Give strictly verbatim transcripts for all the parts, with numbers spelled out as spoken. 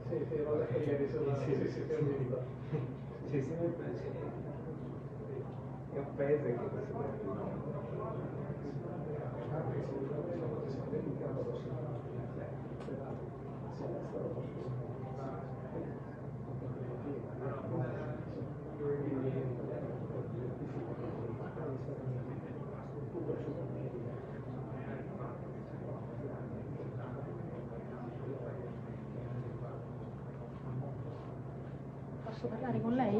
Sì, sì, l'ho detto ieri sulla sì, sì, sì, sì, sì, sì, è un paese che questo no. Posso parlare con lei?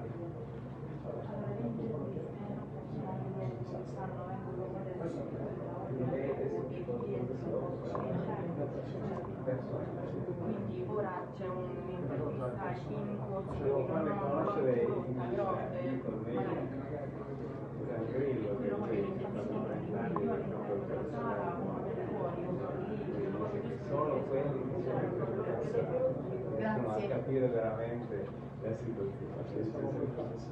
Quindi ora c'è un'intervista in corso, quindi non ho pronta, però magari quello poi mi fa sentire io all'interno della sala, uno fuori, uno lì, sono quelli che sono a capire veramente la situazione.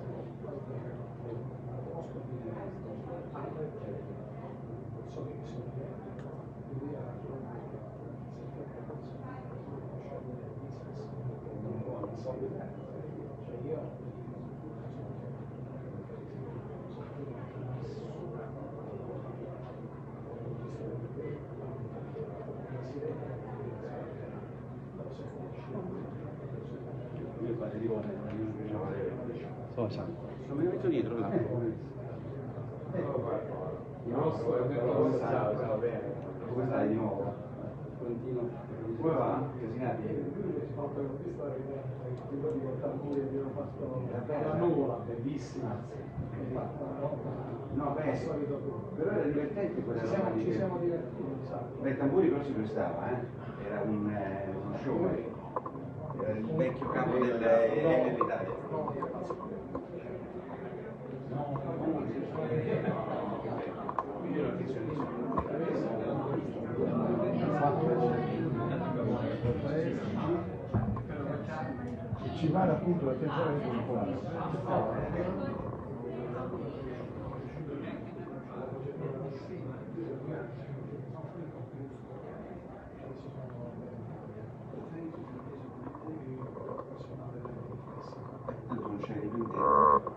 Cosa? Non mi metto dietro là. Come stai di nuovo? Continuo. Come va? Casinati? La nuvola, bellissima. No, beh, però era divertente quella ci siamo, ci siamo divertiti. Beh, il tamburi però si prestava, eh? Era un, eh, uno show, era il vecchio capo dell'Italia. Ci vale appunto l'atteggiamento un po'. Non c'è di più dentro,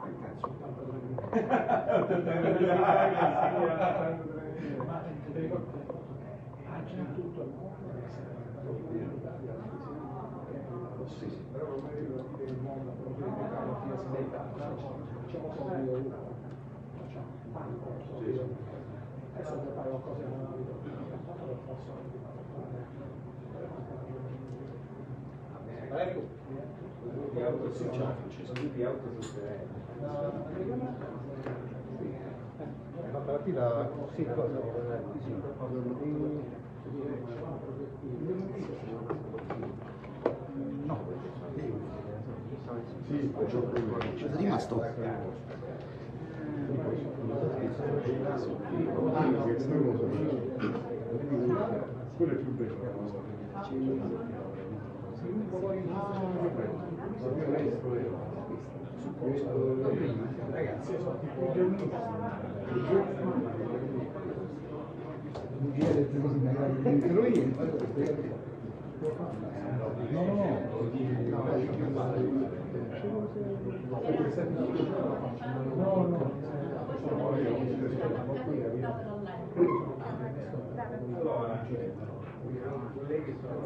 di autosostenente. La partita sì, cosa? No. Sì, Cosa è rimasto? quello è più bello. Ragazzi, sono tipo i giornalisti. Un dialetto così magari dentro io. No, no, no. No, no. Allora, colleghi sono...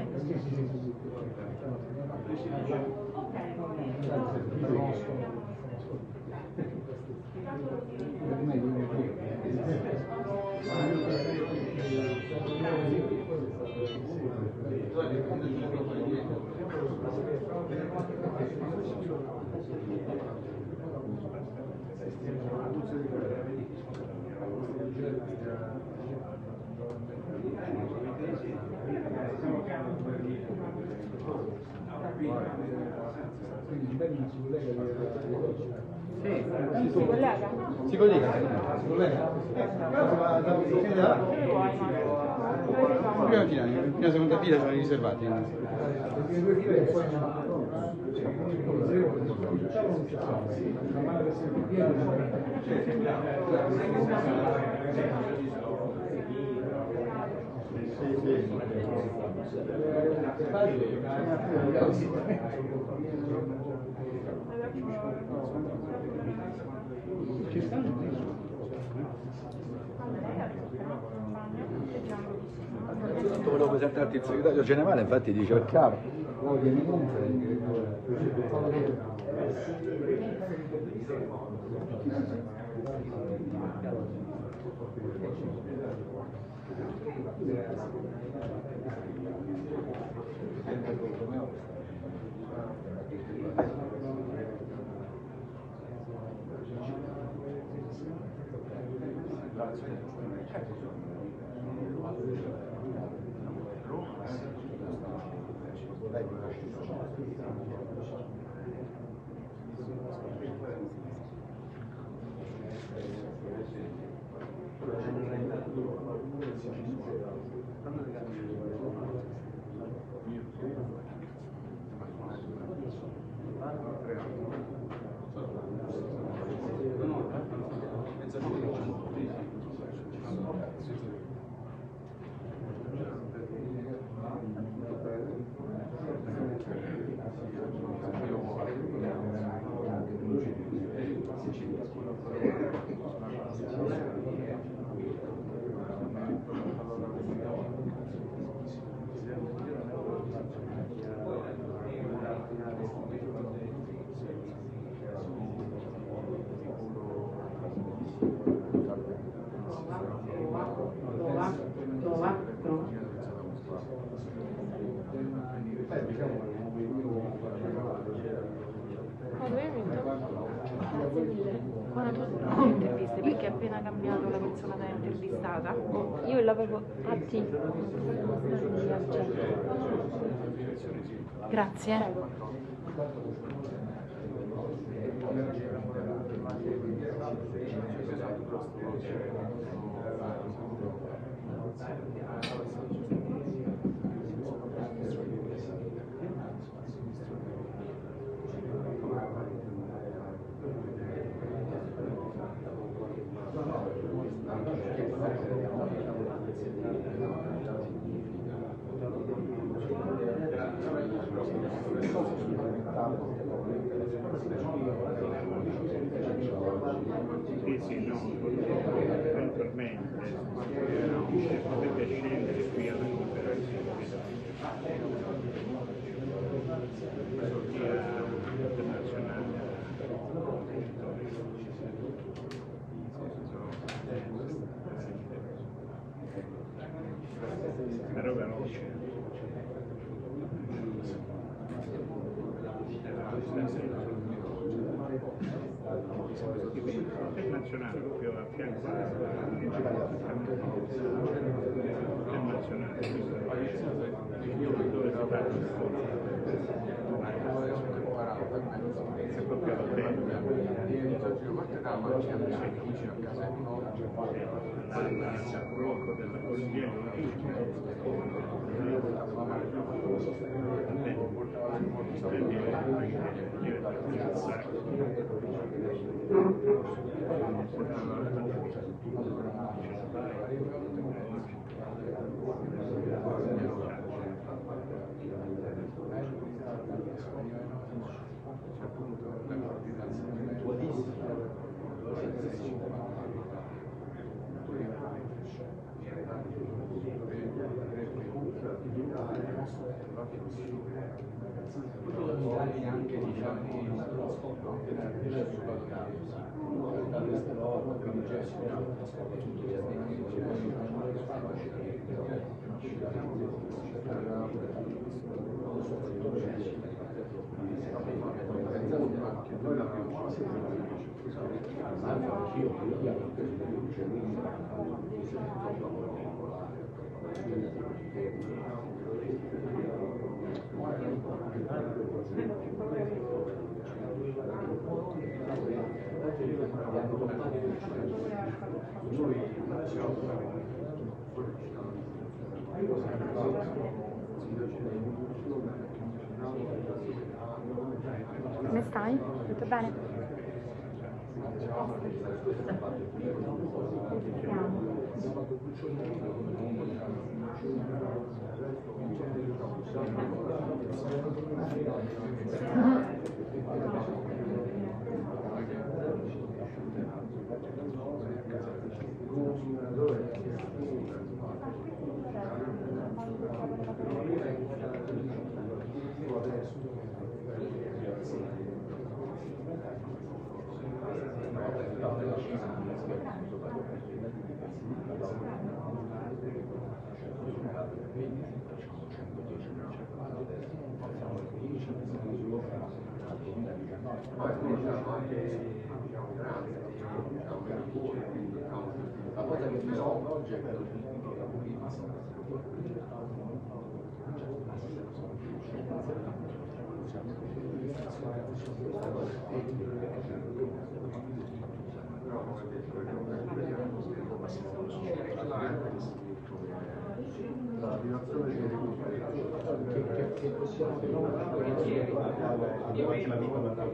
Si collega? Si collega? Si collega? Prima fila, prima seconda fila sono riservati. Sì, sì. Ci stanno volevo presentarti il segretario generale, infatti dice è chiaro. Interviste perché è appena cambiato la persona da intervistata. Io l'avevo a T. Grazie. Sì, sì, no, eventualmente potete scendere qui alla cooperazione internazionale. Però veloce. Internazionale, proprio a fianco internazionale, dove si parla di è proprio la terra, della corriera. Anche diciamo Come stai? Tutto bene? Siamo. La cosa che bisogna oggi è che la politica la direzione che, che possiamo Io la dico da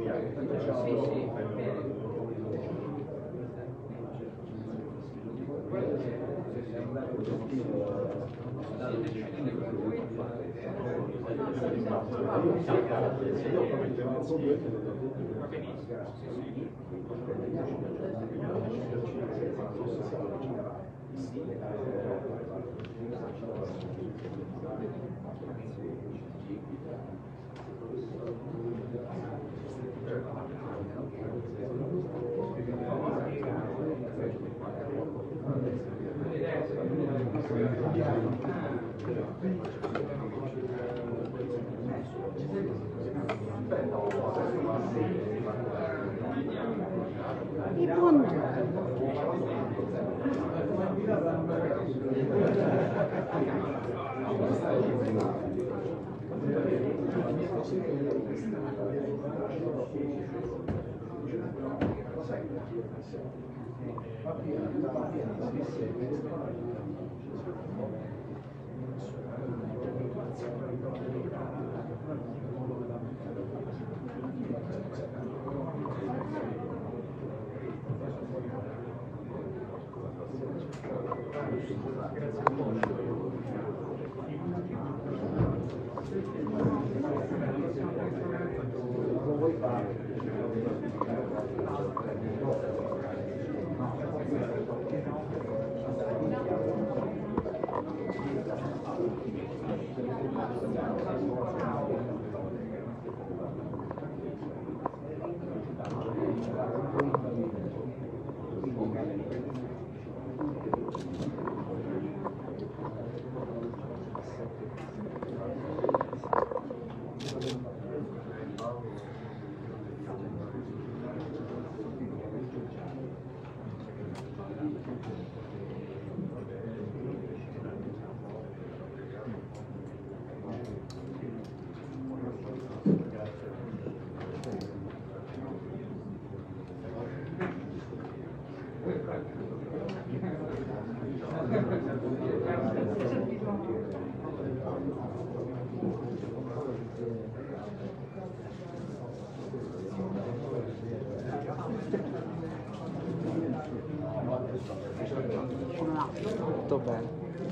Tutto bene.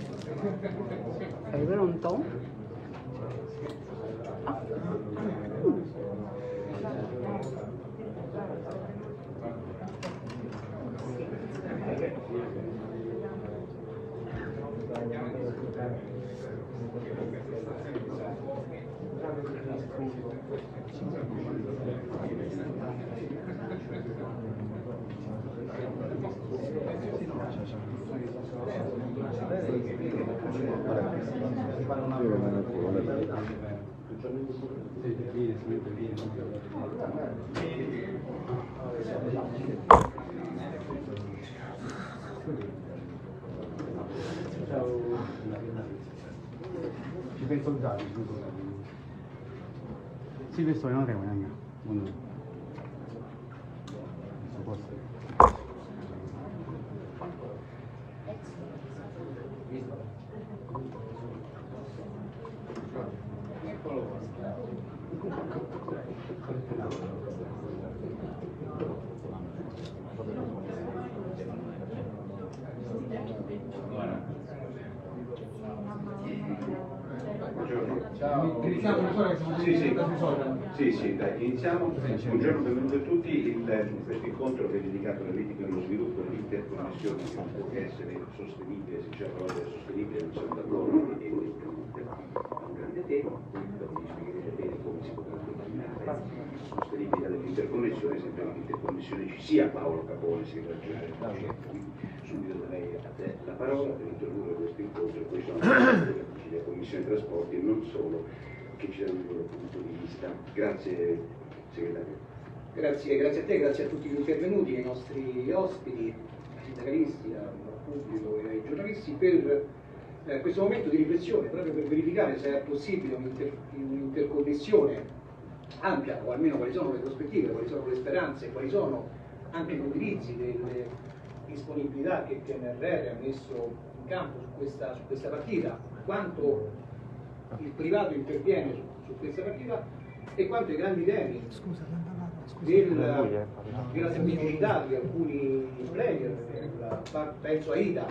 Sei pronto? Ah. Ci penso già, sì, questo non è un un Buongiorno. Ciao. Iniziamo una cosa che siamo Sì, sì. sui social. Sì, sì, dai, iniziamo. Buongiorno, benvenuti a tutti. Il, questo incontro che è dedicato alla politica dello sviluppo e all'interconnessione che non può che essere sostenibile, se c'è la parola sostenibile non siamo d'accordo, e questo è un grande tema, quindi vi spiegherete bene come si potrà determinare sostenibilità dell'interconnessione, sempre che l'interconnessione ci sia. Paolo Capone, segretario generale del progetto, quindi subito da lei a te la parola per introdurre questo incontro, e poi sono la Commissione Trasporti e non solo, che ci danno il loro punto di vista. Grazie segretario. Grazie, grazie a te, grazie a tutti gli intervenuti, ai nostri ospiti, ai sindacalisti, al pubblico e ai giornalisti per eh, questo momento di riflessione, proprio per verificare se è possibile un'interconnessione ampia, o almeno quali sono le prospettive, quali sono le speranze, quali sono anche gli utilizzi delle disponibilità che il P N R R ha messo in campo su questa, su questa partita, quanto il privato interviene su, su questa partita e quanto i grandi temi del, della semplicità di alcuni player, la, penso a Ida,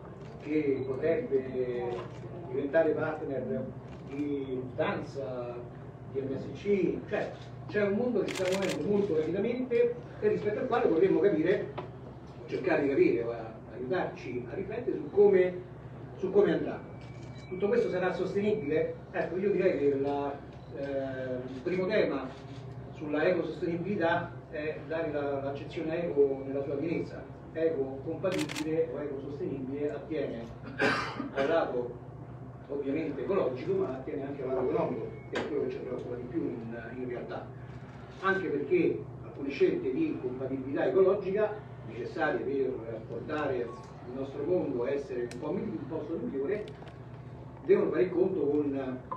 che potrebbe diventare partner di Lufthansa, di M S C, cioè c'è un mondo che si sta muovendo molto rapidamente e rispetto al quale vorremmo capire, cercare di capire o aiutarci a riflettere su come, su come andrà. Tutto questo sarà sostenibile? Ecco, io direi che la, eh, il primo tema sulla ecosostenibilità è dare l'accezione la, eco nella sua pienezza. Eco compatibile o ecosostenibile attiene al lato ovviamente ecologico, ma attiene anche al lato economico, che è quello che ci preoccupa di più in, in realtà. Anche perché alcune scelte di compatibilità ecologica necessarie per portare il nostro mondo a essere un po' un posto migliore devono fare il conto con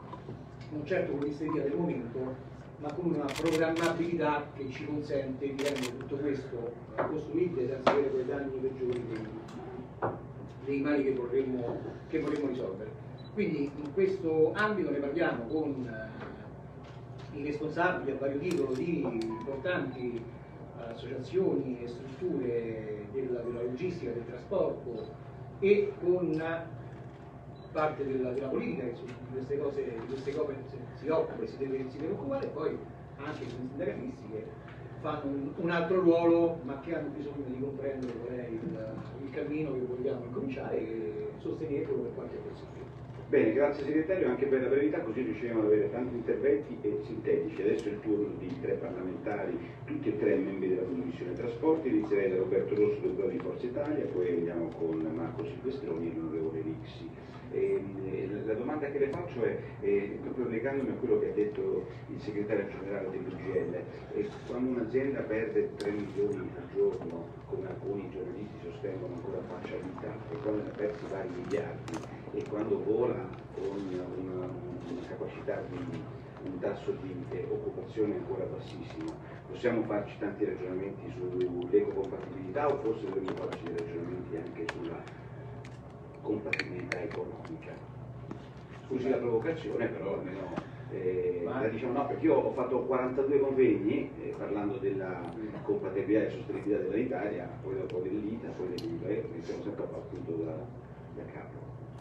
un certo colisteria del momento, ma con una programmabilità che ci consente di rendere tutto questo costruibile senza avere quei danni peggiori dei, dei mali che vorremmo, che vorremmo risolvere. Quindi in questo ambito ne parliamo con i responsabili a vario titolo di importanti associazioni e strutture della, della logistica, del trasporto e con parte della, della politica che di queste cose, di queste cose si occupa e si deve, si deve occupare, e poi anche i sindacalisti che fanno un, un altro ruolo ma che hanno bisogno di comprendere qual è il, il cammino che vogliamo incominciare e sostenerlo per quanto è possibile. Bene, grazie segretario, anche per la brevità, così riusciremo ad avere tanti interventi e sintetici. Adesso è il turno di tre parlamentari, tutti e tre membri della Commissione Trasporti. Inizierei da Roberto Rosso del Gruppo di Forza Italia, poi andiamo con Marco Silvestroni e l'onorevole Rixi. E, e, la domanda che le faccio è, è proprio legandomi a quello che ha detto il segretario generale dell'U G L, e quando un'azienda perde tre milioni al giorno, come alcuni giornalisti sostengono ancora faccia vita, e quando ne ha persi vari miliardi, e quando vola con una, una capacità di un tasso di eh, occupazione ancora bassissimo, possiamo farci tanti ragionamenti sull'ecocompatibilità o forse dovremmo farci dei ragionamenti anche sulla compatibilità economica? Scusi la provocazione, però almeno eh, la diciamo no, perché io ho fatto quarantadue convegni eh, parlando della compatibilità e sostenibilità dell'Italia, poi dopo dell'I T A, poi dell'I V A, e iniziamo sempre appunto da, da capo.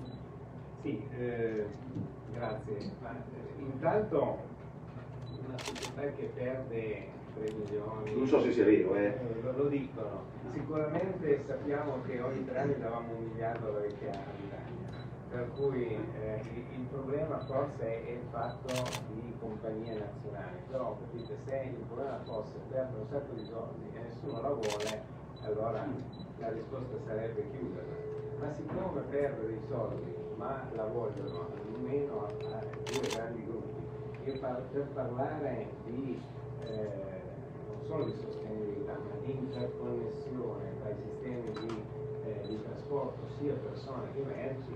Sì, eh, grazie. Ma, eh, intanto una società che perde tre milioni... Non so se sia vero, eh. eh lo, lo dicono. Sicuramente sappiamo che ogni tre anni davamo un miliardo alla vecchia Italia, per cui eh, il, il problema forse è il fatto di compagnie nazionali, però capite, se il problema fosse perdere un sacco di soldi e nessuno la vuole, allora la risposta sarebbe chiuderla. Ma siccome perde dei soldi, ma la vogliono almeno a, a due grandi gruppi, io par per parlare di eh, non solo di sostenibilità, ma di interconnessione tra i sistemi di, eh, di trasporto, sia persone che merci,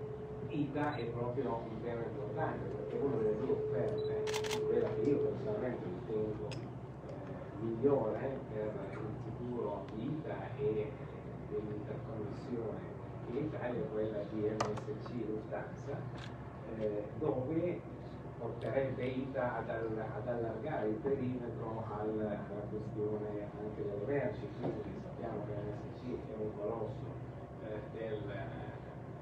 I T A è proprio un tema importante, perché una delle due offerte, quella che io personalmente ritengo eh, migliore per il futuro di I T A e dell'interconnessione in Italia, è quella di M S C Lufthansa, eh, dove porterebbe I T A ad, ad allargare il perimetro al, alla questione anche delle merci. Quindi sappiamo che M S C è un colosso eh, del,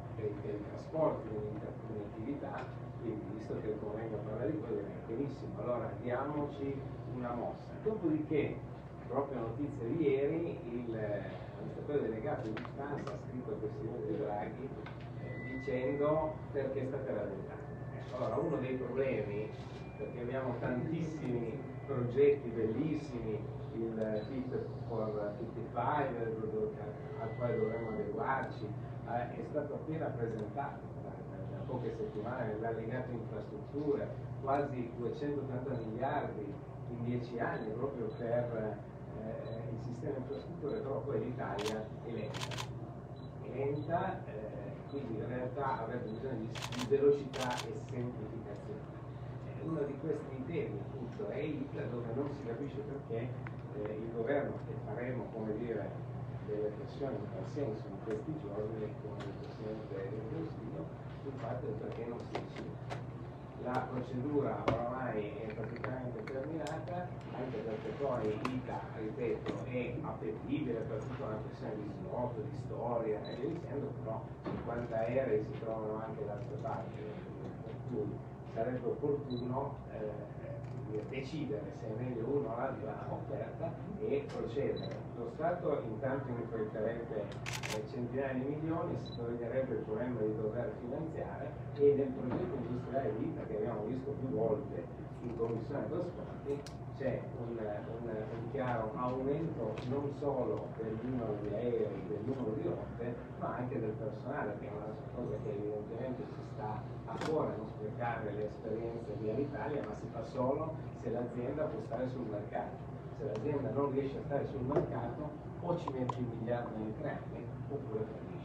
per i teletrasporti, dell'interconnettività, quindi visto che il convegno parla di quello, benissimo, allora diamoci una mossa. Dopodiché, proprio notizia di ieri, il amministratore delegato di Lufthansa ha scritto al Presidente Draghi eh, dicendo perché state rallentando. Allora, uno dei problemi, perché abbiamo tantissimi progetti bellissimi, il Fit for cinquantacinque al quale dovremmo adeguarci, eh, è stato appena presentato da, da poche settimane nell'allegato infrastrutture, quasi duecentottanta miliardi in dieci anni proprio per eh, il sistema infrastrutture, però poi l'Italia è lenta, è lenta eh, quindi in realtà avrebbe bisogno di, di velocità e semplificazione. Eh, uno di questi temi appunto è I T A, dove non si capisce perché eh, il governo, che faremo come dire delle pressioni in tal senso in questi giorni con il Presidente del Consiglio, sul fatto del perché non si decide. La procedura oramai è praticamente terminata, anche perché poi I T A, ripeto, è appetibile per tutta una questione di snodo, di storia e via dicendo, però cinquanta aerei si trovano anche da altre parti, per cui sarebbe opportuno eh, decidere se è meglio uno o l'altra offerta e procedere. Lo Stato intanto inquinterebbe eh, centinaia di milioni, si toglierebbe il problema di dover finanziare, e nel progetto industriale di I T A, che abbiamo visto più volte in Commissione Trasporti, c'è un, un, un chiaro aumento non solo del numero di aerei, del numero di rotte, ma anche del personale, che è una cosa che evidentemente si sta a cuore, non sprecare le esperienze di Alitalia, ma si fa solo se l'azienda può stare sul mercato. Se l'azienda non riesce a stare sul mercato, o ci metti un miliardo nei tre anni, oppure fallisce.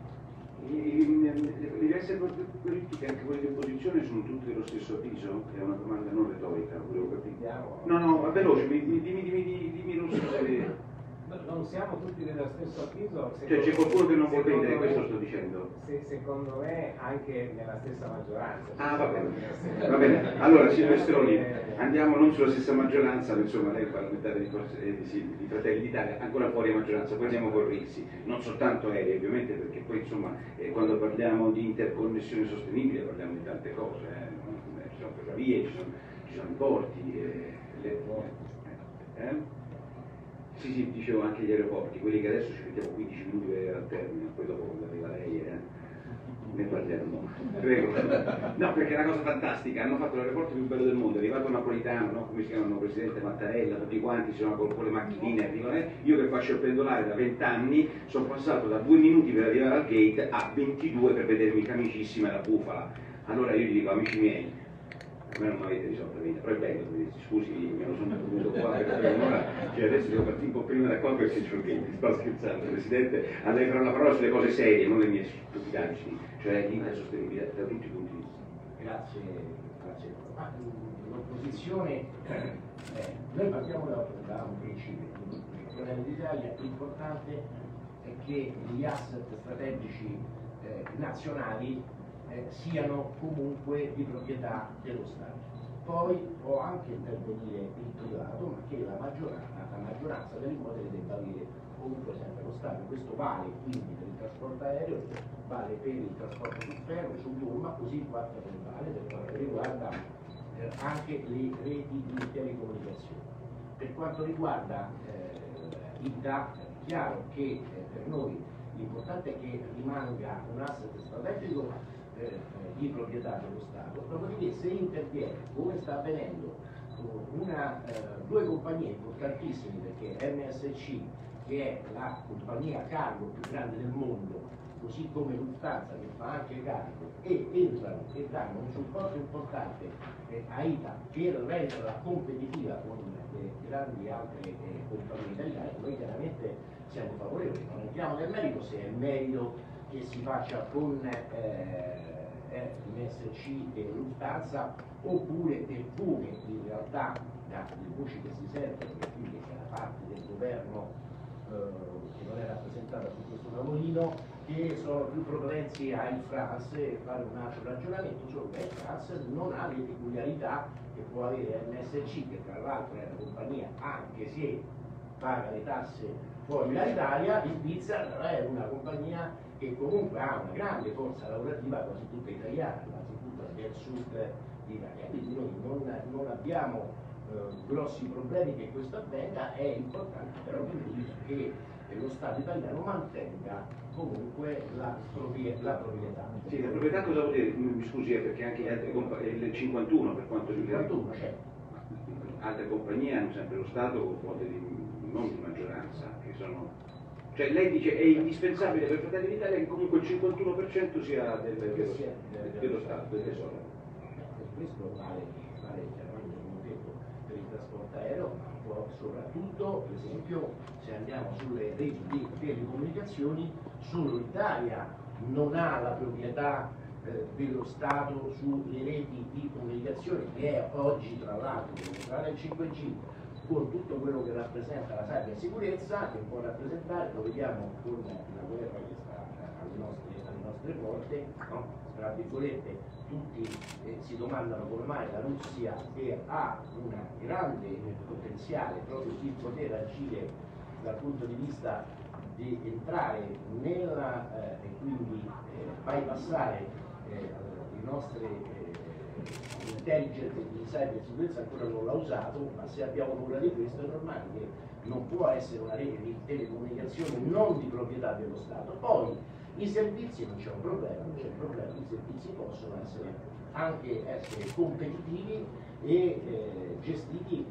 Le diverse politiche, anche quelle di opposizione, sono tutte dello stesso avviso? È una domanda non retorica, volevo capire. No, no, va veloce, dimmi, dimmi, dimmi, dimmi non so se... Non siamo tutti dello stesso avviso. Cioè c'è qualcuno che non vuol vendere, questo sto dicendo. Se, secondo me anche nella stessa maggioranza. Ah, va bene, va bene. Allora, Silvestroni, andiamo non sulla stessa maggioranza, ma insomma lei è parlamentare di, eh, di, di Fratelli d'Italia, ancora fuori maggioranza, poi andiamo con Rizzi, non soltanto aerei ovviamente, perché poi insomma eh, quando parliamo di interconnessione sostenibile parliamo di tante cose, eh. Ci sono ferrovie, ci sono, ci sono i porti, eh, le, eh? Sì, sì, dicevo anche gli aeroporti, quelli che adesso ci mettiamo quindici minuti per arrivare al termine, poi dopo quando arriva lei eh, ne parliamo. Prego. No, perché è una cosa fantastica, hanno fatto l'aeroporto più bello del mondo, è arrivato Napolitano, no? Come si chiamano, Presidente Mattarella, tutti quanti, sono con, con le macchinine, arrivano, eh? Io che faccio il pendolare da vent'anni, sono passato da due minuti per arrivare al gate a ventidue per vedermi camicissima la bufala. Allora io gli dico, amici miei, a me non mi avete risolto la vita, però è bello, scusi, me lo sono venuto qua per un'ora, cioè adesso devo partire un po' prima da qua perché c'ho il sto scherzando, Presidente, a lei farò una parola sulle cose serie, non le mie stupidaggini, cioè l'intersostenibilità da tutti i punti di vista. Grazie, grazie. Ma l'opposizione, eh, noi partiamo da, da un principio, per Fratelli d'Italia l'importante è che gli asset strategici eh, nazionali Eh, siano comunque di proprietà dello Stato. Poi può anche intervenire il privato, ma che la maggioranza, la maggioranza delle quote le debba avere comunque sempre lo Stato. Questo vale quindi per il trasporto aereo, vale per il trasporto su ferro, su gomma, così quanto vale per quanto riguarda eh, anche le reti di telecomunicazione. Per quanto riguarda eh, il D A, è chiaro che eh, per noi l'importante è che rimanga un asset strategico Eh, di proprietà dello Stato, dopodiché se interviene, come sta avvenendo, una, eh, due compagnie importantissime, perché M S C, che è la compagnia cargo più grande del mondo, così come Lufthansa che fa anche cargo, e entrano e danno un supporto importante eh, a I T A per renderla competitiva con le grandi altre eh, compagnie italiane, noi chiaramente siamo favorevoli, non entriamo nel merito se è il merito che si faccia con eh, M S C e Lufthansa, oppure per come in realtà dalle voci che si sentono, che quindi c'è la parte del governo eh, che non è rappresentata su questo tavolino, che sono più propensi a Air France e fare un altro ragionamento, solo che Air France non ha le peculiarità che può avere M S C, che tra l'altro è una compagnia, anche se paga le tasse fuori dall'Italia, in Svizzera è una compagnia che comunque ha una grande forza lavorativa quasi tutta italiana, quasi tutta del sud d'Italia, quindi noi non, non abbiamo eh, grossi problemi che questo avvenga. È importante però che lo Stato italiano mantenga comunque la, proprie, la proprietà. Sì, la proprietà cosa vuol dire? Mi scusi, perché anche gli altri compagnie, il cinquantuno per quanto riguarda... cinquantuno, certo. Altre compagnie hanno sempre lo Stato con quote di, non di maggioranza, che sono... Cioè lei dice è indispensabile per Fratelli d'Italia che comunque il cinquantuno per cento sia del, dello, sia del, dello Stato, del Tesoro. Questo vale, vale chiaramente, come ho detto, per il trasporto aereo, ma soprattutto, per esempio, se andiamo sulle reti di telecomunicazioni, solo l'Italia non ha la proprietà eh, dello Stato sulle reti di comunicazione, che è oggi tra l'altro tra il cinque G, con tutto quello che rappresenta la cybersicurezza, che può rappresentare, lo vediamo con la guerra che sta alle nostre, alle nostre porte, no? Tra virgolette, tutti eh, si domandano come mai la Russia, che ha un grande potenziale proprio di poter agire dal punto di vista di entrare nella eh, e quindi eh, bypassare eh, le nostre eh, intelligence di cybersicurezza, ancora non l'ha usato, ma se abbiamo paura di questo è normale che non può essere una rete di telecomunicazione non di proprietà dello Stato. Poi i servizi non c'è un problema, non c'è un problema, i servizi possono essere anche essere competitivi e eh, gestiti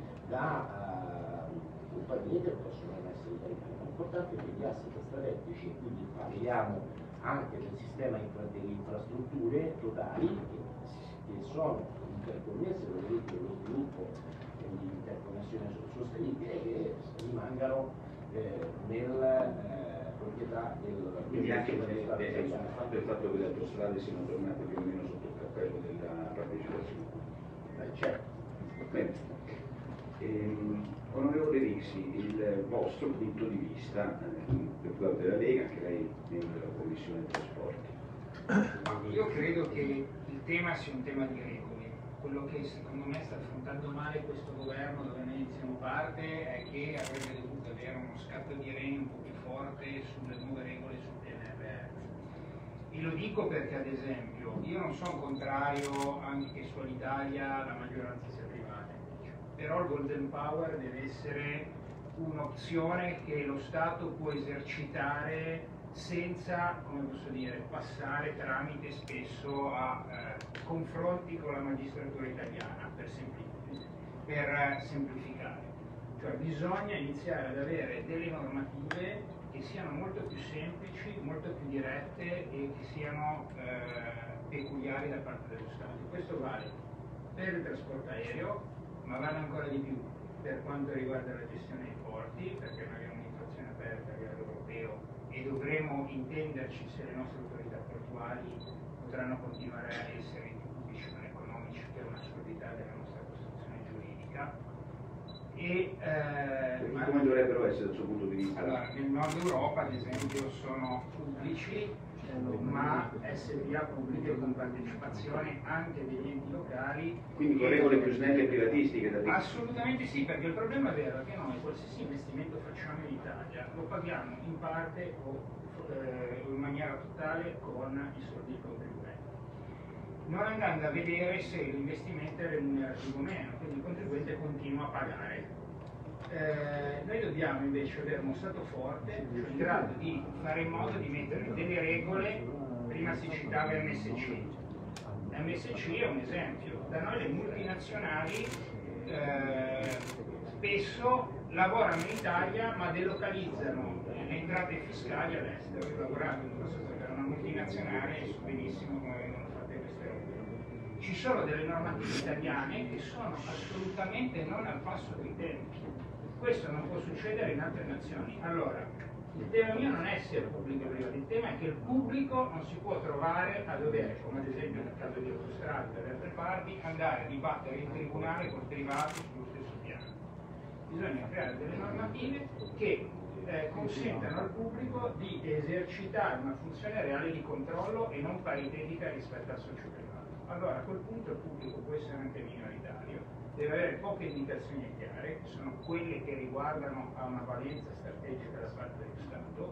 da uh, compagnie che possono essere italiane. L'importante è che gli asset strategici, e quindi parliamo anche del sistema infra, delle infrastrutture totali che, che sono interconnesse con le reti dello sviluppo e l'interconnessione sostenibile, che rimangano eh, nel eh, proprietà del... Quindi anche il fatto, il fatto che le autostrade siano tornate più o meno sotto il cappello della partecipazione. Eh, certo. Bene. Ehm, onorevole Rixi, il vostro punto di vista, eh, deputato della Lega, anche lei membro della Commissione Trasporti. Io credo che il tema sia un tema di regole. Quello che secondo me sta affrontando male questo governo, dove noi siamo parte, è che avrebbe dovuto avere uno scatto di reni un po' più forte sulle nuove regole sul P N R R. E lo dico perché, ad esempio, io non sono contrario anche che su Alitalia la maggioranza sia privata, però il Golden Power deve essere un'opzione che lo Stato può esercitare senza, come posso dire, passare tramite spesso a eh, confronti con la magistratura italiana per, sempli per eh, semplificare. Cioè bisogna iniziare ad avere delle normative che siano molto più semplici, molto più dirette e che siano eh, peculiari da parte dello Stato. Questo vale per il trasporto aereo, ma vale ancora di più per quanto riguarda la gestione dei porti, perché noi abbiamo un'infrazione aperta a livello europeo e dovremo intenderci se le nostre autorità portuali potranno continuare a essere enti pubblici non economici, che è un'assurdità della nostra costruzione giuridica. E, eh, ma come dovrebbero essere dal suo punto di vista? Allora, nel nord Europa, ad esempio, sono pubblici, ma S P A pubbliche con partecipazione anche degli enti locali. Quindi con regole più snelle e privatistiche da dire? Assolutamente sì, perché il problema vero è che noi qualsiasi investimento facciamo in Italia lo paghiamo in parte o eh, in maniera totale con i soldi del contribuente, non andando a vedere se l'investimento è remunerativo o meno, quindi il contribuente continua a pagare. Eh, noi dobbiamo invece avere uno Stato forte, cioè in grado di fare in modo di mettere delle regole. Prima si citava M S C. M S C è un esempio. Da noi le multinazionali eh, spesso lavorano in Italia ma delocalizzano le entrate fiscali all'estero. Io ho lavorato in questo per una multinazionale e so benissimo come vengono fatte queste robe. Ci sono delle normative italiane che sono assolutamente non al passo coi tempi. Questo non può succedere in altre nazioni. Allora, il tema mio non è sia pubblico e privato, il tema è che il pubblico non si può trovare a dover, come ad esempio nel caso di autostrade e per altre parti, andare a dibattere in tribunale col privato sullo stesso piano. Bisogna creare delle normative che eh, consentano al pubblico di esercitare una funzione reale di controllo e non paritetica rispetto al socio privato. Allora a quel punto il pubblico può essere anche minoritario, deve avere poche indicazioni chiare, che sono quelle che riguardano a una valenza strategica da parte dello Stato,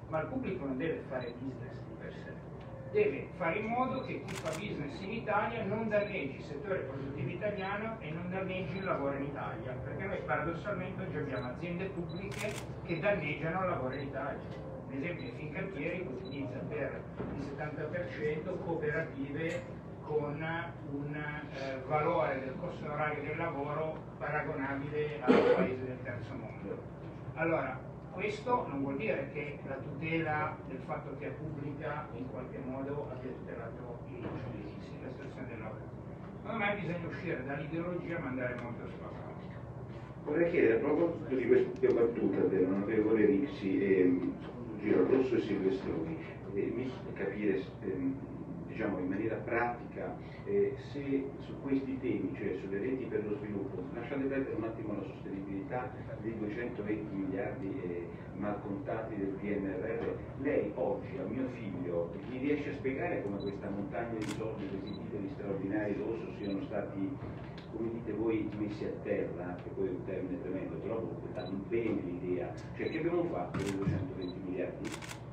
ma il pubblico non deve fare business di per sé, deve fare in modo che chi fa business in Italia non danneggi il settore produttivo italiano e non danneggi il lavoro in Italia, perché noi paradossalmente oggi abbiamo aziende pubbliche che danneggiano il lavoro in Italia. Ad esempio Fincantieri utilizza per il settanta per cento cooperative con un eh, valore del costo orario del lavoro paragonabile ai paesi del terzo mondo. Allora, questo non vuol dire che la tutela del fatto che è pubblica in qualche modo abbia tutelato i giudizi, la situazione del lavoro. Secondo me bisogna uscire dall'ideologia e mandare molto spazio. Vorrei chiedere, a proposito di questa battuta dell'onorevole Rixi, eh, Girarrosso e Silvestroni, eh, mi fa capire eh, diciamo in maniera pratica eh, se su questi temi, cioè sulle reti per lo sviluppo, lasciate perdere un attimo la sostenibilità dei duecentoventi miliardi eh, malcontati del P N R R, lei oggi a mio figlio gli riesce a spiegare come questa montagna di soldi, questi titoli straordinari d'osso siano stati, come dite voi, messi a terra, che poi è un termine tremendo, però danno bene l'idea, cioè che abbiamo fatto con i duecentoventi miliardi?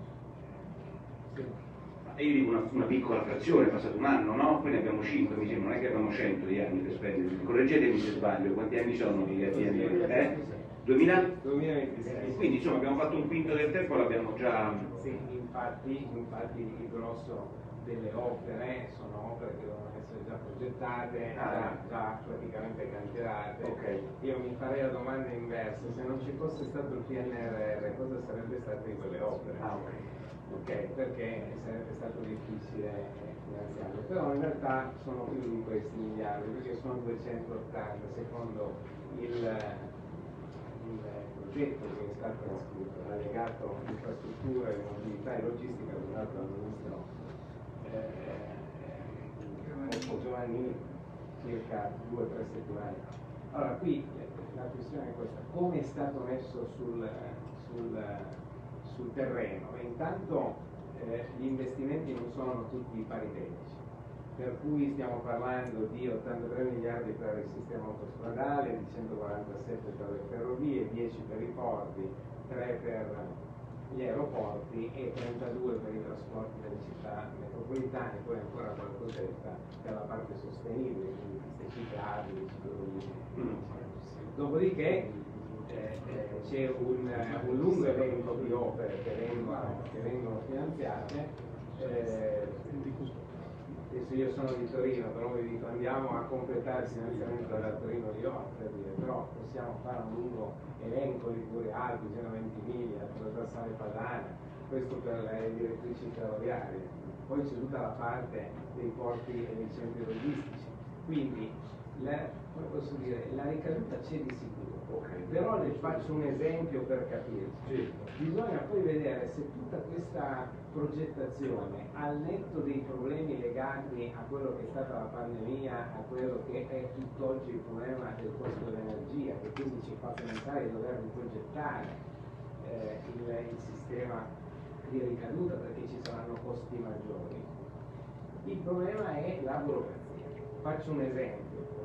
Ma io dico una, una piccola frazione, è passato un anno, no? Poi ne abbiamo cinque, mi sembra, non è che abbiamo cento di anni per spendere, correggetemi se sbaglio, quanti anni sono i P N R R? Eh? duemila? duemilaventisei. Quindi insomma abbiamo fatto un quinto del tempo, l'abbiamo già... Sì, infatti, infatti il grosso delle opere sono opere che devono essere già progettate, ah. già, già praticamente cantierate. Okay. Io mi farei la domanda inversa, se non ci fosse stato il P N R R cosa sarebbe stato in quelle opere? Ah, okay. Okay, perché sarebbe stato difficile finanziarle, però in realtà sono più di questi miliardi, perché sono duecentottanta secondo il, il progetto che è stato scritto, l'allegato infrastruttura, mobilità e logistica dato dal ministro eh, Giovannini circa due o tre settimane. Allora qui la questione è questa, come è stato messo sul, sul sul terreno. E intanto eh, gli investimenti non sono tutti paritetici, per cui stiamo parlando di ottantatré miliardi per il sistema autostradale, di centoquarantasette per le ferrovie, dieci per i porti, tre per gli aeroporti e trentadue per i trasporti delle città metropolitane, poi ancora qualcosetta per la parte sostenibile, quindi piste ciclabili, ciclovie. Dopodiché Eh, eh, c'è un, un lungo elenco di opere che vengono, che vengono finanziate. Eh, adesso io sono di Torino, però vi dico andiamo a completare il finanziamento da Torino Lione, per dire, però possiamo fare un lungo elenco di Ligure Alpi, Genoa Ventimiglia, trasversale Padana, questo per le direttrici ferroviarie. Poi c'è tutta la parte dei porti e dei centri logistici. Quindi la, come posso dire, la ricaduta c'è di sicuro. Okay. Però le faccio un esempio per capirci. Sì. Bisogna poi vedere se tutta questa progettazione, al netto dei problemi legati a quello che è stata la pandemia, a quello che è tutt'oggi il problema del costo dell'energia, che quindi ci fa pensare di dover riprogettare eh, il, il sistema di ricaduta perché ci saranno costi maggiori. Il problema è la burocrazia. Faccio un esempio.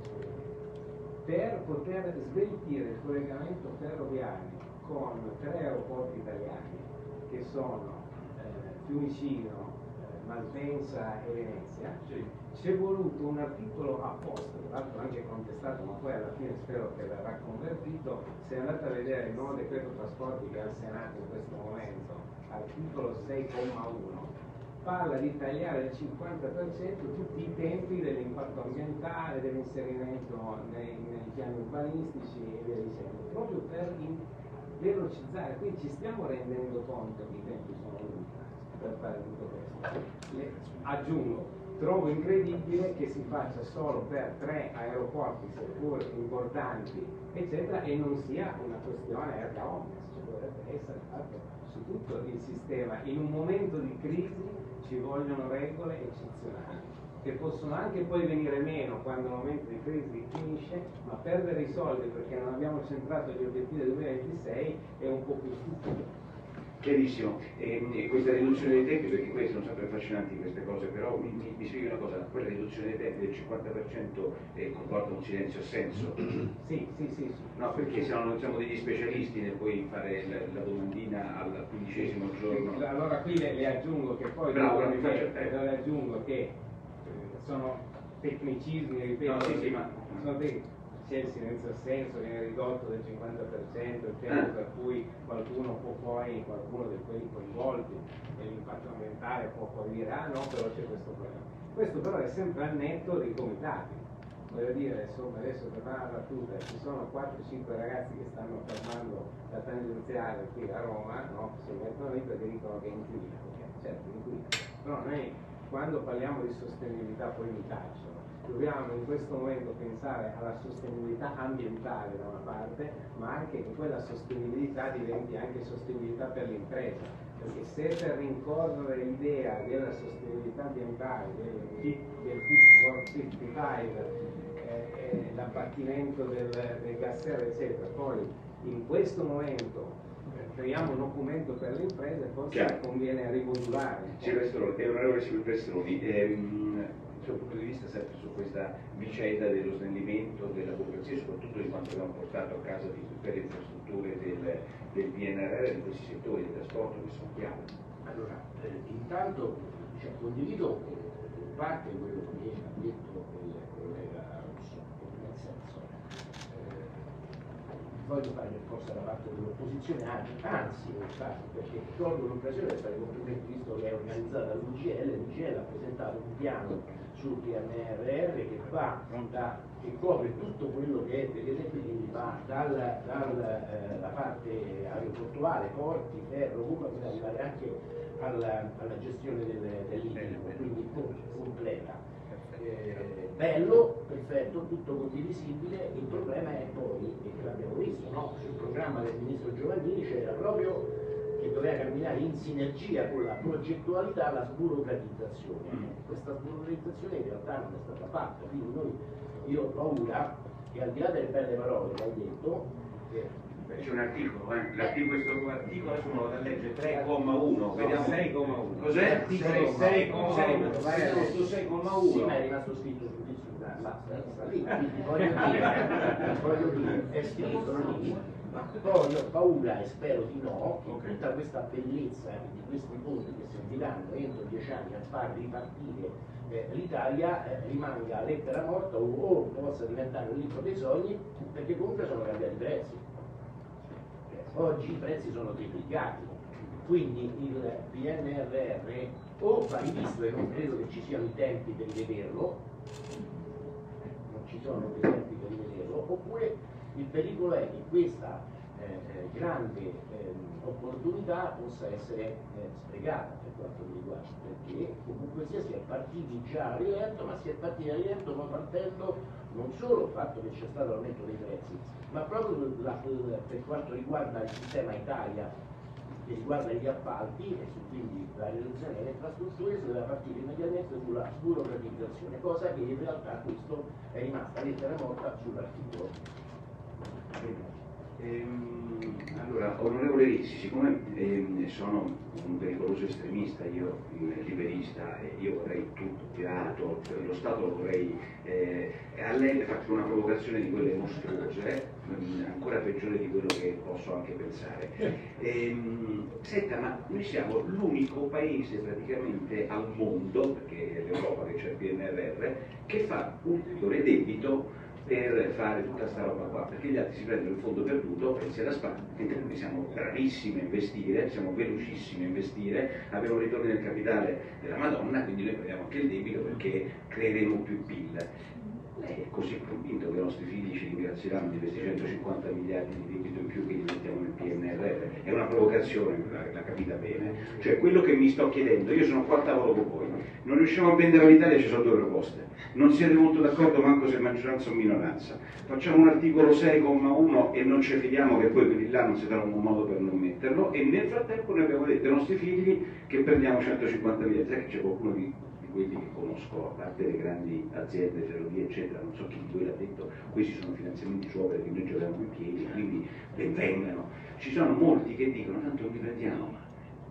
Per poter sveltire il collegamento ferroviario con tre aeroporti italiani che sono eh, Fiumicino, eh, Malpensa e Venezia, sì. C'è voluto un articolo apposta, tra l'altro anche contestato, ma poi alla fine spero che verrà convertito. Se andate a vedere il nuovo decreto trasporti che è al Senato in questo momento, articolo sei comma uno, parla di tagliare il cinquanta per cento tutti i tempi dell'impatto ambientale, dell'inserimento nei, nei piani urbanistici e via dicendo, proprio per in, velocizzare. Quindi ci stiamo rendendo conto che i tempi sono lunghi per fare tutto questo. Le, aggiungo, trovo incredibile che si faccia solo per tre aeroporti, seppur importanti, eccetera, e non sia una questione erga omnes, cioè dovrebbe essere fatto su tutto il sistema. In un momento di crisi ci vogliono regole eccezionali che possono anche poi venire meno quando il momento di crisi finisce, ma perdere i soldi perché non abbiamo centrato gli obiettivi del duemilaventisei è un po' più stupido. Chiarissimo, e, e questa riduzione dei tempi, perché queste sono sempre affascinanti queste cose, però mi, mi, mi spieghi una cosa, quella riduzione riduzione dei tempi del cinquanta per cento eh, comporta un silenzio assenso? Sì, sì, sì, sì. No, perché se no non siamo degli specialisti nel poi fare la, la domandina al quindicesimo giorno. Allora qui le, le aggiungo che poi Bravo, le, mi faccio te. le aggiungo che eh, sono tecnicismi, ripeto, No, sì, sì, ma... sono tec- c'è il silenzio assenso, viene ridotto del cinquanta per cento, il tempo Ah. per cui qualcuno può poi, qualcuno di quelli coinvolti nell'impatto ambientale può poi dire ah no, però c'è questo problema. Questo però è sempre al netto dei comitati. Voglio dire, insomma, adesso per fare una battuta, ci sono quattro cinque ragazzi che stanno fermando la tangenziale qui a Roma, no? Si mettono lì perché dicono che inquina, okay? Certo, inquina. Però noi quando parliamo di sostenibilità poi mi tacciono. Dobbiamo in questo momento pensare alla sostenibilità ambientale da una parte, ma anche che quella sostenibilità diventi anche sostenibilità per l'impresa, perché se per rincorrere l'idea della sostenibilità ambientale, del, del Fit for cinquantacinque, eh, eh, l'abbattimento del, del gas serra, eccetera, poi in questo momento eh, creiamo un documento per le imprese, forse Chiaro. conviene rimodulare. Silvestroni, e onorevole Silvestroni, ehm, il suo punto di vista sempre su questa vicenda dello snellimento della burocrazia, soprattutto di quanto abbiamo portato a casa di tutte le infrastrutture del, del P N R R in questi settori del trasporto che sono chiari. Allora, eh, intanto cioè, condivido eh, in parte quello che ha detto il collega Russo, nel senso eh, voglio fare per forza la parte dell'opposizione, anzi, anzi perché colgo l'occasione per fare i complimenti visto che è organizzata l'U G L, l'U G L ha presentato un piano sul P N R R che va da, che copre tutto quello che è delle quindi va dalla dal, eh, parte aeroportuale, porti, ferro, comunque per arrivare anche alla, alla gestione del, dell'idrico, quindi completa. Eh, bello, perfetto, tutto condivisibile, il problema è poi, e che l'abbiamo visto, no? Sul programma del ministro Giovannini c'era proprio che doveva camminare in sinergia con la progettualità la sburocratizzazione. Questa sburocratizzazione in realtà non è stata fatta, quindi noi, io ho paura che al di là delle belle parole che hai detto, eh, c'è un articolo, eh? L'articolo, questo articolo adesso uno da legge tre comma uno, vediamo sei comma uno. Cos'è? sei comma uno. Questo sei comma uno. Sì, ma è rimasto scritto sul discorso, basta, sta lì, quindi voglio dire, voglio dire, è scritto lì, ma poi ho paura e spero di no, che tutta questa bellezza di questi fondi che serviranno entro dieci anni a far ripartire eh, l'Italia eh, rimanga lettera morta o, o possa diventare un libro dei sogni, perché comunque sono cambiati i prezzi. Oggi i prezzi sono triplicati, quindi il P N R R o va rivisto, e non credo che ci siano i tempi per rivederlo, non ci sono i tempi per rivederlo, oppure il pericolo è che questa eh, eh, grande eh, opportunità possa essere eh, sprecata per quanto mi riguarda, perché comunque sia si è partiti già a rilento, ma si è partiti a rilento ma partendo non solo il fatto che c'è stato l'aumento dei prezzi, ma proprio la, la, per quanto riguarda il sistema Italia, che riguarda gli appalti e su quindi la realizzazione delle infrastrutture, si doveva partire immediatamente sulla sburocratizzazione, cosa che in realtà questo è rimasta lettera morta sull'articolo. Ehm, allora, onorevole Rizzi, siccome ehm, sono un pericoloso estremista, io un liberista, e io vorrei tutto tirato, lo Stato lo vorrei, eh, a lei le faccio una provocazione di quelle mostruose, eh, ancora peggiore di quello che posso anche pensare. Ehm, senta, ma noi siamo l'unico paese praticamente al mondo, perché è l'Europa che c'è il P N R R, che fa ulteriore debito per fare tutta sta roba qua, perché gli altri si prendono il fondo perduto e se la sparano, noi siamo bravissimi a investire, siamo velocissimi a investire, abbiamo ritorni del capitale della Madonna, quindi noi prendiamo anche il debito perché creeremo più P I L. Lei è così convinto che i nostri figli ci ringrazieranno di questi centocinquanta miliardi di debito in più che gli mettiamo nel P N R R? È una provocazione, l'ha capita bene. Cioè quello che mi sto chiedendo, io sono qua a tavolo con voi, non riusciamo a vendere all'Italia, ci sono due proposte. Non siete molto d'accordo manco se maggioranza o minoranza. Facciamo un articolo sei comma uno e non ci fidiamo che poi quelli là non si daranno un modo per non metterlo, e nel frattempo noi abbiamo detto ai nostri figli che prendiamo centocinquanta miliardi. Sai che c'è qualcuno di, di quelli che conosco, a parte le grandi aziende, ferrovie eccetera, non so chi di voi l'ha detto, questi sono finanziamenti su opere che noi già avevamo in piedi, quindi ben vengano. Ci sono molti che dicono tanto non li prendiamo,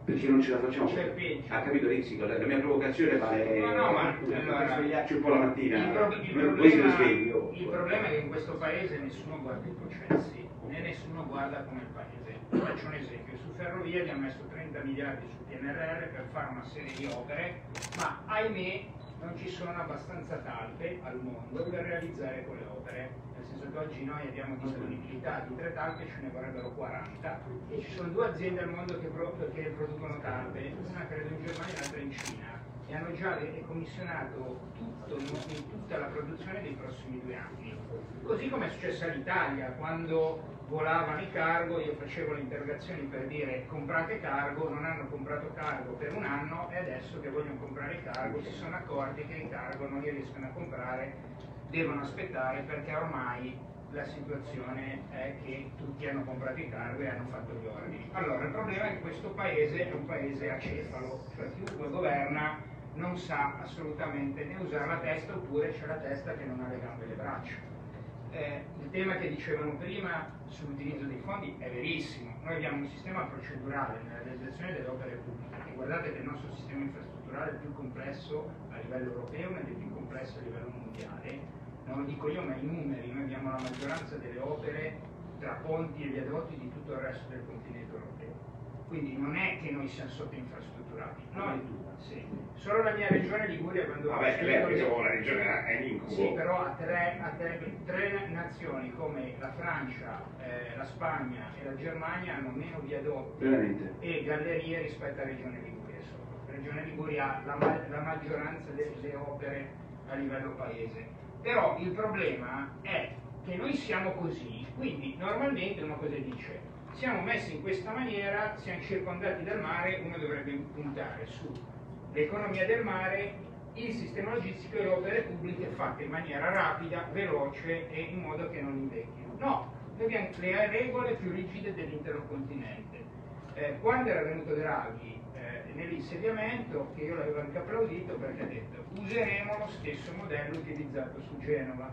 Perché non ce la facciamo. C'è peggio. Ha capito Rizzico? La, la mia provocazione vale. No, no, ma allora, svegliarci un po' la mattina. Il, pro- il, Poi problema, se svegli, oh. il problema è che in questo paese nessuno guarda i processi, né nessuno guarda come il paese. Faccio un esempio: su Ferrovie abbiamo messo trenta miliardi sul P N R R per fare una serie di opere, ma ahimè non ci sono abbastanza talpe al mondo per realizzare quelle opere, nel senso che oggi noi abbiamo disponibilità di tre talpe, ce ne vorrebbero quaranta, e ci sono due aziende al mondo che, pro- che producono talpe, una credo in Germania e l'altra in Cina, e hanno già commissionato tutto, in tutta la produzione dei prossimi due anni. Così come è successo all'Italia, quando volavano i cargo, io facevo le interrogazioni per dire comprate cargo, non hanno comprato cargo per un anno e adesso che vogliono comprare i cargo si sono accorti che i cargo non li riescono a comprare, devono aspettare perché ormai la situazione è che tutti hanno comprato i cargo e hanno fatto gli ordini. Allora il problema è che questo paese è un paese acefalo, cioè chiunque governa non sa assolutamente né usare la testa oppure c'è la testa che non ha le gambe e le braccia. Eh, il tema che dicevano prima sull'utilizzo dei fondi è verissimo. Noi abbiamo un sistema procedurale nella realizzazione delle opere pubbliche e guardate che il nostro sistema infrastrutturale è il più complesso a livello europeo, uno dei più complessi a livello mondiale. Non lo dico io ma i numeri: noi abbiamo la maggioranza delle opere tra ponti e viadotti di tutto il resto del continente europeo, quindi non è che noi siamo sottoinfrastrutturati, noi sì. Solo la mia regione Liguria, quando vabbè, è vero, io, la regione è in incubo. Sì, però a tre, a tre, tre nazioni come la Francia, eh, la Spagna e la Germania hanno meno viadotti Veramente? e gallerie rispetto alla regione Liguria. La regione Liguria ha la, la maggioranza delle opere a livello paese. Però il problema è che noi siamo così, quindi normalmente uno cosa dice? Siamo messi in questa maniera, siamo circondati dal mare, uno dovrebbe puntare su l'economia del mare, il sistema logistico e le opere pubbliche fatte in maniera rapida, veloce e in modo che non invecchino. No, noi abbiamo le regole più rigide dell'intero continente. Eh, quando era venuto Draghi eh, nell'insediamento, che io l'avevo anche applaudito perché ha detto useremo lo stesso modello utilizzato su Genova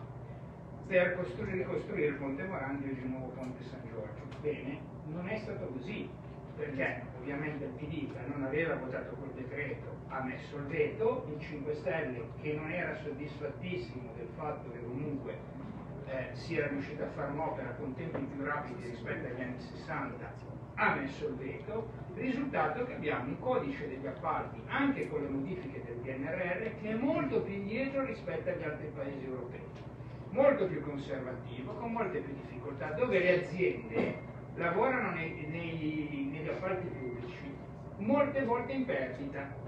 per costruire, ricostruire il Ponte Morandi e il nuovo Ponte San Giorgio. Bene, non è stato così, perché ovviamente il P D che non aveva votato quel decreto ha messo il veto, il cinque Stelle che non era soddisfattissimo del fatto che comunque eh, si era riuscito a fare un'opera con tempi più rapidi rispetto agli anni sessanta, ha messo il veto, risultato che abbiamo un codice degli appalti anche con le modifiche del P N R R che è molto più indietro rispetto agli altri paesi europei, molto più conservativo, con molte più difficoltà, dove le aziende lavorano nei, nei, negli appalti pubblici molte volte in perdita,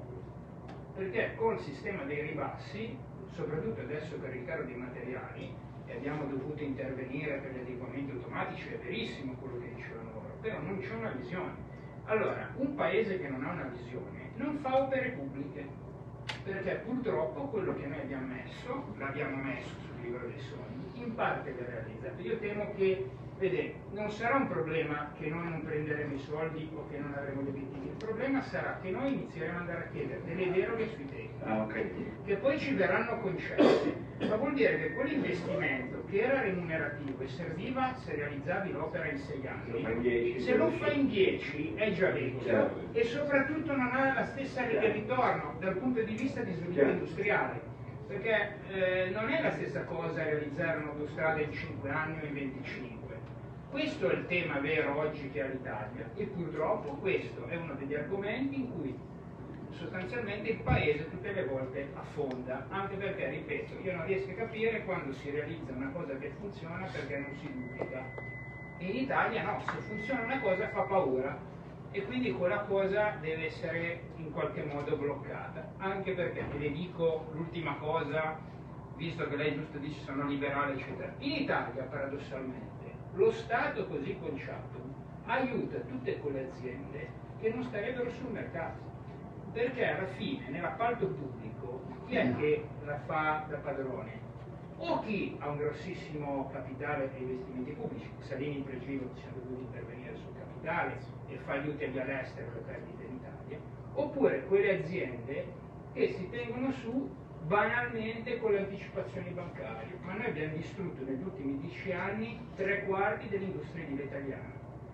perché col sistema dei ribassi, soprattutto adesso per il caro dei materiali, e abbiamo dovuto intervenire per gli adeguamenti automatici, è verissimo quello che dicevano loro, però non c'è una visione. Allora, un paese che non ha una visione non fa opere pubbliche, perché purtroppo quello che noi abbiamo messo, l'abbiamo messo sul libro dei sogni, in parte l'ha realizzato. Io temo che, vede, non sarà un problema che noi non prenderemo i soldi o che non avremo gli obiettivi, il problema sarà che noi inizieremo ad andare a chiedere delle deroghe sui tempi, ah, okay. che poi ci verranno concesse, ma vuol dire che quell'investimento che era remunerativo e serviva se realizzavi l'opera in sei anni, se lo fa in dieci è già vecchio e soprattutto non ha la stessa riga di ritorno dal punto di vista di sviluppo industriale, perché eh, non è la stessa cosa realizzare un'autostrada in cinque anni o in venticinque. Questo è il tema vero oggi che ha l'Italia e purtroppo questo è uno degli argomenti in cui sostanzialmente il paese tutte le volte affonda, anche perché, ripeto, io non riesco a capire quando si realizza una cosa che funziona perché non si duplica. In Italia no, se funziona una cosa fa paura e quindi quella cosa deve essere in qualche modo bloccata, anche perché, e le dico l'ultima cosa, visto che lei giusto dice sono liberale eccetera, in Italia paradossalmente lo Stato così conciato aiuta tutte quelle aziende che non starebbero sul mercato, perché alla fine nell'appalto pubblico chi è che la fa da padrone? O chi ha un grossissimo capitale e investimenti pubblici, Salini in pregio siamo dovuti intervenire sul capitale e fa aiuti agli all'estero le perdite in Italia, oppure quelle aziende che si tengono su banalmente con le anticipazioni bancarie, ma noi abbiamo distrutto negli ultimi dieci anni tre quarti dell'industria edile italiana.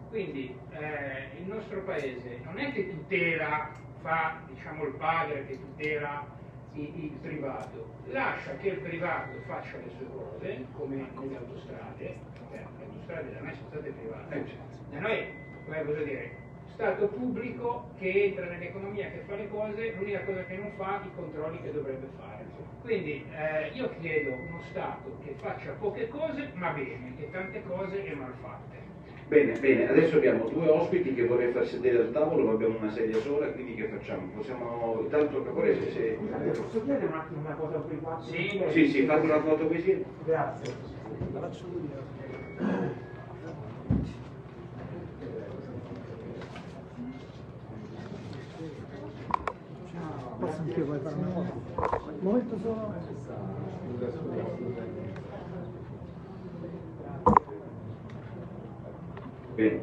Quindi eh, il nostro paese non è che tutela, fa diciamo il padre che tutela il, il privato, lascia che il privato faccia le sue cose, come nelle autostrade, cioè, le autostrade da noi sono state private, da noi, come voglio dire, Stato pubblico che entra nell'economia, che fa le cose, l'unica cosa che non fa i controlli che dovrebbe fare. Quindi eh, io chiedo uno Stato che faccia poche cose ma bene, e tante cose e mal fatte. Bene, bene, adesso abbiamo due ospiti che vorrei far sedere al tavolo, ma abbiamo una sedia sola, quindi che facciamo? Possiamo, intanto Caporese, se... Posso chiedere un attimo una cosa per i quattro? Sì, sì, sì, fate una foto così. Grazie. Posso anch'io poi fare una foto? Un momento solo. Bene.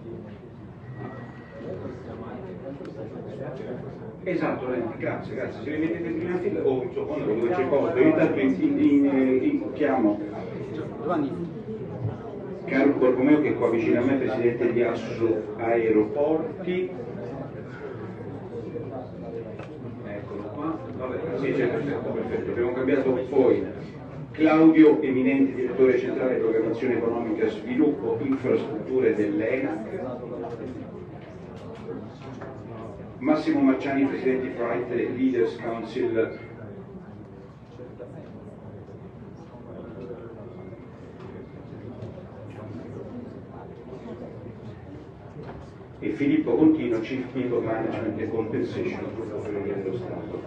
Esatto, grazie, grazie. Se vi mettete in prima fila o secondo dove c'è posto, io intanto in, in, in, in, chiamo Carlo Borromeo che è qua vicino a me, presidente di Asso Aeroporti. Eccolo qua. Vabbè, sì, c'è, perfetto, perfetto. Abbiamo cambiato poi Claudio Eminenti, direttore centrale programmazione economica, sviluppo, infrastrutture dell'ENAC. Massimo Marciani, presidente di Flight Leaders Council. E Filippo Contino, Chief People Management e Compensation, gruppo ferroviario dello Stato.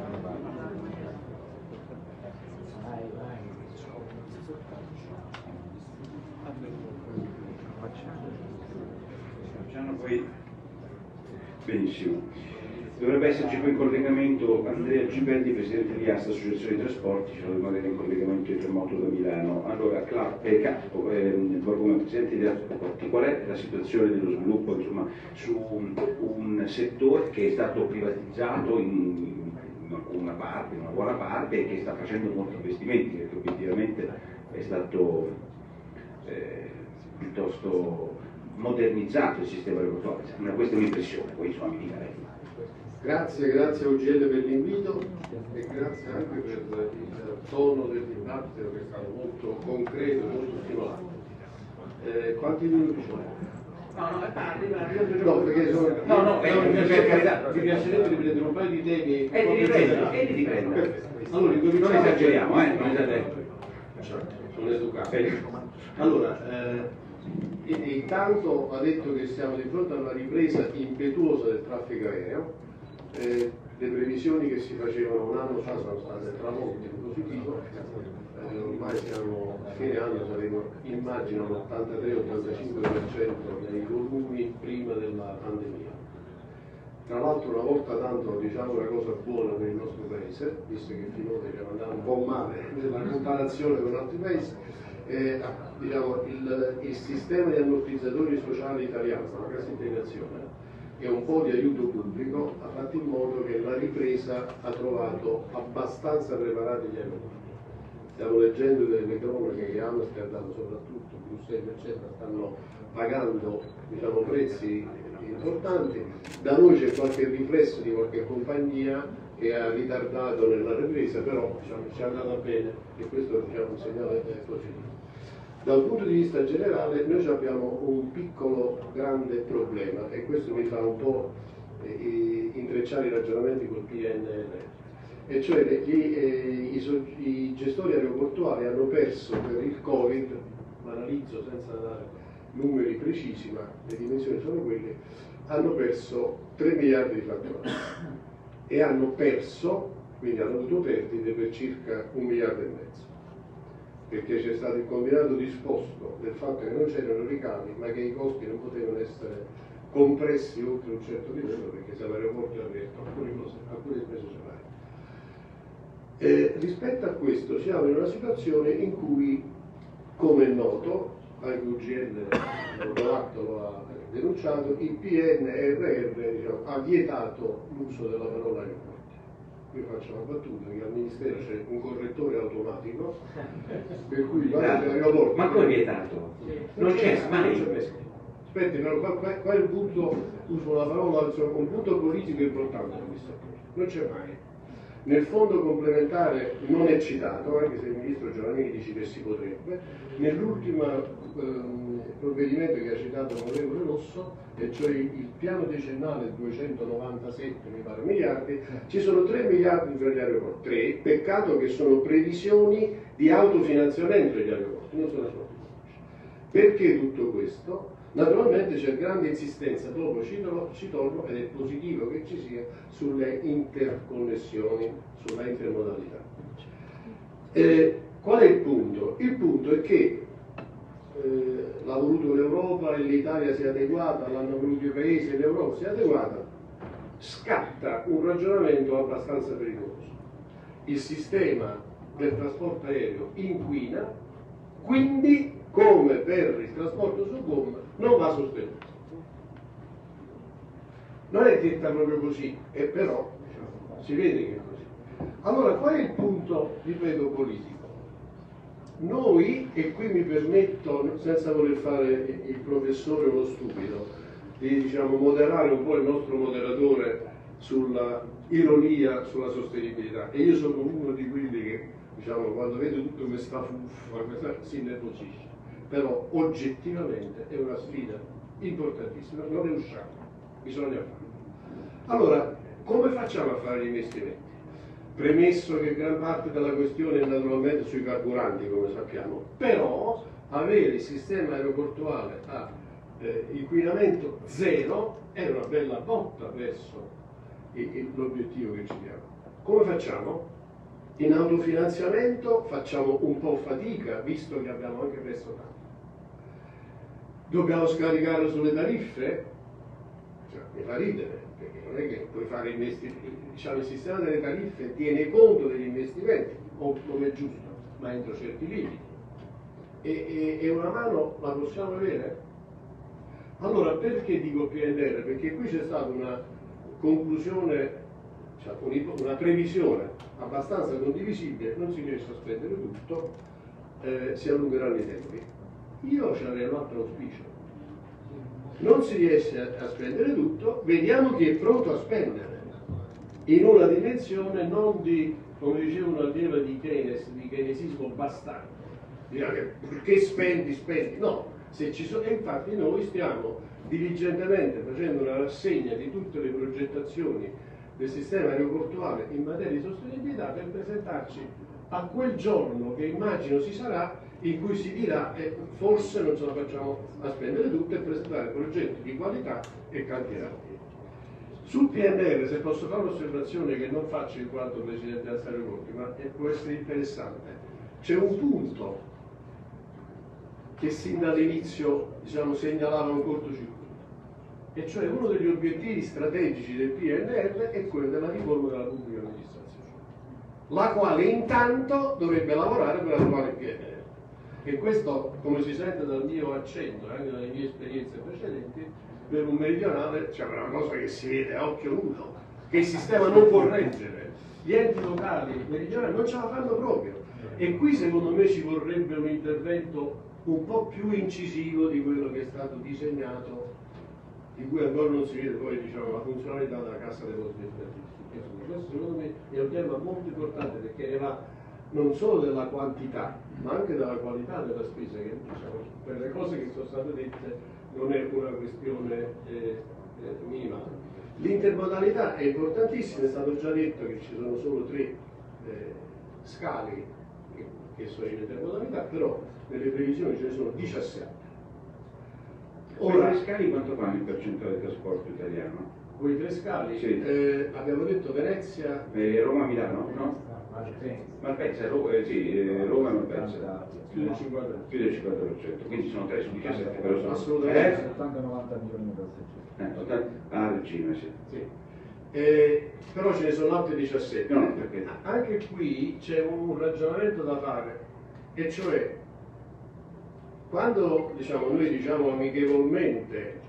Facciamo poi benissimo. Dovrebbe esserci poi in collegamento Andrea Gibelli, presidente di ASTA, Associazione dei Trasporti, ci dovrebbe avere in collegamento il Moto da Milano. Allora, Clark, eh, Capo, eh, come presidente di Trasporti, qual è la situazione dello sviluppo insomma, su un, un settore che è stato privatizzato in, in una parte, in una buona parte, e che sta facendo molti investimenti, perché obiettivamente è stato eh, piuttosto modernizzato il sistema aeroportuale. Questa è un'impressione, poi insomma mi dica lei. Grazie, grazie a U G L per l'invito e grazie anche per il tono del dibattito che è stato molto concreto, molto stimolante. Eh, quanti minuti sono? No, no, parli, no, perché sono... No, no, eh, per carità. Mi piacerebbe riprendere un paio di temi... E li riprenda, e li riprenda. Allora, non esageriamo, eh, non esageriamo. Certo, sono educato. Allora, eh, intanto ha detto che siamo di fronte a una ripresa impetuosa del traffico aereo. Eh, le previsioni che si facevano un anno fa sono state tramonte in positivo, eh, ormai siamo a fine anno, saremo immagino l'ottantatré ottantacinque per cento dei volumi prima della pandemia. Tra l'altro una volta tanto diciamo una cosa buona per il nostro paese, visto che finora diciamo, andava un po' male nella comparazione con altri paesi, eh, diciamo, il, il sistema di ammortizzatori sociali italiano, la cassa integrazione, e un po' di aiuto pubblico ha fatto in modo che la ripresa ha trovato abbastanza preparati gli aeroporti. Stiamo leggendo delle cronache che Amsterdam soprattutto, Bruxelles eccetera, stanno pagando diciamo, prezzi importanti. Da noi c'è qualche riflesso di qualche compagnia che ha ritardato nella ripresa, però diciamo, ci è andata bene e questo diciamo, è un segnale positivo. Dal punto di vista generale noi abbiamo un piccolo grande problema e questo mi fa un po' eh, intrecciare i ragionamenti col P N R R, e cioè gli, eh, i, i gestori aeroportuali hanno perso per il Covid, ma analizzo senza dare numeri precisi, ma le dimensioni sono quelle, hanno perso tre miliardi di fatturati e hanno perso, quindi hanno avuto perdite per circa un miliardo e mezzo. Perché c'è stato il combinato disposto del fatto che non c'erano ricavi, ma che i costi non potevano essere compressi oltre un certo livello, perché se l'aeroporto è aperto, alcune cose, alcune spese ce l'hai. Eh, rispetto a questo siamo in una situazione in cui, come è noto, anche U G L l'atto lo ha denunciato, il P N R R diciamo, ha vietato l'uso della parola aeroporto. Qui faccio una battuta che al Ministero c'è un correttore automatico per cui vietato. Ma come vietato? Non c'è mai. aspetti, però qua, qua, qua è un punto, uso la parola, insomma, un punto politico importante in questo approccio, non c'è mai. Nel fondo complementare non è citato, anche se il ministro Giovannini dice che si potrebbe, nell'ultimo ehm, provvedimento che ha citato l'onorevole Rosso, e cioè il piano decennale duecentonovantasette mi pare miliardi, ci sono tre miliardi per gli aeroporti, tre, peccato che sono previsioni di autofinanziamento degli aeroporti, non sono soldi pubblici. Perché tutto questo? Naturalmente c'è grande insistenza, dopo ci, ci torno, ed è positivo che ci sia, sulle interconnessioni, sulla intermodalità. Eh, qual è il punto? Il punto è che eh, l'ha voluto l'Europa e l'Italia si è adeguata, l'hanno voluto i paesi e l'Europa si è adeguata, scatta un ragionamento abbastanza pericoloso. Il sistema del trasporto aereo inquina, quindi come per il trasporto su gomma non va sostenuto. Non è detta proprio così, e però si vede che è così. Allora, qual è il punto, ripeto, politico? Noi, e qui mi permetto, senza voler fare il professore o lo stupido, di diciamo, moderare un po' il nostro moderatore sulla ironia, sulla sostenibilità, e io sono uno di quelli che, diciamo, quando vedo tutta questa fuffa, questa, si innervosisce. Però oggettivamente è una sfida importantissima, non ne usciamo, bisogna farlo. Allora, come facciamo a fare gli investimenti? Premesso che gran parte della questione è naturalmente sui carburanti, come sappiamo, però avere il sistema aeroportuale a eh, inquinamento zero è una bella botta verso l'obiettivo che ci diamo. Come facciamo? In autofinanziamento facciamo un po' fatica, visto che abbiamo anche perso tanto. Dobbiamo scaricarlo sulle tariffe? Cioè, mi fa ridere, perché non è che puoi fare investimenti, diciamo il sistema delle tariffe tiene conto degli investimenti, come è giusto, ma entro certi limiti. E, e, e una mano la possiamo avere? Allora, perché dico P N R? Perché qui c'è stata una conclusione, cioè una previsione abbastanza condivisibile, non si riesce a spendere tutto, eh, si allungheranno i tempi. Io ci avrei un altro auspicio. Non si riesce a, a spendere tutto, vediamo chi è pronto a spendere, in una dimensione non di, come diceva un allievo di Keynes, di keynesismo bastardo. Dire che spendi, spendi. No, se ci sono, e infatti noi stiamo diligentemente facendo una rassegna di tutte le progettazioni del sistema aeroportuale in materia di sostenibilità per presentarci a quel giorno che immagino ci sarà, in cui si dirà eh, forse non ce la facciamo a spendere tutto e presentare progetti di qualità e cantierati. Sul P N R, se posso fare un'osservazione che non faccio in quanto Presidente del aeroporti, ma eh, può essere interessante, c'è un punto che sin dall'inizio diciamo, segnalava un cortocircuito, e cioè uno degli obiettivi strategici del P N R è quello della riforma della pubblica amministrazione, la quale intanto dovrebbe lavorare per attuare il P N R. E questo, come si sente dal mio accento e anche dalle mie esperienze precedenti, per un meridionale c'è una cosa che si vede a occhio nudo, che il sistema non può reggere. Gli enti locali meridionali non ce la fanno proprio. E qui secondo me ci vorrebbe un intervento un po' più incisivo di quello che è stato disegnato, di cui ancora non si vede poi diciamo, la funzionalità della Cassa dei Posti Statistici. Questo secondo me è un tema molto importante perché ne va non solo della quantità, ma anche della qualità della spesa, che diciamo, per le cose che sono state dette non è una questione eh, eh, minimale. L'intermodalità è importantissima, è stato già detto che ci sono solo tre eh, scali che, che sono in intermodalità, però nelle previsioni ce ne sono diciassette. Ora, i scali quanto fanno il percentuale del trasporto italiano? Quei tre scali? Sì. Eh, abbiamo detto Venezia... Eh, Roma-Milano, no? Malpensa, Roma, eh, sì, eh, Roma e Malpensa. Più del cinquanta per cento. Più del cinquanta per cento, quindi sono tre su diciassette, però sono... Assolutamente. Eh? ottanta novanta milioni di passeggeri. Eh, ah, regime, sì. Sì. Eh, però ce ne sono altri diciassette. No, perché? Anche qui c'è un ragionamento da fare, e cioè quando diciamo, noi diciamo amichevolmente,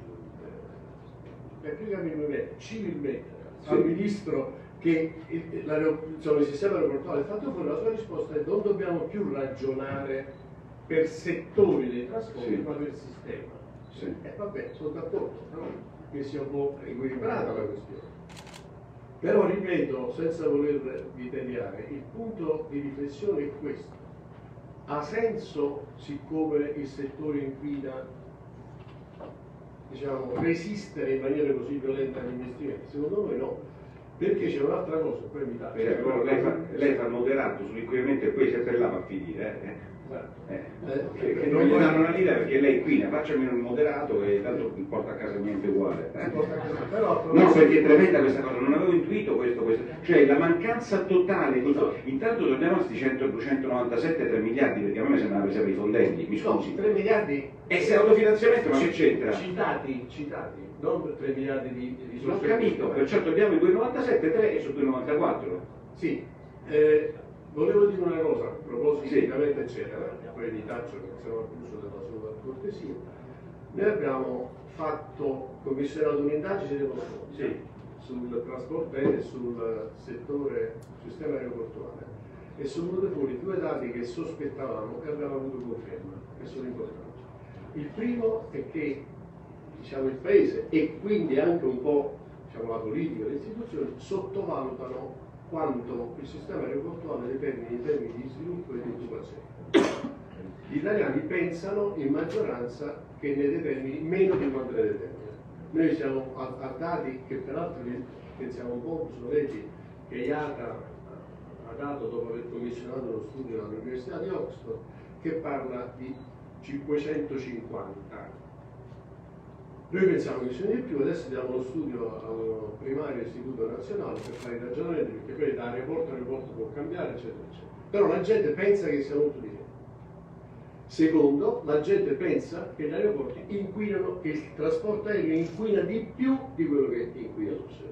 eh, più che amichevolmente, civilmente, sì, al Ministro che il, insomma, il sistema aeroportuale è fatto fuori, la sua risposta è non dobbiamo più ragionare per settori dei trasporti, sì, ma per sistema. Sì. Eh, vabbè, sono d'accordo, no? Che sia un po' equilibrata la questione. Però ripeto, senza voler vitelliare, il punto di riflessione è questo. Ha senso, siccome il settore inquina, diciamo, resistere in maniera così violenta agli investimenti? Secondo noi no, perché c'è un'altra cosa, poi mi dà. Cioè, però lei fa, lei fa il moderato sull'inquinamento e poi sempre là va a finire, eh? Eh, che, che non gli danno una linea perché lei inquina, faccia almeno il moderato e tanto non porta a casa niente uguale. Eh? Però, no, perché è tremenda questa cosa, non avevo intuito questo, questo. Cioè la mancanza totale di... Intanto torniamo a questi duecentonovantasette, tre miliardi, perché a me mi sembra che siamo i fondenti, mi scusi. No, tre miliardi... E se autofinanziamento, ma che c'entra? Citati, citati, non per tre miliardi di risorse. Non ho capito, perciò togliamo i duecentonovantasette, tre e su duecentonovantaquattro. Sì. Eh, Volevo dire una cosa, a proposito sì. di Cametta eccetera, poi vi taccio che siamo all'uso della sua cortesia. Noi abbiamo fatto, commissionato un'indagine dello Stato sì. sul trasporto aereo e sul settore, sistema aeroportuale e sono venute fuori due dati che sospettavamo e avevamo avuto conferma, che sono importanti. Il primo è che diciamo, il Paese e quindi anche un po' diciamo, la politica, le istituzioni sottovalutano quanto il sistema aeroportuale determina in termini di sviluppo e di occupazione. Gli italiani pensano in maggioranza che ne determini meno di quanto ne determina. Noi siamo a, a dati che peraltro pensiamo un po' obsoleti, che I A T A ha dato dopo aver commissionato uno studio all'Università di Oxford, che parla di cinquecentocinquanta. Noi pensiamo che ce ne di più, adesso diamo lo studio al primario istituto nazionale per fare i ragionamenti, perché poi da aeroporto a aeroporto può cambiare, eccetera, eccetera. Però la gente pensa che sia molto di meno. Secondo, la gente pensa che gli aeroporti inquinano, che il trasporto aereo inquina di più di quello che inquina sul serio.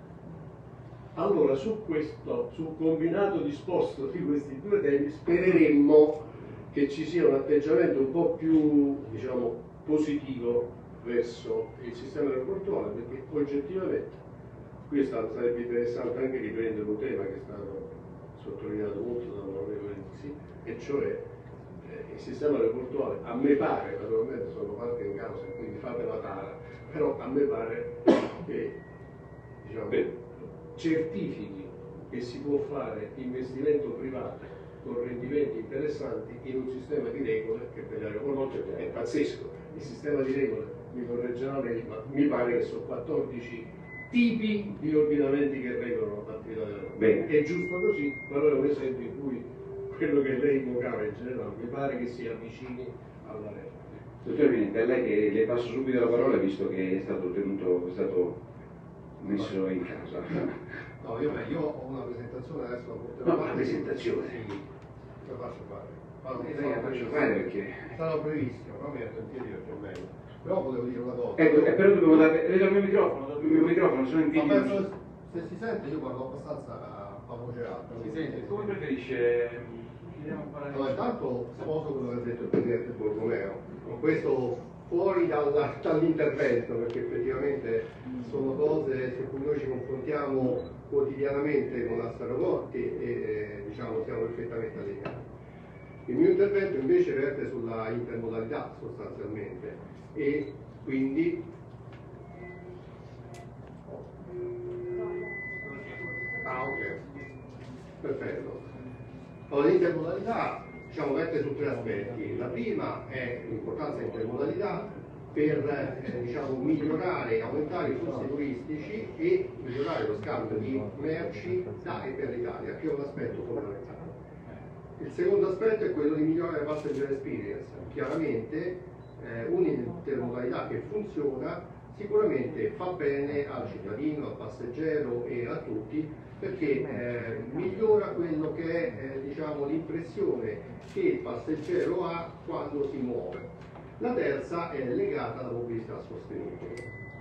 Allora, su questo, sul combinato disposto di questi due temi, spereremmo che ci sia un atteggiamento un po' più, diciamo, positivo verso il sistema aeroportuale, perché oggettivamente qui sarebbe interessante anche riprendere un tema che è stato sottolineato molto dall'onorevole Lizzi, e cioè eh, il sistema aeroportuale, a me pare, naturalmente sono parte in causa e quindi fate la tara, però a me pare che diciamo, certifichi che si può fare investimento privato con rendimenti interessanti in un sistema di regole che per gli aeroporti è pazzesco. Il sistema di regole, mi correggerà lei, ma mi pare che sono quattordici tipi di ordinamenti che regolano l'attività dell'aeroporto. È giusto così, però è un esempio in cui quello che lei invocava in generale mi pare che si avvicini alla regola. Dottor Minente, a lei che le passo subito la parola visto che è stato tenuto, è stato messo in casa. No, io, io ho una presentazione adesso la porterò. No, una presentazione? Sì, la faccio fare. Ma non lei la faccio fare perché? Stava previssimo, però mi metto in piedi perché è meglio. Però volevo dire una cosa. Ecco, eh, però dobbiamo dare. Vedo il mio microfono, do il mio microfono, sono in piedi. Ma penso, se si sente io parlo abbastanza a voce alta. Si sente, come preferisce? No, intanto sposo quello che ha detto il Presidente Borromeo, con questo fuori dalla, dall'intervento, perché effettivamente sono cose su cui noi ci confrontiamo quotidianamente con Assaroporti e eh, diciamo siamo perfettamente allineati. Il mio intervento invece verte sulla intermodalità sostanzialmente e quindi ah ok, perfetto. Allora, l'intermodalità diciamo, verte su tre aspetti. La prima è l'importanza dell'intermodalità per eh, diciamo, migliorare e aumentare i flussi turistici e migliorare lo scambio di merci da e per l'Italia, che è un aspetto fondamentale. Il secondo aspetto è quello di migliorare la passenger experience. Chiaramente eh, un'intermodalità che funziona sicuramente fa bene al cittadino, al passeggero e a tutti, perché eh, migliora quello che è eh, diciamo, l'impressione che il passeggero ha quando si muove. La terza è legata alla mobilità sostenibile.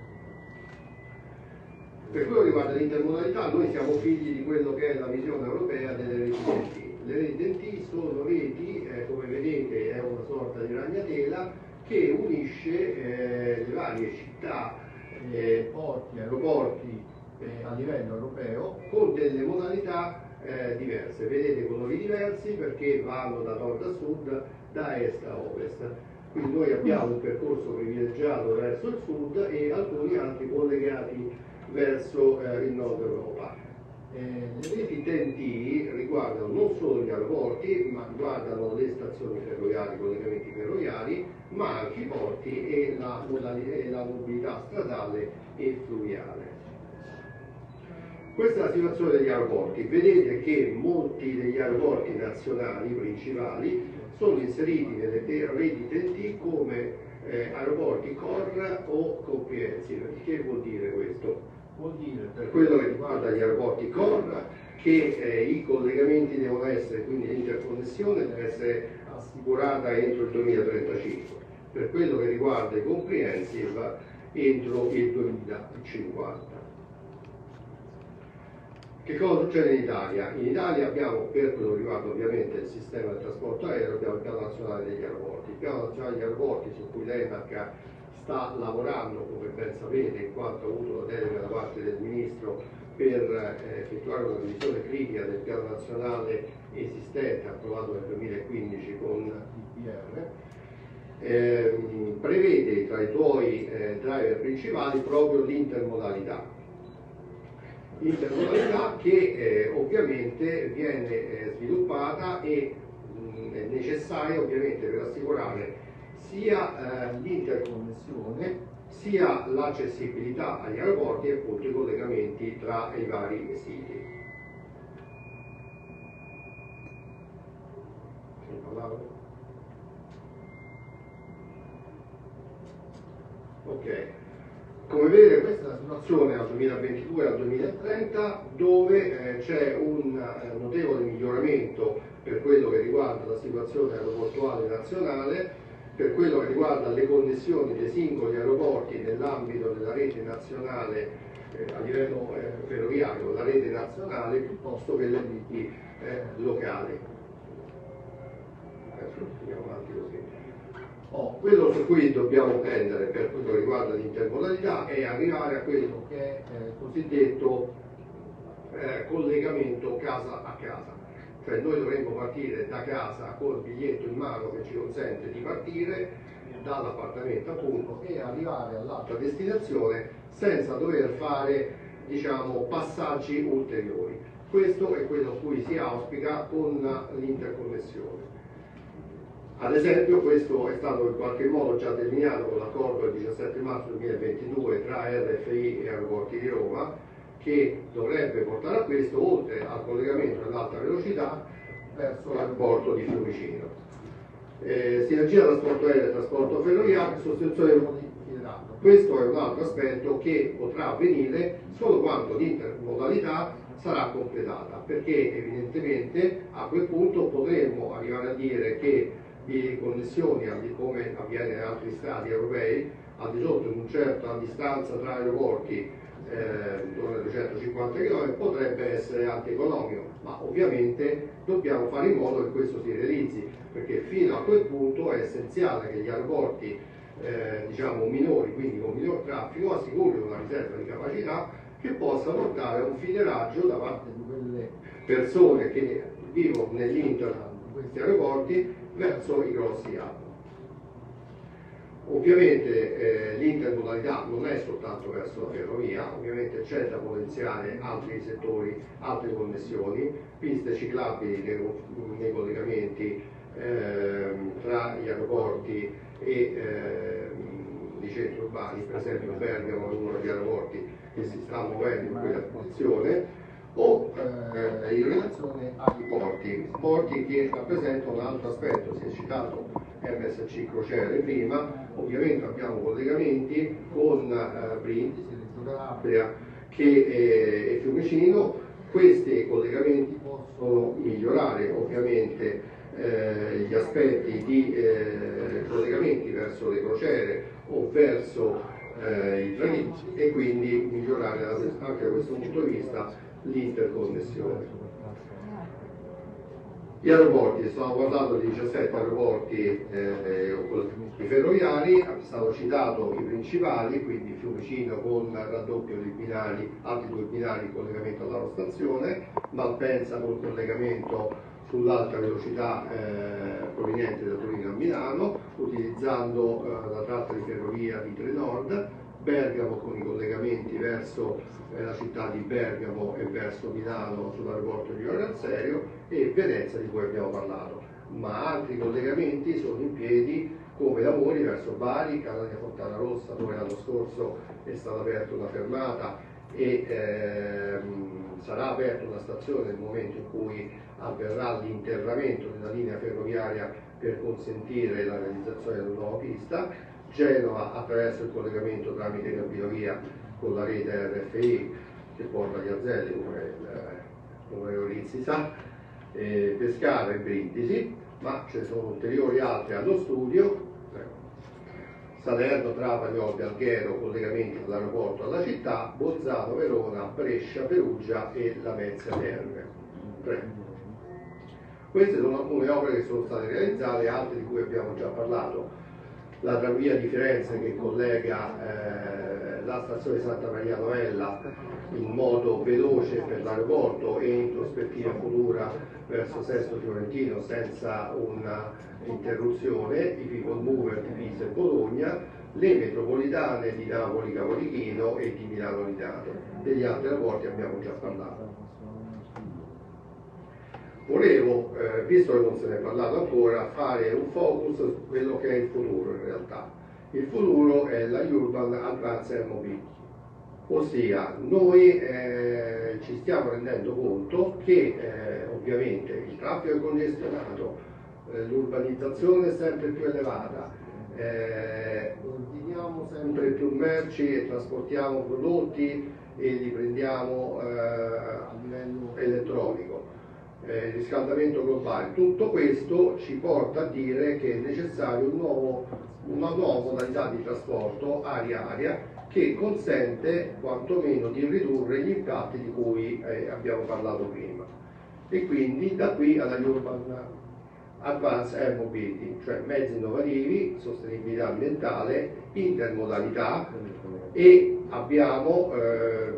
Per quello che riguarda l'intermodalità, noi siamo figli di quello che è la visione europea delle reti T N T. Le reti T N T sono reti, eh, come vedete, è una sorta di ragnatela che unisce eh, le varie città, eh, porti, aeroporti eh, a livello europeo con delle modalità eh, diverse. Vedete colori diversi perché vanno da nord a sud, da est a ovest. Quindi noi abbiamo un percorso privilegiato verso il sud e alcuni altri collegati verso eh, il nord Europa. Eh, le reti T N T riguardano non solo gli aeroporti, ma riguardano le stazioni ferroviarie, i collegamenti ferroviari, ma anche i porti e la, e la mobilità stradale e fluviale. Questa è la situazione degli aeroporti. Vedete che molti degli aeroporti nazionali principali sono inseriti nelle reti T N T come eh, aeroporti core o comprehensive. Che vuol dire questo? Vuol dire, per quello che riguarda gli aeroporti core, che eh, i collegamenti devono essere, quindi l'interconnessione deve essere assicurata entro il duemilatrentacinque. Per quello che riguarda i comprehensive, entro il duemilacinquanta. Che cosa succede in Italia? In Italia abbiamo, per quello che riguarda ovviamente il sistema del trasporto aereo, abbiamo il piano nazionale degli aeroporti. Il piano nazionale degli aeroporti su cui l'ENAC sta lavorando, come ben sapete, in quanto ha avuto la delega da parte del Ministro per eh, effettuare una revisione critica del piano nazionale esistente, approvato nel duemilaquindici con il D P R, ehm, prevede tra i tuoi eh, driver principali proprio l'intermodalità. Intermodalità che eh, ovviamente viene eh, sviluppata e mh, è necessaria ovviamente per assicurare sia eh, l'interconnessione sia l'accessibilità agli aeroporti e appunto i collegamenti tra i vari siti. Ok. Come vedete questa è la situazione dal duemilaventidue al duemilatrenta dove eh, c'è un eh, notevole miglioramento per quello che riguarda la situazione aeroportuale nazionale, per quello che riguarda le connessioni dei singoli aeroporti nell'ambito della rete nazionale eh, a livello eh, ferroviario, la rete nazionale piuttosto che le reti eh, locali. Adesso andiamo avanti così. Oh, quello su cui dobbiamo prendere per quello che riguarda l'intermodalità è arrivare a quello che è il eh, cosiddetto eh, collegamento casa a casa. Cioè noi dovremmo partire da casa col biglietto in mano che ci consente di partire dall'appartamento appunto e arrivare all'altra destinazione senza dover fare, diciamo, passaggi ulteriori. Questo è quello a cui si auspica con l'interconnessione. Ad esempio questo è stato in qualche modo già delineato con l'accordo del diciassette marzo duemilaventidue tra R F I e Aeroporti di Roma, che dovrebbe portare a questo, oltre al collegamento dell'alta velocità, verso l'aeroporto di Fiumicino. Eh, sinergia trasporto aereo e trasporto ferroviario, sostituzione del federato. Questo è un altro aspetto che potrà avvenire solo quando l'intermodalità sarà completata, perché evidentemente a quel punto potremmo arrivare a dire che le connessioni, come avviene in altri stati europei, al di sotto di una certa distanza tra aeroporti, eh, intorno ai duecentocinquanta chilometri, potrebbe essere anche economico, ma ovviamente dobbiamo fare in modo che questo si realizzi, perché fino a quel punto è essenziale che gli aeroporti eh, diciamo minori, quindi con minor traffico, assicurino una riserva di capacità che possa portare a un fileraggio da parte di quelle persone che vivono nell'interno di questi aeroporti verso i grossi hub. Ovviamente eh, l'intermodalità non è soltanto verso la ferrovia, ovviamente c'è da potenziare altri settori, altre connessioni, piste ciclabili nei, nei collegamenti eh, tra gli aeroporti e eh, i centri urbani, per esempio Bergamo è uno degli aeroporti che si sta muovendo in quella direzione, o eh, in relazione ai porti, porti che rappresentano un altro aspetto. Si è citato M S C Crociere prima, ovviamente abbiamo collegamenti con eh, Brindisi, Reggio Calabria che, eh, e Fiumicino. Questi collegamenti possono migliorare ovviamente eh, gli aspetti di eh, collegamenti verso le crociere o verso eh, i traghetti e quindi migliorare anche da questo punto di vista l'interconnessione. Gli aeroporti, stiamo parlando di diciassette aeroporti eh, ferroviari, è stato citato i principali, quindi Fiumicino con raddoppio dei binari, altri due binari in collegamento alla loro stazione, Malpensa con collegamento sull'alta velocità eh, proveniente da Torino a Milano, utilizzando eh, la tratta di ferrovia di Trenord, Bergamo con i collegamenti verso eh, la città di Bergamo e verso Milano sull'aeroporto di Giovanni Serio, e Venezia, di cui abbiamo parlato, ma altri collegamenti sono in piedi, come lavori verso Bari, Catania Fontana Rossa, dove l'anno scorso è stata aperta una fermata e ehm, sarà aperta una stazione nel momento in cui avverrà l'interramento della linea ferroviaria per consentire la realizzazione della nuova pista. Genova attraverso il collegamento tramite cabinovia con la rete R F I che porta agli Azelli, come l'onorevole Rizzi sa, eh, Pescara e Brindisi, ma ce ne sono ulteriori altri allo studio. Salerno, Trapani, Olbia, Alghero, collegamenti dall'aeroporto alla città, Bolzano, Verona, Brescia, Perugia e Lamezia Terme. Tre. Queste sono alcune opere che sono state realizzate, altre di cui abbiamo già parlato. La tramvia di Firenze che collega eh, la stazione di Santa Maria Novella in modo veloce per l'aeroporto e in prospettiva futura verso Sesto Fiorentino senza una interruzione, i people mover di Pisa e Bologna, le metropolitane di Napoli Capodichino e di Milano Linate. Degli altri aeroporti abbiamo già parlato. Volevo, eh, visto che non se ne è parlato ancora, fare un focus su quello che è il futuro in realtà. Il futuro è la Urban Advanced M O B, ossia noi eh, ci stiamo rendendo conto che eh, ovviamente il traffico è congestionato, eh, l'urbanizzazione è sempre più elevata, eh, ordiniamo sempre più merci e trasportiamo prodotti e li prendiamo eh, a livello elettronico. Eh, riscaldamento globale, tutto questo ci porta a dire che è necessario un nuovo, una nuova modalità di trasporto aria-aria che consente quantomeno di ridurre gli impatti di cui eh, abbiamo parlato prima, e quindi da qui alla Urban Advanced Air Mobility, cioè mezzi innovativi, sostenibilità ambientale, intermodalità, e abbiamo eh,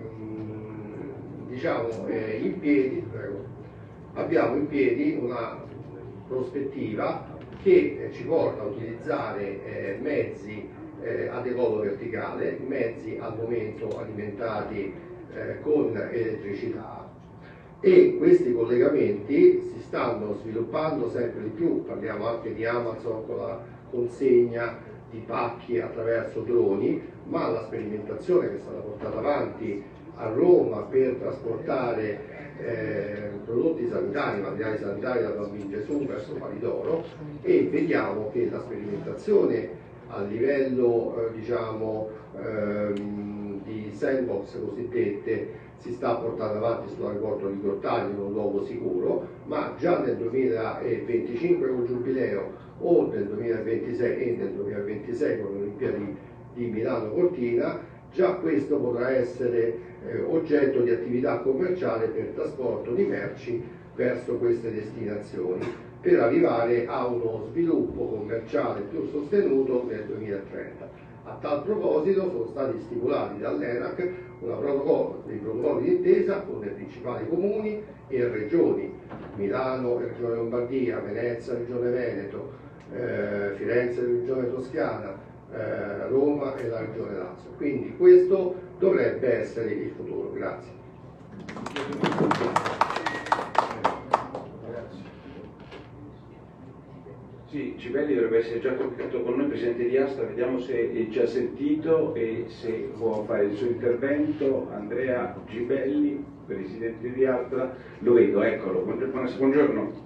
diciamo eh, in piedi prego, abbiamo in piedi una prospettiva che ci porta a utilizzare eh, mezzi eh, a decollo verticale, mezzi al momento alimentati eh, con elettricità, e questi collegamenti si stanno sviluppando sempre di più. Parliamo anche di Amazon con la consegna di pacchi attraverso droni, ma la sperimentazione che è stata portata avanti a Roma per trasportare Eh, prodotti sanitari, materiali sanitari da Bambino Gesù verso Paridoro, e vediamo che la sperimentazione a livello eh, diciamo ehm, di sandbox cosiddette si sta portando avanti sull'aeroporto di Grottaglie, in un luogo sicuro, ma già nel duemilaventicinque con il Giubileo o nel duemilaventisei e nel duemilaventisei con le Olimpiadi di Milano Cortina, già questo potrà essere eh, oggetto di attività commerciale per trasporto di merci verso queste destinazioni, per arrivare a uno sviluppo commerciale più sostenuto nel duemilatrenta. A tal proposito sono stati stipulati dall'ENAC una protocollo, dei protocolli di intesa con le principali comuni e regioni, Milano, Regione Lombardia, Venezia, Regione Veneto, eh, Firenze, Regione Toscana, Eh, Roma e la Regione Lazio. Quindi questo dovrebbe essere il futuro. Grazie. Sì, Gibelli dovrebbe essere già collegato con noi, presidente di Asta, vediamo se è già sentito e se può fare il suo intervento. Andrea Gibelli, presidente di Asta, lo vedo, eccolo, buongiorno.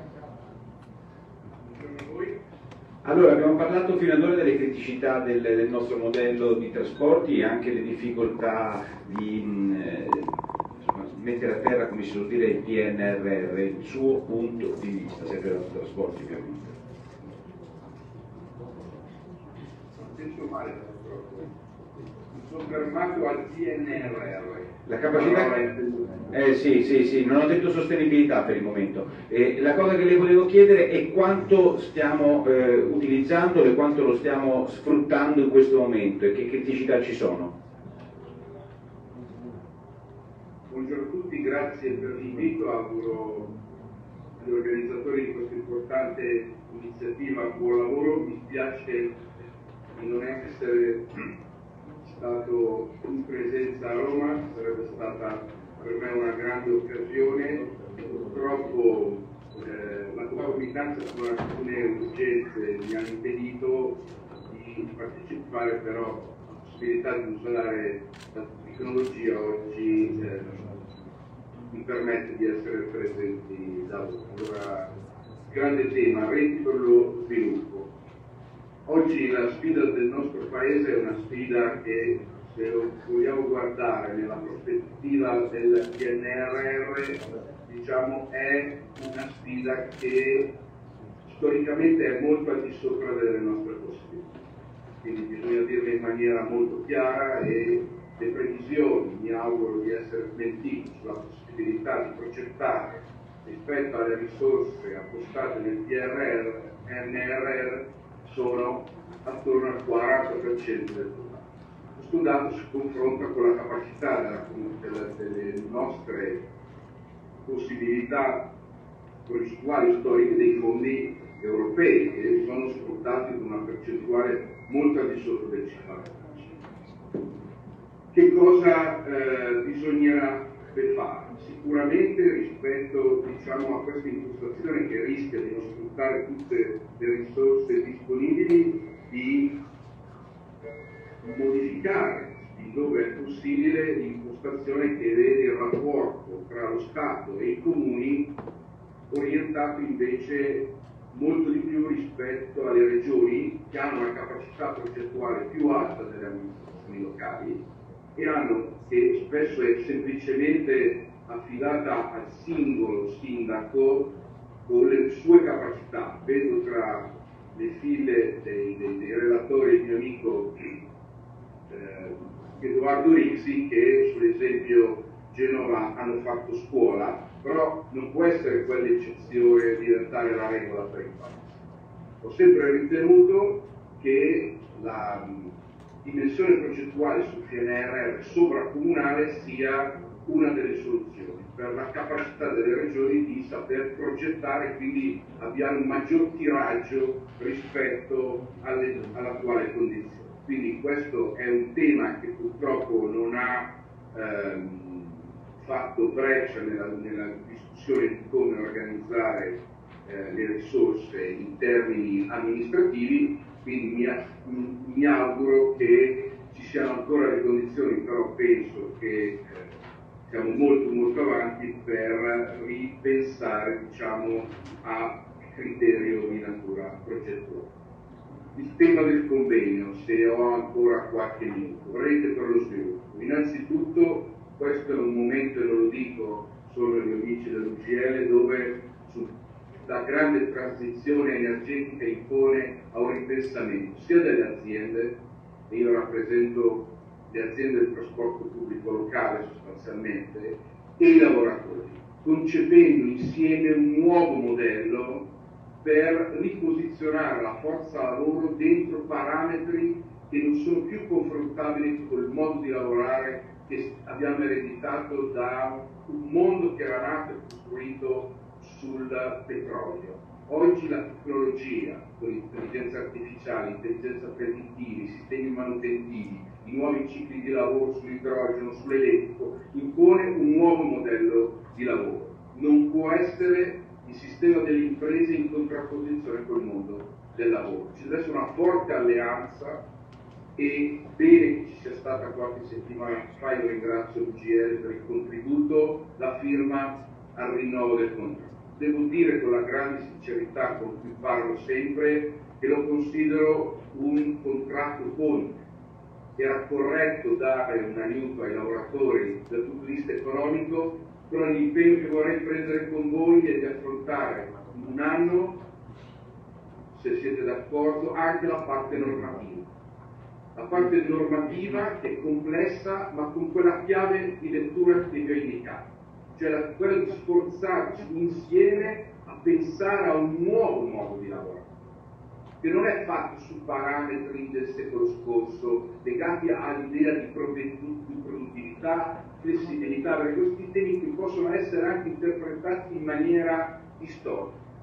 Allora, abbiamo parlato fino ad ora delle criticità del, del nostro modello di trasporti e anche le difficoltà di eh, insomma, mettere a terra, come si suol dire, il P N R R, il suo punto di vista, sempre per i trasporti ovviamente. Sento male, mi sono fermato al P N R R. La capacità... Eh sì, sì, sì, non ho detto sostenibilità per il momento. Eh, la cosa che le volevo chiedere è quanto stiamo eh, utilizzando e quanto lo stiamo sfruttando in questo momento e che criticità ci sono. Buongiorno a tutti, grazie per l'invito, auguro agli organizzatori di questa importante iniziativa iniziativa, buon lavoro. Mi spiace di non essere stato in presenza a Roma, sarebbe stata per me una grande occasione. Purtroppo eh, la concomitanza con alcune urgenze mi ha impedito di partecipare, però la possibilità di usare la tecnologia oggi eh, mi permette di essere presenti da voi. Allora, grande tema, reti per lo sviluppo. Oggi la sfida del nostro Paese è una sfida che, se lo vogliamo guardare nella prospettiva del P N R R, diciamo, è una sfida che storicamente è molto al di sopra delle nostre possibilità. Quindi bisogna dirlo in maniera molto chiara, e le previsioni, mi auguro di essere smentito, sulla possibilità di progettare rispetto alle risorse appostate nel P N R R sono attorno al quaranta per cento del totale. Questo dato si confronta con la capacità della, della, delle nostre possibilità progettuali storiche dei fondi europei, che sono sfruttati con una percentuale molto al di sotto del cinquanta per cento. Che cosa eh, bisognerebbe fare? Sicuramente rispetto, diciamo, a questa impostazione che rischia di non sfruttare tutte le risorse disponibili, di modificare, dove è possibile, l'impostazione che vede il rapporto tra lo Stato e i comuni orientato invece molto di più rispetto alle regioni, che hanno una capacità progettuale più alta delle amministrazioni locali e hanno, che spesso è semplicemente affidata al singolo sindaco con le sue capacità. Vedo tra le file dei, dei, dei relatori il mio amico eh, Edoardo Rixi, che sull'esempio Genova hanno fatto scuola, però non può essere quell'eccezione diventare la regola per il Paese. Ho sempre ritenuto che la dimensione progettuale sul P N R R sovracomunale sia una delle soluzioni per la capacità delle regioni di saper progettare, quindi abbiamo un maggior tiraggio rispetto alle, all'attuale condizione. Quindi questo è un tema che purtroppo non ha ehm, fatto breccia nella, nella discussione di come organizzare eh, le risorse in termini amministrativi, quindi mi, mi auguro che ci siano ancora le condizioni, però penso che eh, siamo molto molto avanti per ripensare, diciamo, a criterio di natura progettuale. Il tema del convegno, se ho ancora qualche minuto, rete per lo sviluppo. Innanzitutto questo è un momento, e non lo dico solo agli amici dell'U G L, dove la grande transizione energetica impone a un ripensamento sia delle aziende, e io rappresento le aziende del trasporto pubblico locale sostanzialmente, e i lavoratori, concependo insieme un nuovo modello per riposizionare la forza lavoro dentro parametri che non sono più confrontabili col modo di lavorare che abbiamo ereditato da un mondo che era nato e costruito sul petrolio. Oggi la tecnologia, con l'intelligenza artificiale, l'intelligenza predittiva, i sistemi manutentivi, i nuovi cicli di lavoro sull'idrogeno, sull'elettrico, impone un nuovo modello di lavoro. Non può essere il sistema delle imprese in contrapposizione col mondo del lavoro. Ci deve essere una forte alleanza, e bene che ci sia stata qualche settimana fa, io ringrazio l'U G L per il contributo, la firma al rinnovo del contratto. Devo dire con la grande sincerità con cui parlo sempre che lo considero un contratto ponte. Era corretto dare un aiuto ai lavoratori dal punto di vista economico, però l'impegno che vorrei prendere con voi è di affrontare in un anno, se siete d'accordo, anche la parte normativa. La parte normativa è complessa, ma con quella chiave di lettura che vi ho indicato, cioè la, quella di sforzarci insieme a pensare a un nuovo modo di lavorare, che non è fatto su parametri del secolo scorso, legati all'idea di produttività, flessibilità, perché questi temi che possono essere anche interpretati in maniera distorta.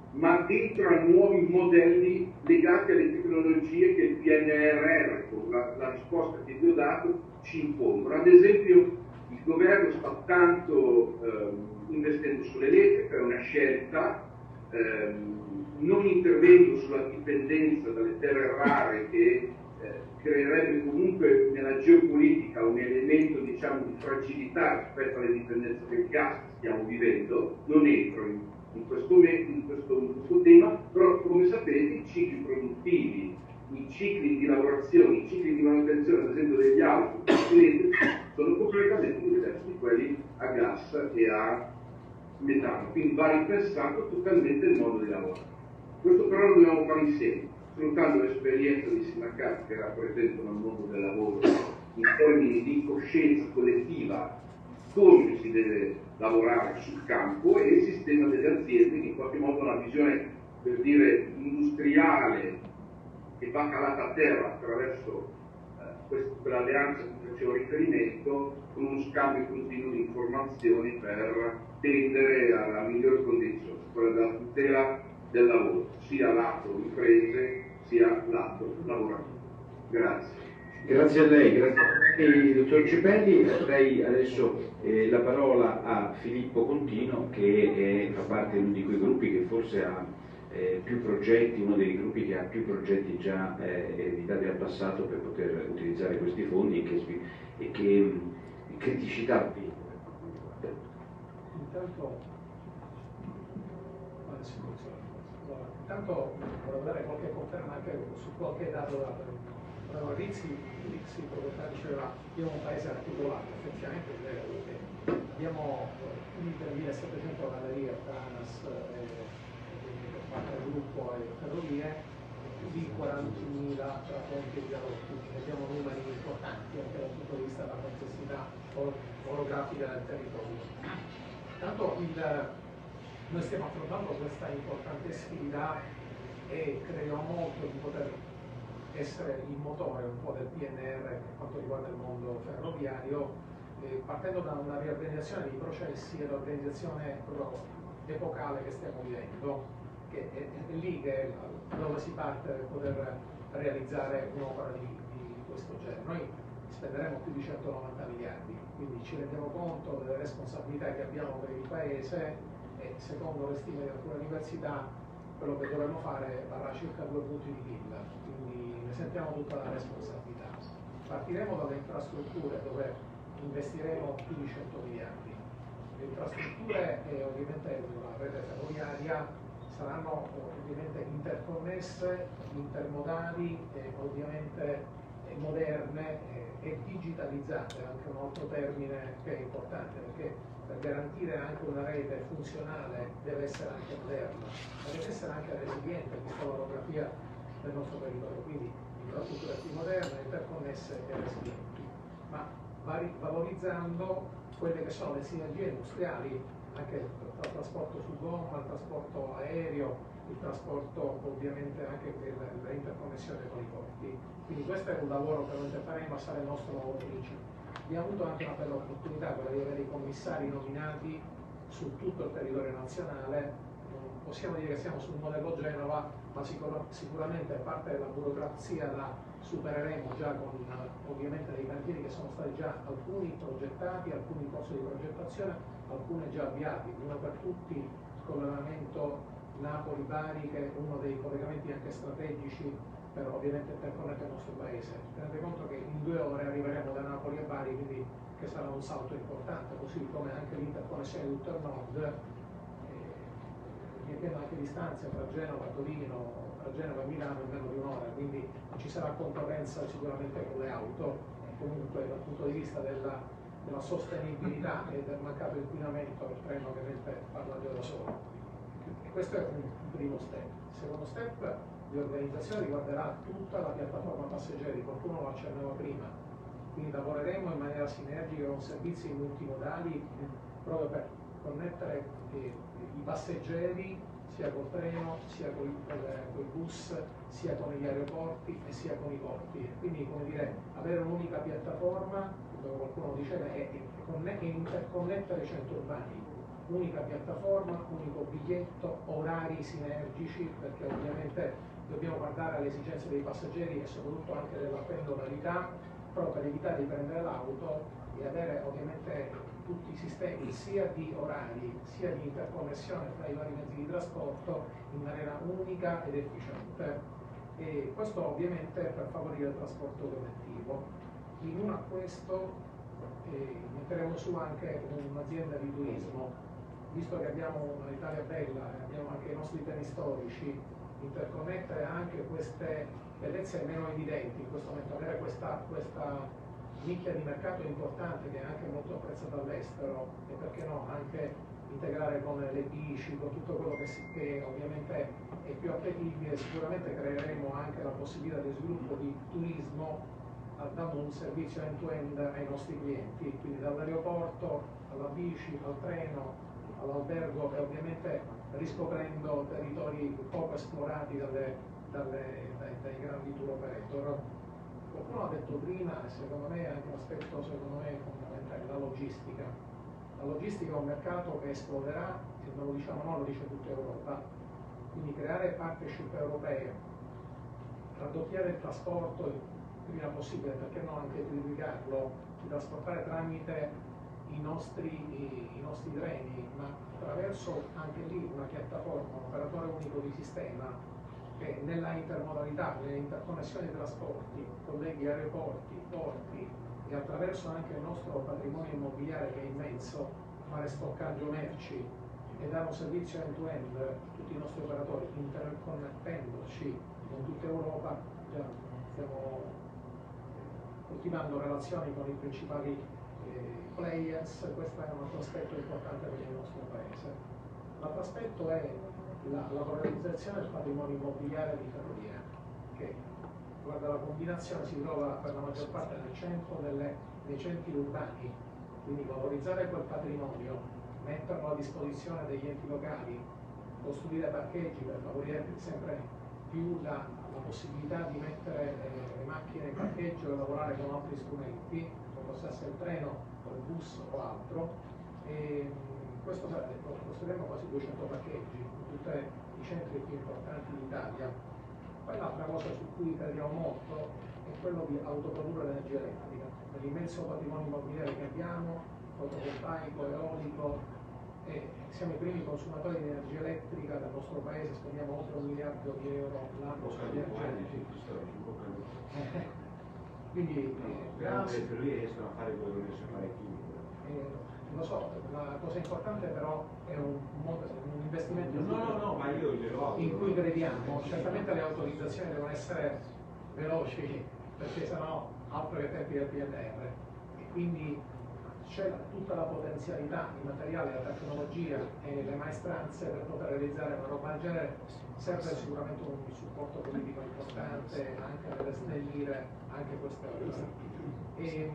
ma dentro a nuovi modelli legati alle tecnologie che il P N R R, con la, la risposta che vi ho dato, ci impongono. Ad esempio, il governo sta tanto ehm, investendo sull'elettrica, è una scelta, ehm, non intervenendo sulla dipendenza dalle terre rare che eh, creerebbe comunque nella geopolitica un elemento, diciamo, di fragilità rispetto alle dipendenze del gas che stiamo vivendo. Non entro in, in, questo, in, questo, in questo tema, però come sapete i cicli produttivi, i cicli di lavorazione, i cicli di manutenzione, ad esempio degli auto sono completamente diversi di quelli a gas e a metano, quindi va ripensato totalmente il modo di lavoro. Questo però lo dobbiamo fare insieme, sfruttando l'esperienza dei sindacati che rappresentano il mondo del lavoro in termini di coscienza collettiva, come si deve lavorare sul campo, e il sistema delle aziende che in qualche modo ha una visione, per dire, industriale che va calata a terra attraverso eh, quell'alleanza a cui facevo riferimento, con uno scambio continuo di informazioni per tendere alla migliore condizione, quella della tutela del lavoro, sia lato imprese sia lato lavoratore. Grazie. Grazie a lei, grazie a lei, dottor Cepelli. Darei adesso eh, la parola a Filippo Contino, che è, fa parte di uno di quei gruppi che forse ha eh, più progetti, uno dei gruppi che ha più progetti già eh, evitati al passato per poter utilizzare questi fondi, e che, e che mh, criticità. Intanto, intanto vorrei dare qualche conferma anche su qualche dato da Rizzi, Rizzi poco diceva abbiamo un paese articolato, effettivamente è vero, perché abbiamo più di tremilasettecento gallerie tra ANAS e gruppo e ferrovie, più di quarantamila tra ponti e viadotti, abbiamo numeri importanti anche dal punto di vista della complessità orografica del territorio. Tanto il, noi stiamo affrontando questa importante sfida e crediamo molto di poter essere il motore un po' del P N R per quanto riguarda il mondo ferroviario, eh, partendo da una riorganizzazione dei processi e l'organizzazione epocale che stiamo vivendo, che è, è lì che, dove si parte per poter realizzare un'opera di, di questo genere. Noi spenderemo più di centonovanta miliardi, quindi ci rendiamo conto delle responsabilità che abbiamo per il Paese e secondo le stime di alcune università quello che dovremmo fare varrà circa due punti di P I L, quindi ne sentiamo tutta la responsabilità. Partiremo dalle infrastrutture dove investiremo più di cento miliardi. Le infrastrutture e ovviamente la rete ferroviaria saranno ovviamente interconnesse, intermodali e ovviamente moderne e digitalizzate, anche un altro termine che è importante, perché per garantire anche una rete funzionale deve essere anche moderna, ma deve essere anche resiliente vista l'orografia del nostro territorio, quindi infrastrutture più moderne, interconnesse e resilienti, ma valorizzando quelle che sono le sinergie industriali anche tra il trasporto su gomma, il trasporto aereo, il trasporto ovviamente anche per la interconnessione con i porti. Quindi questo è un lavoro che noi faremo, ma sarà il nostro lavoro principale. Abbiamo avuto anche una bella opportunità, quella di avere i commissari nominati su tutto il territorio nazionale. Non possiamo dire che siamo sul modello Genova, ma sicur sicuramente parte della burocrazia la supereremo già con ovviamente dei cantieri che sono stati già alcuni progettati, alcuni in corso di progettazione, alcuni già avviati, uno per tutti il collegamento Napoli-Bari, che è uno dei collegamenti anche strategici per ovviamente interconnettere il nostro paese. Tenete conto che in due ore arriveremo da Napoli a Bari, quindi che sarà un salto importante, così come anche l'interconnessione di tutto il nord, eh, riempiendo anche distanze tra Genova e Torino, tra Genova e Milano in meno di un'ora, quindi ci sarà concorrenza sicuramente con le auto, e comunque dal punto di vista della, della sostenibilità e del mancato inquinamento il treno ovviamente parla già da solo. E questo è un primo step. Il secondo step di organizzazione riguarderà tutta la piattaforma passeggeri, qualcuno lo accennava prima, quindi lavoreremo in maniera sinergica con servizi multimodali proprio per connettere eh, i passeggeri sia col treno, sia con i bus, sia con gli aeroporti e sia con i porti. Quindi, come dire, avere un'unica piattaforma, dove qualcuno diceva, è, è, è interconnettere i centri urbani, unica piattaforma, unico biglietto, orari sinergici, perché ovviamente dobbiamo guardare alle esigenze dei passeggeri e soprattutto anche della pendolarità, proprio per evitare di prendere l'auto e avere ovviamente tutti i sistemi sia di orari sia di interconnessione tra i vari mezzi di trasporto in maniera unica ed efficiente. E questo ovviamente per favorire il trasporto collettivo. In uno a questo eh, metteremo su anche un'azienda di turismo, visto che abbiamo un'Italia bella e abbiamo anche i nostri temi storici, interconnettere anche queste bellezze meno evidenti in questo momento, avere questa, questa nicchia di mercato importante che è anche molto apprezzata all'estero e perché no anche integrare con le bici, con tutto quello che, si, che ovviamente è più appetibile. Sicuramente creeremo anche la possibilità di sviluppo di turismo dando un servizio end-to-end ai nostri clienti, quindi dall'aeroporto alla bici, al treno, all'albergo e ovviamente riscoprendo territori poco esplorati dalle, dalle, dai, dai grandi tour operator. Qualcuno ha detto prima, e secondo me è anche un aspetto secondo me fondamentale, la logistica. La logistica è un mercato che esploderà, e non lo diciamo noi, lo dice tutta Europa. Quindi creare partnership europee, raddoppiare il trasporto il prima possibile, perché no anche triplicarlo, trasportare tramite i nostri, i, i nostri treni, ma attraverso anche lì una piattaforma, un operatore unico di sistema che nella intermodalità, nelle interconnessioni dei trasporti, colleghi aeroporti, porti e attraverso anche il nostro patrimonio immobiliare che è immenso, fare stoccaggio merci e dare un servizio end-to-end a tutti i nostri operatori, interconnettendoci con tutta Europa. Già stiamo coltivando relazioni con i principali eh, players, questo è un altro aspetto importante per il nostro paese. L'altro aspetto è la, la valorizzazione del patrimonio immobiliare di Ferrovie, che guarda, la combinazione si trova per la maggior parte nel centro delle, dei centri urbani, quindi valorizzare quel patrimonio, metterlo a disposizione degli enti locali, costruire parcheggi per favorire sempre più la, la possibilità di mettere eh, le macchine in parcheggio e lavorare con altri strumenti, come possa essere il treno o il bus o altro. E, questo lo costruiremo quasi duecento parcheggi in tutti i centri più importanti d'Italia. Poi l'altra cosa su cui crediamo molto è quello di autoprodurre l'energia elettrica, per l'immenso patrimonio immobiliare che abbiamo, fotovoltaico, eolico, e siamo i primi consumatori di energia elettrica del nostro paese, spendiamo oltre un miliardo di euro l'anno su energia elettrica. Quindi eh, gas, le ferrovie riescono a fare quello che riescono a fare chi? Eh, lo so, la cosa importante però è un, un investimento no, no, no, ma io glielo in cui crediamo. Certamente le autorizzazioni devono essere veloci, perché sennò altro che tempi del P N R R. E quindi c'è tutta la potenzialità, il materiale, la tecnologia e le maestranze per poter realizzare una roba del genere. Serve sicuramente un supporto politico importante anche per snellire anche queste opere. E,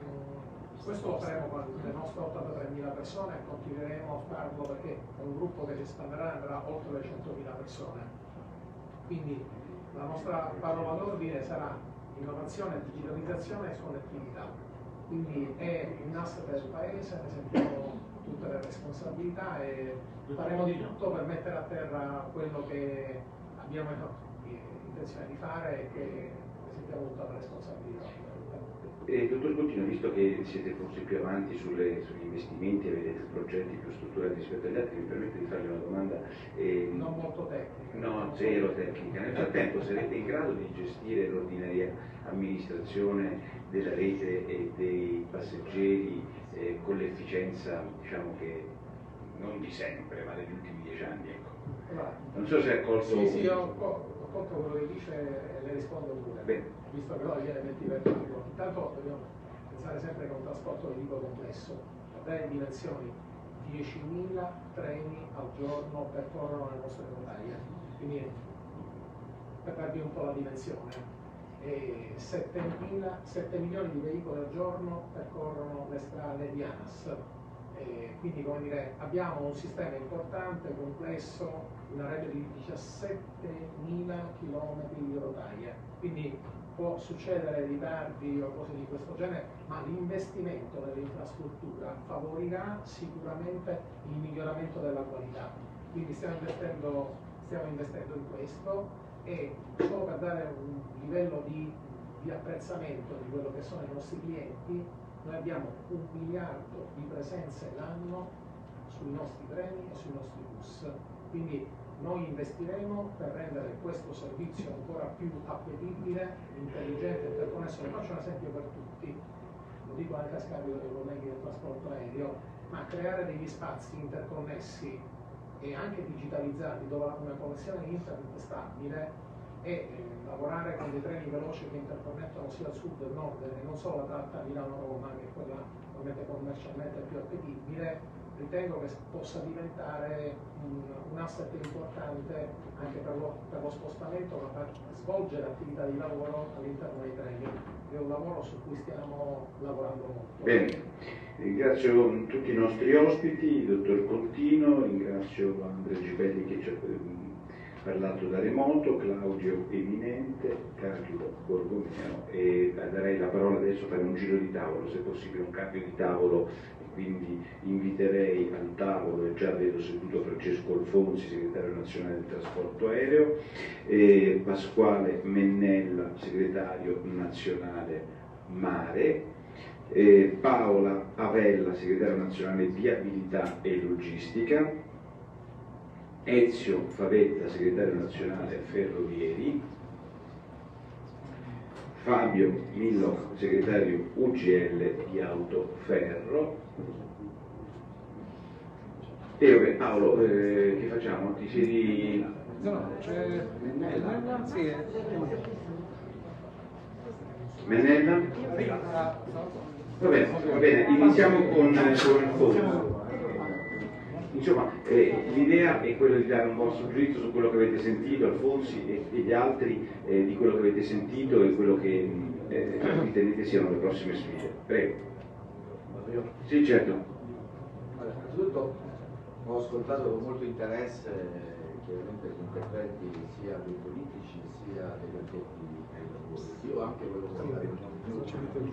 questo lo faremo con le nostre ottantatremila persone e continueremo a farlo perché è un gruppo che si espanderà e andrà oltre le centomila persone. Quindi la nostra parola d'ordine sarà innovazione, digitalizzazione e connettività. Quindi è un asset del paese, ne sentiamo tutte le responsabilità e faremo di tutto per mettere a terra quello che abbiamo intenzione di fare e che ne sentiamo tutta la responsabilità. Eh, dottor Contino, visto che siete forse più avanti sulle, sugli investimenti, avete progetti più strutturati rispetto agli altri, mi permette di farle una domanda? Eh, non molto tecnica. No, zero tecnica. Nel frattempo sarete in grado di gestire l'ordinaria amministrazione della rete e dei passeggeri eh, con l'efficienza, diciamo che non di sempre, ma degli ultimi dieci anni? Ecco. Non so se ha colto... Sì, sì, ho, ho colto quello che dice e le rispondo pure. Bene. Visto che ora viene venti per cento. Intanto dobbiamo pensare sempre che è un trasporto di tipo complesso, avere dimensioni diecimila treni al giorno percorrono le nostre rotaie, quindi per darvi un po' la dimensione, e sette milioni di veicoli al giorno percorrono le strade di ANAS. E quindi come dire, abbiamo un sistema importante, complesso, una rete di diciassettemila chilometri di rotaie, quindi può succedere ritardi o cose di questo genere, ma l'investimento nell'infrastruttura favorirà sicuramente il miglioramento della qualità. Quindi stiamo investendo, stiamo investendo in questo, e solo per dare un livello di, di apprezzamento di quello che sono i nostri clienti, noi abbiamo un miliardo di presenze l'anno sui nostri treni e sui nostri bus. Quindi noi investiremo per rendere questo servizio ancora più appetibile, intelligente, interconnesso. Ne faccio un esempio per tutti, lo dico anche a scambio dei colleghi del trasporto aereo, ma creare degli spazi interconnessi e anche digitalizzati, dove una connessione internet stabile, e eh, lavorare con dei treni veloci che interconnettono sia il sud che il nord, e non solo la tratta Milano-Roma, che è quella ovviamente commercialmente più appetibile, ritengo che possa diventare un, un asset importante anche per lo, per lo spostamento, ma per svolgere attività di lavoro all'interno dei treni. È un lavoro su cui stiamo lavorando molto. Bene, ringrazio tutti i nostri ospiti, il dottor Contino, ringrazio Andrea Gibelli che ci ha parlato da remoto, Claudio Eminente, Carlo Borgomeo, e darei la parola adesso per un giro di tavolo, se possibile un cambio di tavolo, e quindi inviterei al tavolo, e già vedo seduto Francesco Alfonsi, segretario nazionale del trasporto aereo, e Pasquale Mennella, segretario nazionale Mare, e Paola Avella, segretario nazionale Viabilità e Logistica, Ezio Favetta, segretario nazionale Ferrovieri, Fabio Millo, segretario U G L di Autoferro, e vabbè, Paolo, eh, che facciamo? Ti siedi? No, no, c'è Mennella. Sì, è... Mennella? Va bene, va bene, iniziamo con, con il fondo. Insomma, eh, l'idea è quella di dare un vostro giudizio su quello che avete sentito, Alfonsi e, e gli altri, eh, di quello che avete sentito e quello che eh, ritenete siano le prossime sfide. Prego. Sì, certo. Allora, innanzitutto ho ascoltato con molto interesse chiaramente gli interventi sia dei politici sia degli addetti ai lavori. Io anche volevo parlare un po'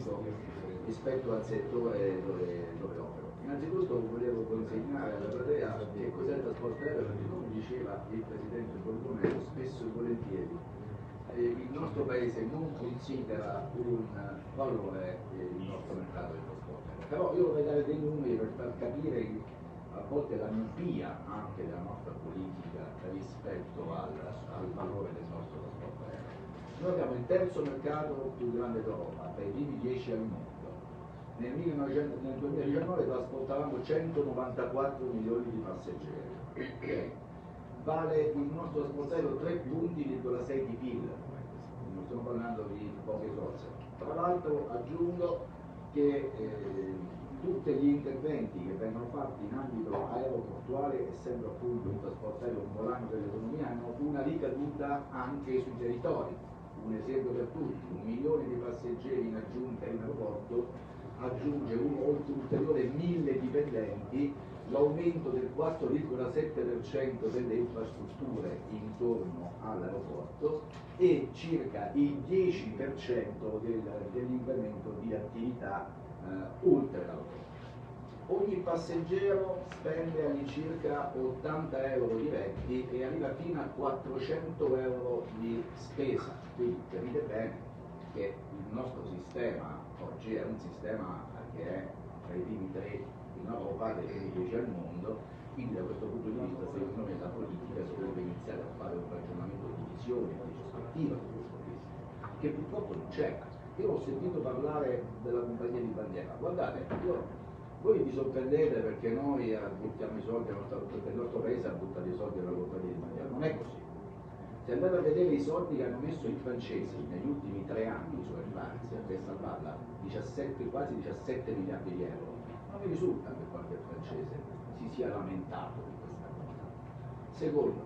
più rispetto al settore dove, dove opero. Innanzitutto volevo consegnare alla platea che cos'è il trasporto aereo, perché come diceva il Presidente Borgomeo, spesso e volentieri eh, il nostro Paese non considera un valore eh, il nostro mercato del trasporto aereo. Però io vorrei dare dei numeri per far capire a volte la miopia anche della nostra politica rispetto al, al valore del nostro trasporto aereo. Noi abbiamo il terzo mercato più grande d'Europa, tra i primi dieci al mondo. Nel, millenovecento, nel duemiladiciannove trasportavamo centonovantaquattro milioni di passeggeri. Okay. Vale il nostro trasporto aereo tre punti virgola sei di P I L, non stiamo parlando di poche cose. Tra l'altro aggiungo che eh, tutti gli interventi che vengono fatti in ambito aeroportuale, essendo appunto un trasporto aereo un volano dell'economia, hanno una ricaduta anche sui territori. Un esempio per tutti, un milione di passeggeri in aggiunta in aeroporto aggiunge un, oltre ulteriore mille dipendenti, l'aumento del quattro virgola sette per cento delle infrastrutture intorno all'aeroporto e circa il dieci per cento del, dell'incremento di attività eh, oltre l'aeroporto. Ogni passeggero spende all'incirca ottanta euro diretti e arriva fino a quattrocento euro di spesa, quindi capite bene che il nostro sistema oggi è un sistema che è tra i primi tre in Europa, tra i primi dieci al mondo, quindi da questo punto di vista secondo me la politica dovrebbe iniziare a fare un ragionamento di visione, di prospettiva su questo rischio, che purtroppo non c'è. Io ho sentito parlare della compagnia di bandiera, guardate, io, voi vi sorprendete perché noi buttiamo i soldi, perché il nostro paese ha buttato i soldi alla compagnia di bandiera, non è così. Se andate a vedere i soldi che hanno messo i francesi negli ultimi tre anni su Air per salvarla, diciassette, quasi diciassette miliardi di euro, non mi risulta che qualche francese si sia lamentato di questa cosa. Secondo,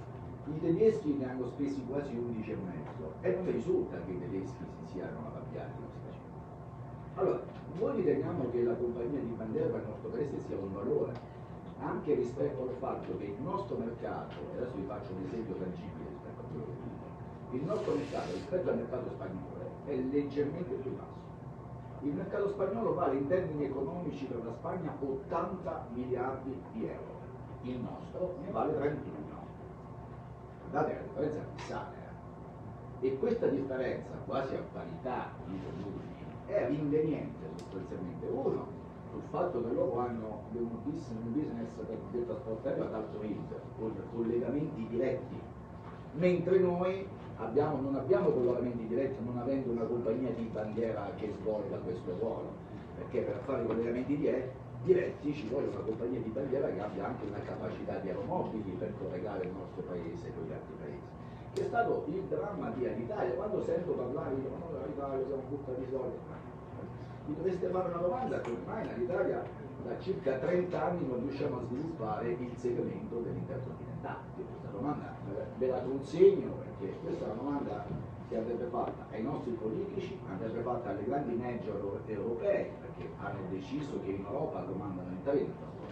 i tedeschi ne hanno spesi quasi undici e mezzo e non mi risulta che i tedeschi si siano arrabbiati di questa cifra. Allora, noi riteniamo che la compagnia di bandiera per il nostro paese sia un valore, anche rispetto al fatto che il nostro mercato, e adesso vi faccio un esempio tangibile rispetto a quello che dico, il nostro mercato rispetto al mercato spagnolo è leggermente più basso. Il mercato spagnolo vale in termini economici per la Spagna ottanta miliardi di euro, il nostro ne vale trentuno. Guardate che la differenza è abissale. Eh? E questa differenza, quasi a parità di volumi, è rinveniente sostanzialmente. Uno, sul fatto che loro hanno un business del trasporto aereo ad alto rischio, con collegamenti diretti, mentre noi abbiamo, non abbiamo collegamenti diretti, non avendo una compagnia di bandiera che svolga questo ruolo, perché per fare i collegamenti diretti ci vuole una compagnia di bandiera che abbia anche una capacità di aeromobili per collegare il nostro paese con gli altri paesi, che è stato il dramma di Alitalia. Quando sento parlare di no, l'Italia siamo buttati i soldi, mi dovreste fare una domanda, che ormai in Alitalia da circa trenta anni non riusciamo a sviluppare il segmento dell'intercontinentale. Questa domanda ve la consegno perché questa è una domanda che andrebbe fatta ai nostri politici, andrebbe fatta alle grandi major europee, perché hanno deciso che in Europa comandano il treno,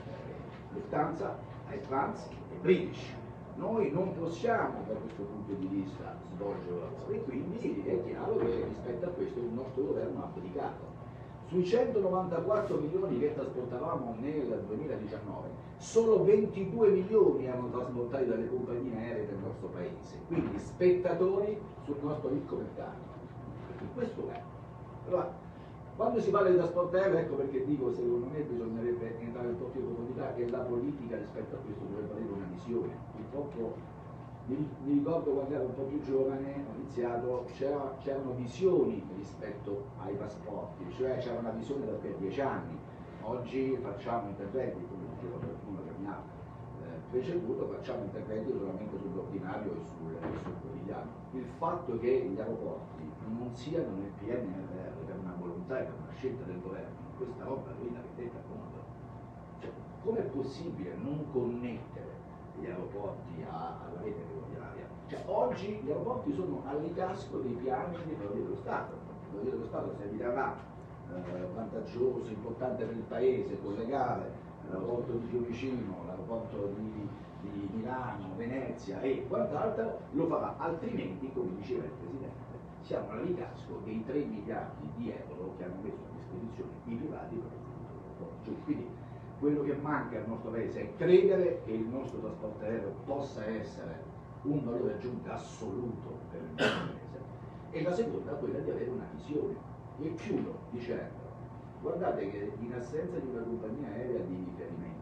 Lufthansa, Air France e British. Noi non possiamo da questo punto di vista svolgere e quindi è chiaro che rispetto a questo il nostro governo ha abdicato. Sui centonovantaquattro milioni che trasportavamo nel duemiladiciannove, solo ventidue milioni erano trasportati dalle compagnie aeree del nostro paese, quindi spettatori sul nostro ricco mercato. Perché questo è. Allora, quando si parla di trasporto aereo, ecco perché dico, secondo me bisognerebbe entrare un po' più in profondità, che la politica rispetto a questo dovrebbe avere una visione. Purtroppo mi, mi ricordo quando ero un po' più giovane, ho iniziato, c'erano visioni rispetto ai trasporti, cioè c'era una visione da per dieci anni. Oggi facciamo interventi, come diceva qualcuno che mi ha eh, preceduto, facciamo interventi solamente sull'ordinario e sul, sul quotidiano. Il fatto che gli aeroporti non siano nel P N R R per una volontà e per una scelta del governo, questa roba voi l'avete detta conto. Cioè, com'è possibile non connettere gli aeroporti a, alla rete ferroviaria? Cioè, oggi gli aeroporti sono all'icasco dei piani di Ferrovie dello Stato. Ferrovie dello Stato si riterrà eh, vantaggioso, importante per il paese collegare l'aeroporto di Fiumicino, l'aeroporto di, di Milano, Venezia e quant'altro, lo farà, altrimenti, come diceva il Presidente, siamo all'icasco dei tre miliardi di euro che hanno messo a disposizione i privati per il futuro. Quindi quello che manca al nostro paese è credere che il nostro trasporto aereo possa essere un valore aggiunto assoluto per il nostro paese, e la seconda quella di avere una visione. E chiudo dicendo, guardate che in assenza di una compagnia aerea di riferimento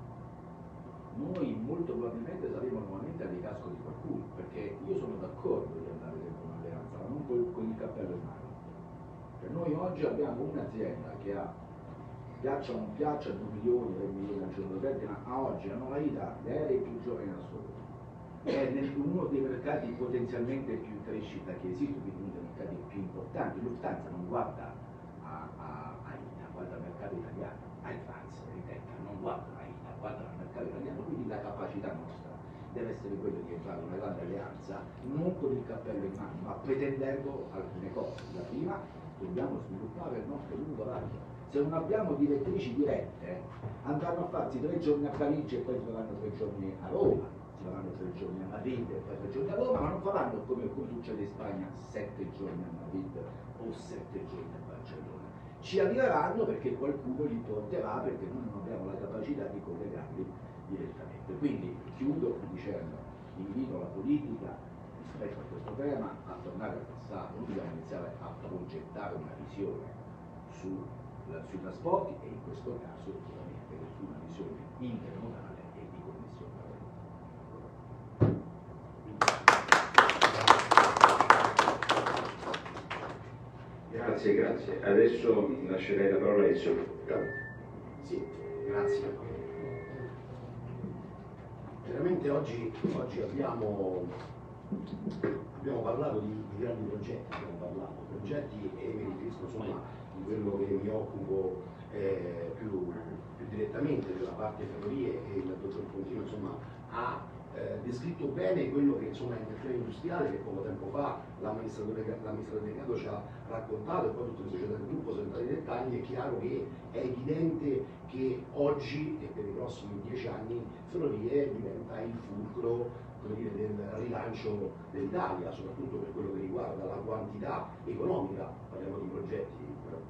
noi molto probabilmente saremo nuovamente all'icasco di qualcuno, perché io sono d'accordo di andare dentro un'alleanza, ma non con, con il cappello in mano. Cioè, noi oggi abbiamo un'azienda che ha, piaccia o non piaccia, due milioni, tre milioni al giorno di perdita, ma a oggi hanno la vita gli aerei più giovani in assoluto. È nel, uno dei mercati potenzialmente più in crescita che esiste, quindi uno dei mercati più importanti. Lufthansa non guarda a, a, a Ita, guarda al mercato italiano, Air France, ripeto, non guarda a Ita, guarda al mercato italiano, quindi la capacità nostra deve essere quella di entrare in una grande alleanza, non con il cappello in mano, ma pretendendo alcune cose. La prima, dobbiamo sviluppare il nostro lungo raggio. Se non abbiamo direttrici dirette, andranno a farsi tre giorni a Parigi e poi faranno tre giorni a Roma, faranno tre giorni a Madrid e poi tre giorni a Roma, ma non faranno come, come succede in Spagna, sette giorni a Madrid o sette giorni a Barcellona. Ci arriveranno perché qualcuno li porterà, perché noi non abbiamo la capacità di collegarli direttamente. Quindi chiudo dicendo, invito la politica rispetto a questo tema a tornare al passato, noi dobbiamo iniziare a progettare una visione su, la, sui trasporti e in questo caso ovviamente su una visione intermodale e di connessione. Grazie, grazie. Adesso lascerei la parola a Ezio. Sì, grazie. Veramente oggi, oggi abbiamo, abbiamo parlato di, di grandi progetti, abbiamo parlato progetti e mi riferisco insomma di quello che mi occupo eh, più, più direttamente della parte ferrovie, e il dottor Pontino insomma ha eh, descritto bene quello che insomma è il treno industriale che poco tempo fa l'amministratore delegato ci ha raccontato, e poi tutte le società del gruppo sono entrate nei dettagli. È chiaro che è evidente che oggi e per i prossimi dieci anni Ferrovie diventa il fulcro come dire, del rilancio dell'Italia, soprattutto per quello che riguarda la quantità economica, parliamo di progetti,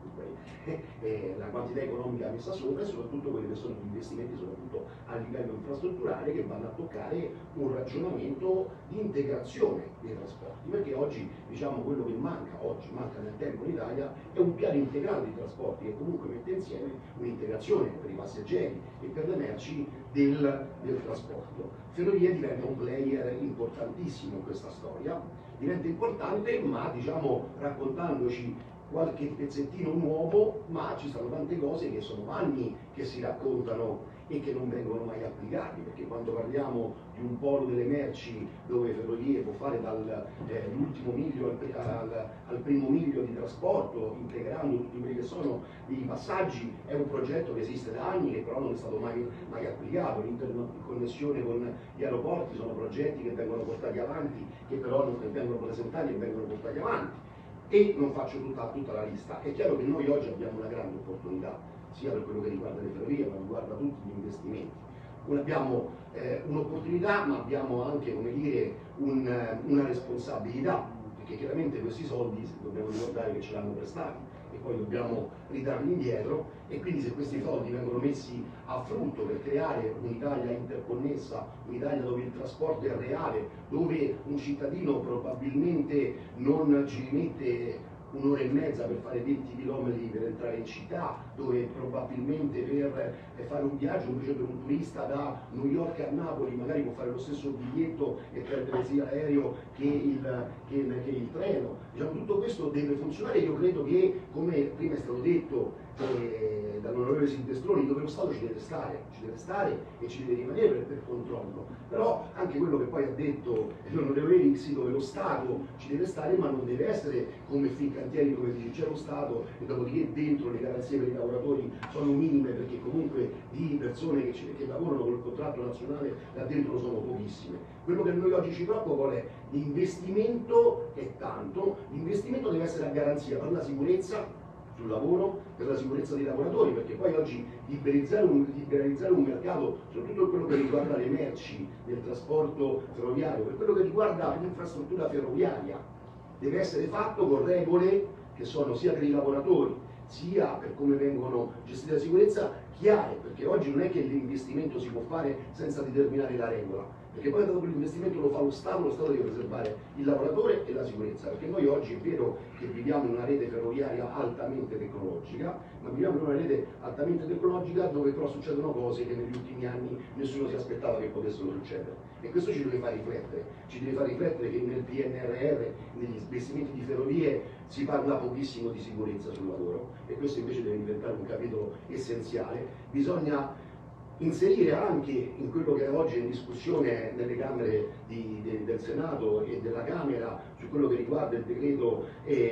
eh, la quantità economica messa sopra e soprattutto quelli che sono gli investimenti, soprattutto a livello infrastrutturale, che vanno a toccare un ragionamento di integrazione dei trasporti, perché oggi diciamo quello che manca, oggi manca nel tempo in Italia, è un piano integrale di trasporti che comunque mette insieme un'integrazione per i passeggeri e per le merci del, del trasporto. Ferrovie diventa un player importantissimo in questa storia, diventa importante ma diciamo raccontandoci qualche pezzettino nuovo, ma ci sono tante cose che sono anni che si raccontano e che non vengono mai applicati, perché quando parliamo di un polo delle merci dove Ferrovie può fare dall'ultimo eh, miglio al, al, al primo miglio di trasporto, integrando tutti quelli che sono i passaggi, è un progetto che esiste da anni, che però non è stato mai, mai applicato. L'interconnessione con gli aeroporti sono progetti che vengono portati avanti, che però non vengono presentati e vengono portati avanti. E non faccio tutta, tutta la lista. È chiaro che noi oggi abbiamo una grande opportunità, sia per quello che riguarda le ferrovie, ma riguarda tutti gli investimenti. Abbiamo eh, un'opportunità, ma abbiamo anche, come dire, un, una responsabilità, perché chiaramente questi soldi dobbiamo ricordare che ce l'hanno prestati e poi dobbiamo ridarli indietro, e quindi se questi soldi vengono messi a frutto per creare un'Italia interconnessa, un'Italia dove il trasporto è reale, dove un cittadino probabilmente non ci mette un'ora e mezza per fare venti chilometri per entrare in città, dove probabilmente per fare un viaggio invece per un turista da New York a Napoli magari può fare lo stesso biglietto e prendere sia l'aereo che il, che, che il treno. Diciamo, tutto questo deve funzionare. Io credo che, come prima è stato detto eh, dall'onorevole Silvestroni, dove lo Stato ci deve stare, ci deve stare e ci deve rimanere per, per controllo. Però anche quello che poi ha detto l'onorevole Rixi, dove lo Stato ci deve stare, ma non deve essere come Fincantieri, dove dice c'è lo Stato e dopodiché dentro le garanzie per i lavoratori sono minime, perché comunque di persone che, ci, che lavorano con il contratto nazionale là dentro sono pochissime. Quello che noi oggi ci preoccupa è l'investimento, è tanto, l'investimento deve essere a garanzia per la sicurezza sul lavoro, per la sicurezza dei lavoratori, perché poi oggi liberalizzare un, liberalizzare un mercato, soprattutto per quello che riguarda le merci del trasporto ferroviario, per quello che riguarda l'infrastruttura ferroviaria, deve essere fatto con regole che sono sia per i lavoratori, sia per come vengono gestite la sicurezza, chiare, perché oggi non è che l'investimento si può fare senza determinare la regola, perché poi dopo l'investimento lo fa lo Stato, lo Stato deve preservare il lavoratore e la sicurezza, perché noi oggi è vero che viviamo in una rete ferroviaria altamente tecnologica, ma viviamo in una rete altamente tecnologica dove però succedono cose che negli ultimi anni nessuno si aspettava che potessero succedere, e questo ci deve far riflettere, ci deve far riflettere che nel P N R R, negli investimenti di ferrovie, si parla pochissimo di sicurezza sul lavoro, e questo invece deve diventare un capitolo essenziale. Bisogna inserire anche in quello che oggi è in discussione nelle Camere di, de, del Senato e della Camera su quello che riguarda il decreto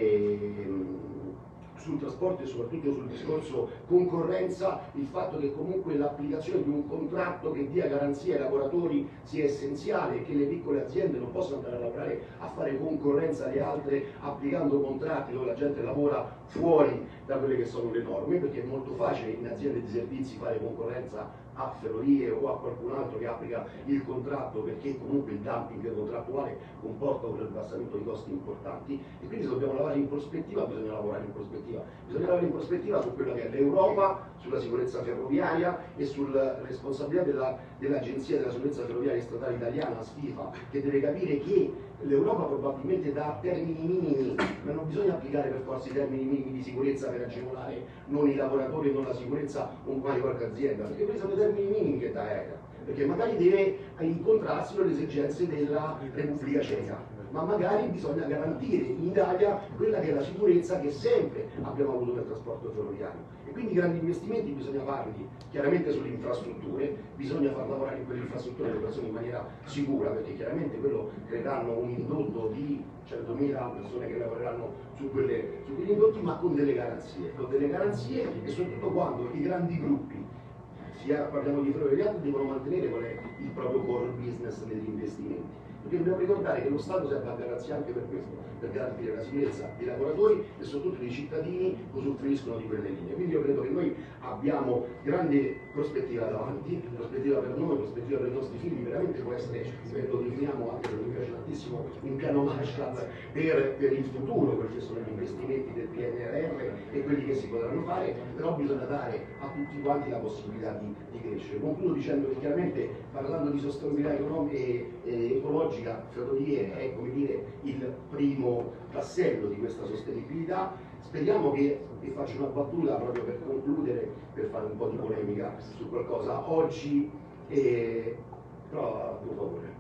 eh, sul trasporto e soprattutto sul discorso concorrenza, il fatto che comunque l'applicazione di un contratto che dia garanzia ai lavoratori sia essenziale, che le piccole aziende non possano andare a lavorare a fare concorrenza alle altre applicando contratti dove la gente lavora fuori da quelle che sono le norme, perché è molto facile in aziende di servizi fare concorrenza a Ferrovie o a qualcun altro che applica il contratto, perché comunque il dumping contrattuale comporta un abbassamento di costi importanti, e quindi se dobbiamo lavorare in prospettiva bisogna lavorare in prospettiva, bisogna lavorare in prospettiva su quella che è l'Europa, sulla sicurezza ferroviaria e sulla responsabilità della, dell'Agenzia della Sicurezza Ferroviaria Statale Italiana, SFIFA, che deve capire che l'Europa probabilmente dà termini minimi, ma non bisogna applicare per forza i termini minimi di sicurezza per agevolare non i lavoratori e non la sicurezza o mai qualche azienda, perché questi sono i termini minimi che dà ERA, perché magari deve incontrarsi con le esigenze della Repubblica Ceca, ma magari bisogna garantire in Italia quella che è la sicurezza che sempre abbiamo avuto nel trasporto ferroviario, e quindi grandi investimenti bisogna farli chiaramente sulle infrastrutture, bisogna far lavorare in quelle infrastrutture le persone in maniera sicura, perché chiaramente quello creeranno un indotto di centomila persone che lavoreranno su, quelle, su quegli indotti, ma con delle garanzie, con delle garanzie e soprattutto quando i grandi gruppi, sia parliamo di ferroviario, devono mantenere qual è il proprio core business negli investimenti. perché dobbiamo ricordare che lo Stato serve a garanzia anche per questo, per garantire la sicurezza dei lavoratori e soprattutto dei cittadini che usufruiscono di quelle linee. Quindi io credo che noi abbiamo grande prospettiva davanti, prospettiva per noi, prospettiva per i nostri figli, veramente può essere, lo definiamo anche perché mi piace tantissimo, un piano Marshall per, per il futuro, perché sono gli investimenti del P N R R e quelli che si potranno fare, però bisogna dare a tutti quanti la possibilità di, di crescere. Concludo dicendo che chiaramente parlando di sostenibilità economica e, e ecologica, ferrovie è come dire il primo tassello di questa sostenibilità. Speriamo che, e faccio una battuta proprio per concludere, per fare un po' di polemica su qualcosa, oggi eh, però a tuo favore.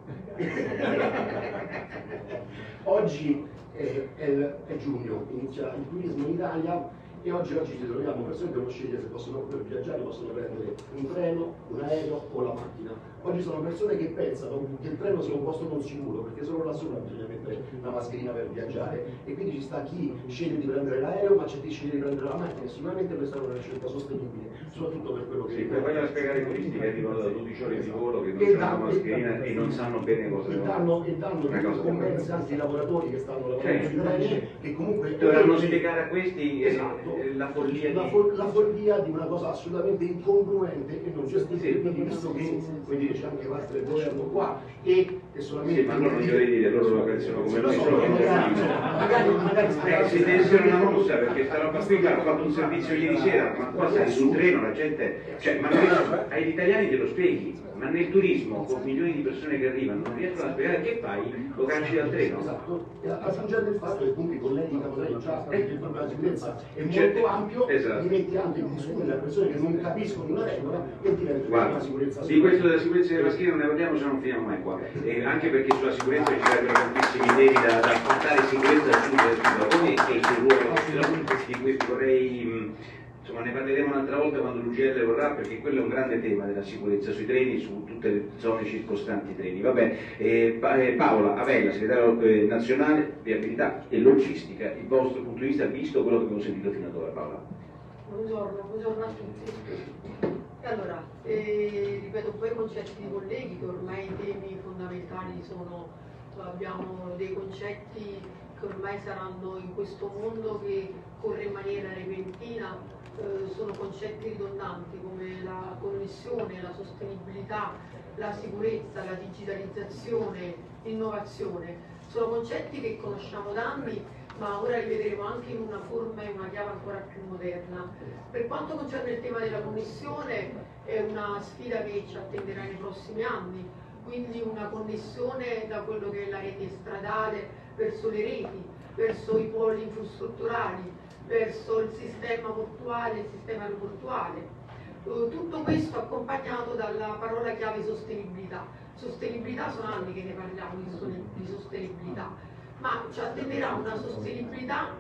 Oggi è, è, è giugno, inizia il turismo in Italia e oggi, oggi ci troviamo persone che devono scegliere se possono per viaggiare, possono prendere un treno, un aereo o la macchina. Oggi sono persone che pensano che il treno sia un posto non sicuro, perché solo là sopra bisogna mettere la mascherina per viaggiare, e quindi ci sta chi sceglie di prendere l'aereo ma c'è chi sceglie di prendere la macchina, e sicuramente questa è una scelta sostenibile, soprattutto per quello che... Sì, per voglio spiegare ai turisti che arrivano da dodici ore di volo, che non hanno la mascherina e non sanno bene cosa e danno, e danno tutti i compensi anche ai lavoratori che stanno lavorando sui treni, che comunque... Dovranno spiegare a questi esatto, la follia la, di... fo la follia di una cosa assolutamente incongruente e non gestibile, quindi visto che, come dire, c'è anche parte del governo qua e, e solamente... Sì, ma loro non glielo devi dire, loro lo pensano come noi, solo che magari, magari eh, si tensiona una mossa, perché sta roba qui ha fatto un servizio ieri sera, ma qua sei su un treno, la gente... Cioè, ma noi, agli italiani glielo spieghi, ma nel turismo, con milioni di persone che arrivano, non riescono a spiegare che fai, lo cacci dal treno. Esatto, aggiungendo il fatto che comunque i colleghi Capotreno già il problema della sicurezza è molto Certo. ampio, Esatto. li metti anche in discussione le persone che non capiscono una regola e diventa una sicurezza. Di questo della sicurezza delle maschine non ne parliamo, se non finiamo mai qua. E anche perché sulla sicurezza ci sarebbero tantissimi temi da, da affrontare, sicurezza sul lavoro e il ruolo di cui vorrei... Insomma, ne parleremo un'altra volta quando l'U G L vorrà, perché quello è un grande tema della sicurezza sui treni, su tutte le zone circostanti i treni. Vabbè, eh, pa eh, Paola Avella, segretario eh, nazionale viabilità e logistica, il vostro punto di vista visto quello che abbiamo sentito fino ad ora, Paola. Buongiorno, buongiorno a tutti. Allora, eh, ripeto un po' i concetti dei colleghi, che ormai i temi fondamentali sono, abbiamo dei concetti che ormai saranno in questo mondo che corre in maniera repentina. Eh, sono concetti ridondanti come la connessione, la sostenibilità, la sicurezza, la digitalizzazione, l'innovazione. Sono concetti che conosciamo da anni, ma ora li vedremo anche in una forma e una chiave ancora più moderna. Per quanto concerne il tema della connessione, è una sfida che ci attenderà nei prossimi anni, quindi una connessione da quello che è la rete stradale verso le reti, verso i poli infrastrutturali, verso il sistema portuale e il sistema aeroportuale. Uh, tutto questo accompagnato dalla parola chiave sostenibilità. Sostenibilità sono anni che ne parliamo di, di sostenibilità, ma ci attenderà una sostenibilità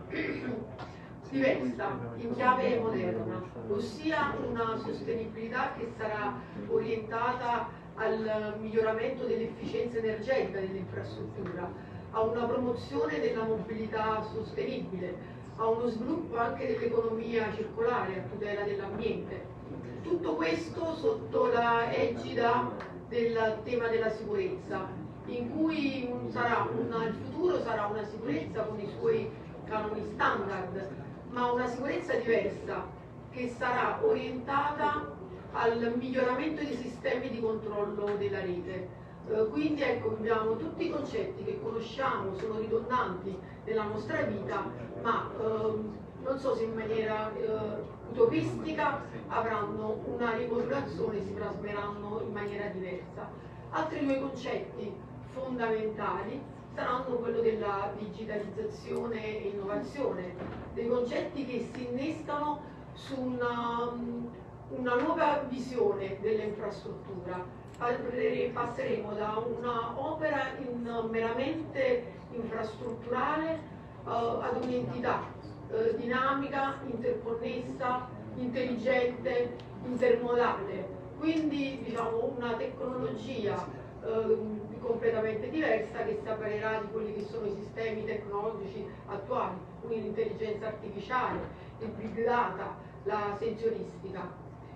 diversa, in chiave moderna, ossia una sostenibilità che sarà orientata al miglioramento dell'efficienza energetica dell'infrastruttura, a una promozione della mobilità sostenibile, a uno sviluppo anche dell'economia circolare a tutela dell'ambiente. Tutto questo sotto la egida del tema della sicurezza, in cui sarà una, il futuro sarà una sicurezza con i suoi canoni standard, ma una sicurezza diversa che sarà orientata al miglioramento dei sistemi di controllo della rete. Uh, quindi ecco, abbiamo tutti i concetti che conosciamo, sono ridondanti nella nostra vita, ma uh, non so se in maniera uh, utopistica avranno una rimodulazione, si plasmeranno in maniera diversa. Altri due concetti fondamentali saranno quello della digitalizzazione e innovazione, dei concetti che si innescano su una, una nuova visione dell'infrastruttura. Passeremo da un'opera meramente infrastrutturale uh, ad un'entità uh, dinamica, interconnessa, intelligente, intermodale, quindi diciamo una tecnologia uh, completamente diversa che si avvalerà di quelli che sono i sistemi tecnologici attuali, quindi l'intelligenza artificiale, il big data, la sensoristica.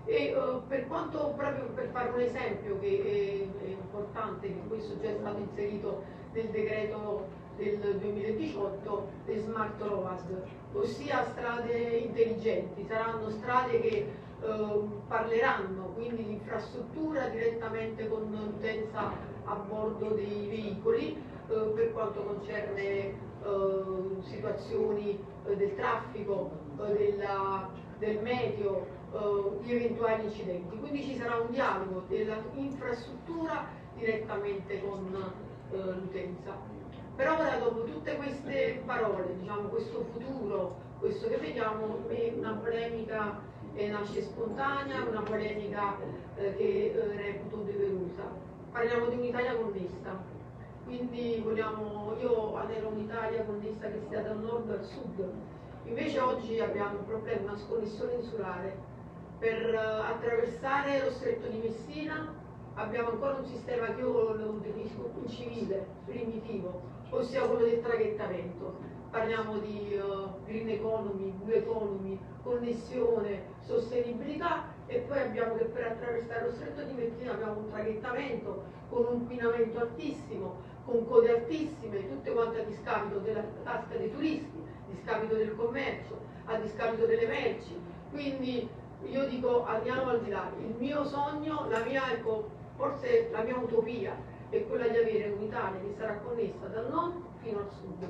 E uh, per quanto, proprio per fare un esempio che è, è importante, che questo già è stato inserito nel decreto del duemiladiciotto, le smart road, ossia strade intelligenti, saranno strade che uh, parleranno quindi di infrastruttura direttamente con l'utenza a bordo dei veicoli, uh, per quanto concerne uh, situazioni uh, del traffico, uh, della, del meteo, Uh, gli eventuali incidenti. Quindi ci sarà un dialogo dell'infrastruttura direttamente con uh, l'utenza. Però ora, dopo tutte queste parole, diciamo, questo futuro, questo che vediamo, è una polemica eh, nasce spontanea, una polemica eh, che eh, reputo doverosa. Parliamo di un'Italia connessa, quindi vogliamo, io adero un'Italia connessa che sia dal nord al sud. Invece oggi abbiamo un problema, una sconnessione insulare. Per uh, attraversare lo stretto di Messina abbiamo ancora un sistema che io lo definisco incivile, primitivo, ossia quello del traghettamento. Parliamo di uh, green economy, blue economy, connessione, sostenibilità, e poi abbiamo che per attraversare lo stretto di Messina abbiamo un traghettamento con un inquinamento altissimo, con code altissime, tutte quante a discapito della tasca dei turisti, a discapito del commercio, a discapito delle merci. Quindi io dico, andiamo al di là. Il mio sogno, la mia, ecco, forse la mia utopia è quella di avere un'Italia che sarà connessa dal nord fino al sud.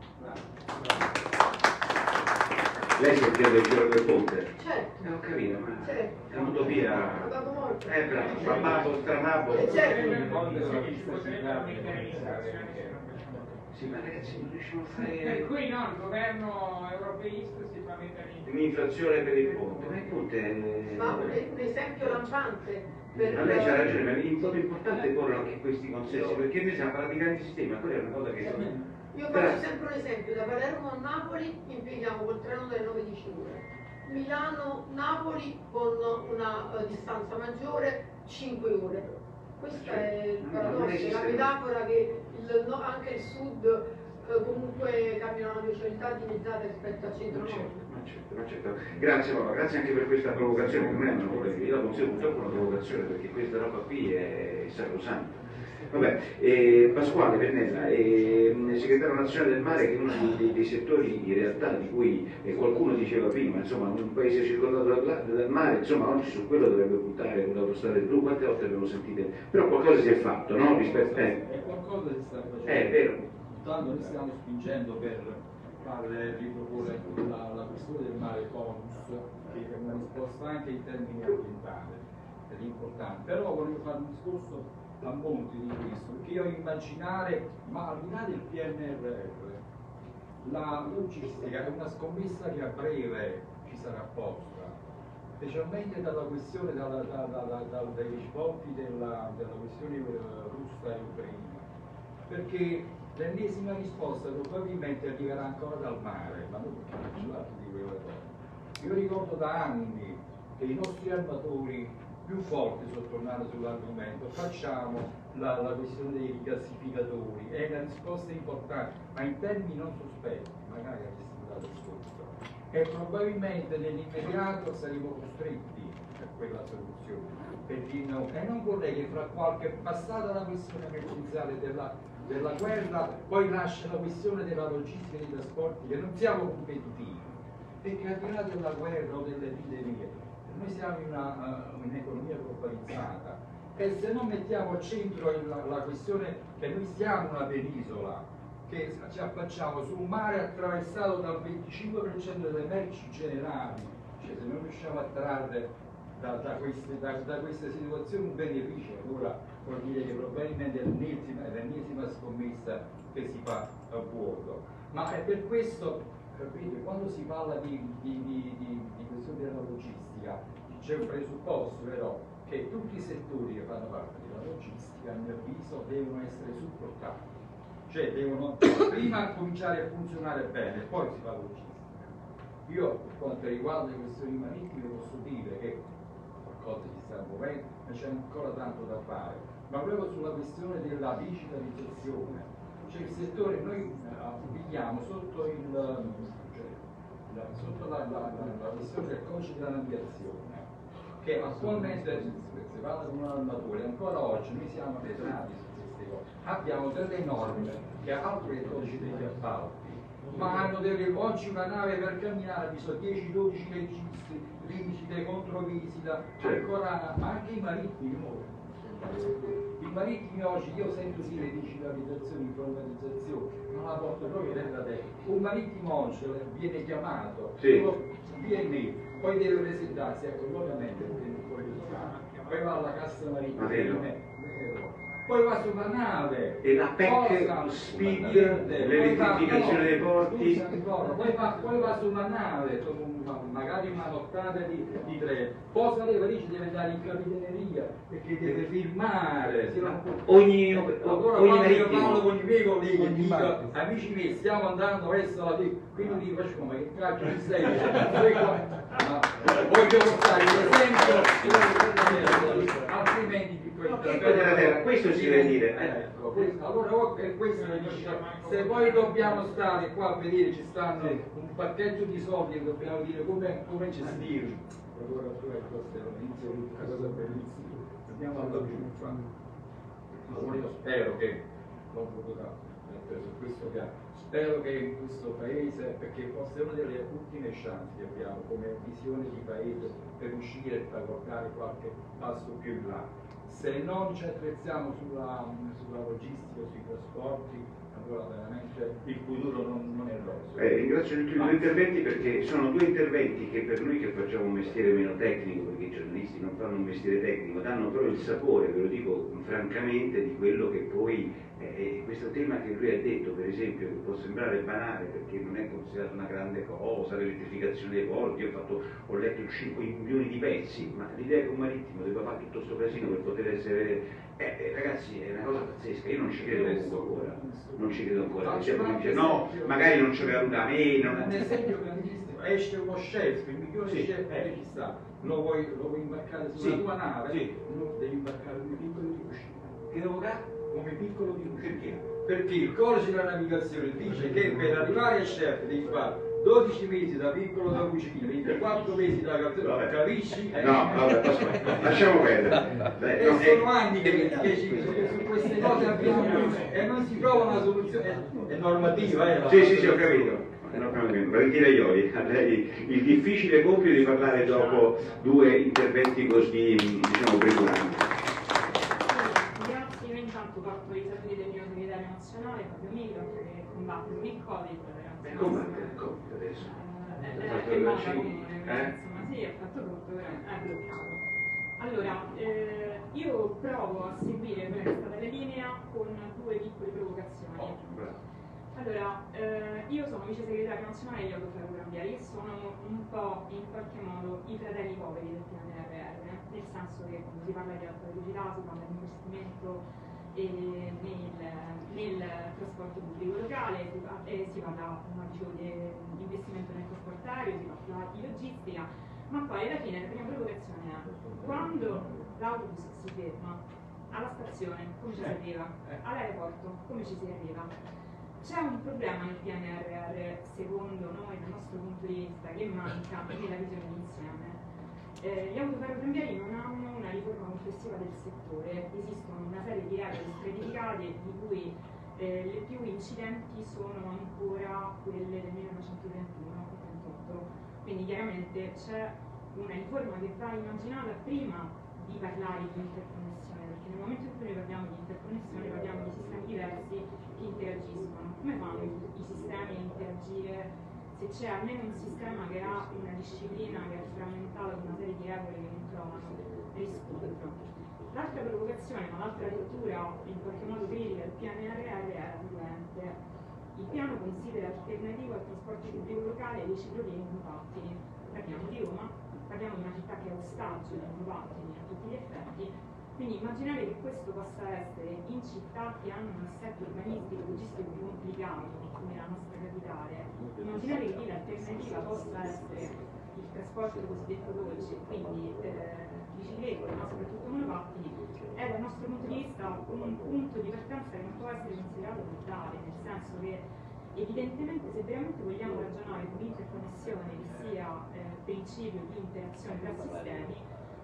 Lei si è del giro del ponte? Certo. Eh, ho capito, ma certo. è un'utopia. Eh bravo, bababo, stramabo. Eh, certo. Sì, ma ragazzi, non riusciamo a fare... Per cui no, il governo europeista si fa mettere in... Un'inflazione per il ponte, ma il ponte è... Ma un, un esempio lampante per... Ma lei c'ha ragione, ma è importante porre anche questi consessi, perché noi siamo praticati sistema, quella è una cosa che... Io faccio sempre un esempio, da Palermo a Napoli impieghiamo col treno delle nove dieci ore, Milano-Napoli con una uh, distanza maggiore cinque ore. Questo è il paradosso, la metafora che il, no, anche il sud eh, comunque cammina a una velocità dimezzata rispetto al centro nord. Ma certo, ma certo. Grazie Paola, grazie anche per questa provocazione, per me è una provocazione, io la considero purtroppo una provocazione perché questa roba qui è sacrosanta. Vabbè, eh, Pasquale Pennella, eh, segretario nazionale del mare, che è uno dei, dei settori in realtà di cui eh, qualcuno diceva prima, insomma, un paese circondato dal, dal mare, insomma, oggi su quello dovrebbe puntare un'autostrada blu, quante volte abbiamo sentito, però qualcosa si è fatto, no? Rispetto, eh. E qualcosa si sta facendo. Eh, è vero. Tanto noi stiamo spingendo per fare riproporre la, la questione del mare bonus, che è una risposta anche in termini ambientali, ed è importante. Però volevo fare un discorso a monte di questo, perché io immaginare, ma al di là del P N R R, la logistica è una scommessa che a breve ci sarà posta, specialmente dalla questione, dalla, dalla, dalla, dalla, dai risvolti della, della questione russa e ucraina, perché l'ennesima risposta probabilmente arriverà ancora dal mare, ma non perché non ci altro di quelle cose. Io ricordo da anni che i nostri armatori più forti, sono tornato sull'argomento, facciamo la, la questione dei rigassificatori, è una risposta importante, ma in termini non sospetti, magari avresti dato ascolto, e probabilmente nell'immediato saremo costretti a quella soluzione, perché no, e non vorrei che fra qualche, passata la questione emergenziale della, della guerra, poi nasce la questione della logistica dei trasporti, che non siamo competitivi, perché al di là della guerra o delle epidemie, noi siamo in uh, un'economia globalizzata e se non mettiamo al centro il, la, la questione che noi siamo una penisola, che ci affacciamo su un mare attraversato dal venticinque per cento delle merci generali, cioè se non riusciamo a trarre da, da, queste, da, da queste situazioni un beneficio, allora vuol dire che probabilmente è l'ennesima, è l'ennesima scommessa che si fa a vuoto. Ma è per questo, capite, quando si parla di, di, di, di, di questione della logistica, c'è un presupposto però che tutti i settori che fanno parte della logistica, a mio avviso, devono essere supportati, cioè devono prima cominciare a funzionare bene, poi si fa logistica. Io per quanto riguarda le questioni marittime posso dire che qualcosa si sta muovendo, ma c'è ancora tanto da fare, ma proprio sulla questione della digitalizzazione, cioè il settore noi viviamo sotto il sotto la, la, la, la questione del codice della navigazione, che attualmente si parla di un'armatura e ancora oggi noi siamo arretrati su queste cose. Abbiamo delle norme che altro che il codice degli appalti, ma hanno delle, oggi una nave per camminare ha bisogno dieci dodici registri, visite, controvisita, ancora, ma anche i marittimi. I marittimi oggi, io sento sì le digitalizzazioni, informatizzazione, non la porto proprio dentro te. Un marittimo oggi viene chiamato, sì. viene, poi deve presentarsi, ecco, ovviamente, poi va alla cassa marittima, poi va sulla nave e la P E C, Speed, l'elettrificazione dei porti, poi va, poi va sulla nave, magari una nottata di, di treno, poi saleva lì, ci deve andare in capitaneria perché deve firmare. Ogni, allora ogni quando io marittimo. parlo con i miei colleghi dico, amici miei, stiamo andando verso la T, quindi dico, ma che cacchio ci sei? Ma voglio portare l'esempio, altrimenti questo si deve dire. Ecco, questo, allora per questo se poi dobbiamo stare qua a vedere, ci stanno un pacchetto di soldi e dobbiamo dire come, come gestirli. Allora questo è una cosa bellissima. Andiamo alla giunta. Allora io spero che, dopo su questo piano, spero che in questo paese, perché forse è una delle ultime chance che abbiamo come visione di paese per uscire e portare qualche passo più in là. Se non ci attrezziamo sulla, sulla logistica, sui trasporti, allora veramente il futuro non, non è roseo. Eh, ringrazio tutti i due interventi perché sono due interventi che per noi che facciamo un mestiere meno tecnico, perché i giornalisti non fanno un mestiere tecnico, danno però il sapore, ve lo dico francamente, di quello che poi eh, questo tema che lui ha detto, per esempio, che può sembrare banale perché non è considerato una grande cosa, l'elettrificazione dei porti, io ho, fatto, ho letto cinque milioni di pezzi, ma l'idea che un marittimo debba fare tutto questo casino per poter essere... Eh, eh, ragazzi, è una cosa pazzesca, io non ci credo ancora, non ci credo ancora, dice, no, magari non ci aveva venuta meno. Un esempio grandissimo, esce uno chef, il migliore sì. chef che ci sta, lo vuoi, lo vuoi imbarcare sulla sì. tua nave, sì. no, devi imbarcare come piccolo di cucina. Che devo fare? Come piccolo di cucina. Perché? Perché il codice della navigazione dice che per arrivare a chef devi fare dodici mesi da piccolo da cucina, ventiquattro mesi da capitano, capisci? No, vabbè, aspetta, lasciamo perdere. E no, sono eh, anni che, che, ci, che su queste cose abbiamo e non si trova una soluzione, è normativa, eh? Sì, sì, sì, ho capito. Valentina Iori, a lei il difficile compito di parlare dopo due interventi così, diciamo, precuranti. Grazie, io intanto porto i saluti del mio segretario nazionale, Fabio Milo, che combatte con il Covid. Combatte il Covid adesso? Eh, è nota comune, insomma, sì, ha fatto tutto, però è bloccato. Allora, eh, io provo a seguire quella che è stata la linea con due piccole provocazioni. Allora, eh, io sono vice segretario nazionale di Autoferroviaria e sono un po' in qualche modo i fratelli poveri del P N R R, nel senso che quando si parla di alta velocità si parla di investimento eh, nel, nel trasporto pubblico locale, si, fa, eh, si parla no, dicevo, di investimento nel trasporto aereo, si parla di logistica, ma poi alla fine la prima provocazione è quando l'autobus si ferma alla stazione, come ci si arriva? All'aeroporto, come ci si arriva? C'è un problema nel P N R R, secondo noi, dal nostro punto di vista, che manca nella visione d'insieme. Eh, gli autoferroviari non hanno una riforma complessiva del settore, esistono una serie di regole stratificate di cui eh, le più incidenti sono ancora quelle del millenovecentoventun ventotto, quindi chiaramente c'è una riforma che va immaginata prima di parlare di interconnessione, perché nel momento in cui noi parliamo di interconnessione parliamo di sistemi diversi che interagiscono. Come fanno i, i sistemi a interagire se c'è almeno un sistema che ha una disciplina che è frammentata con una serie di regole che non trovano riscontro? L'altra provocazione, ma l'altra lettura in qualche modo critica del P N R R è la seguente. Il piano considera alternativo al trasporto pubblico locale dei ciclopini monopattini. Parliamo di Roma, parliamo di una città che è ostaggio dei monopattini a tutti gli effetti, quindi immaginare che questo possa essere in città che hanno un assetto urbanistico logistico più complicato come la nostra capitale, immaginare che lì l'alternativa possa essere il trasporto cosiddetto dolce, quindi eh, biciclette, ma soprattutto monopattini, è dal nostro punto di vista un punto di partenza che non può essere considerato totale, nel senso che evidentemente se veramente vogliamo ragionare sull'interconnessione che sia eh, principio di interazione tra sistemi,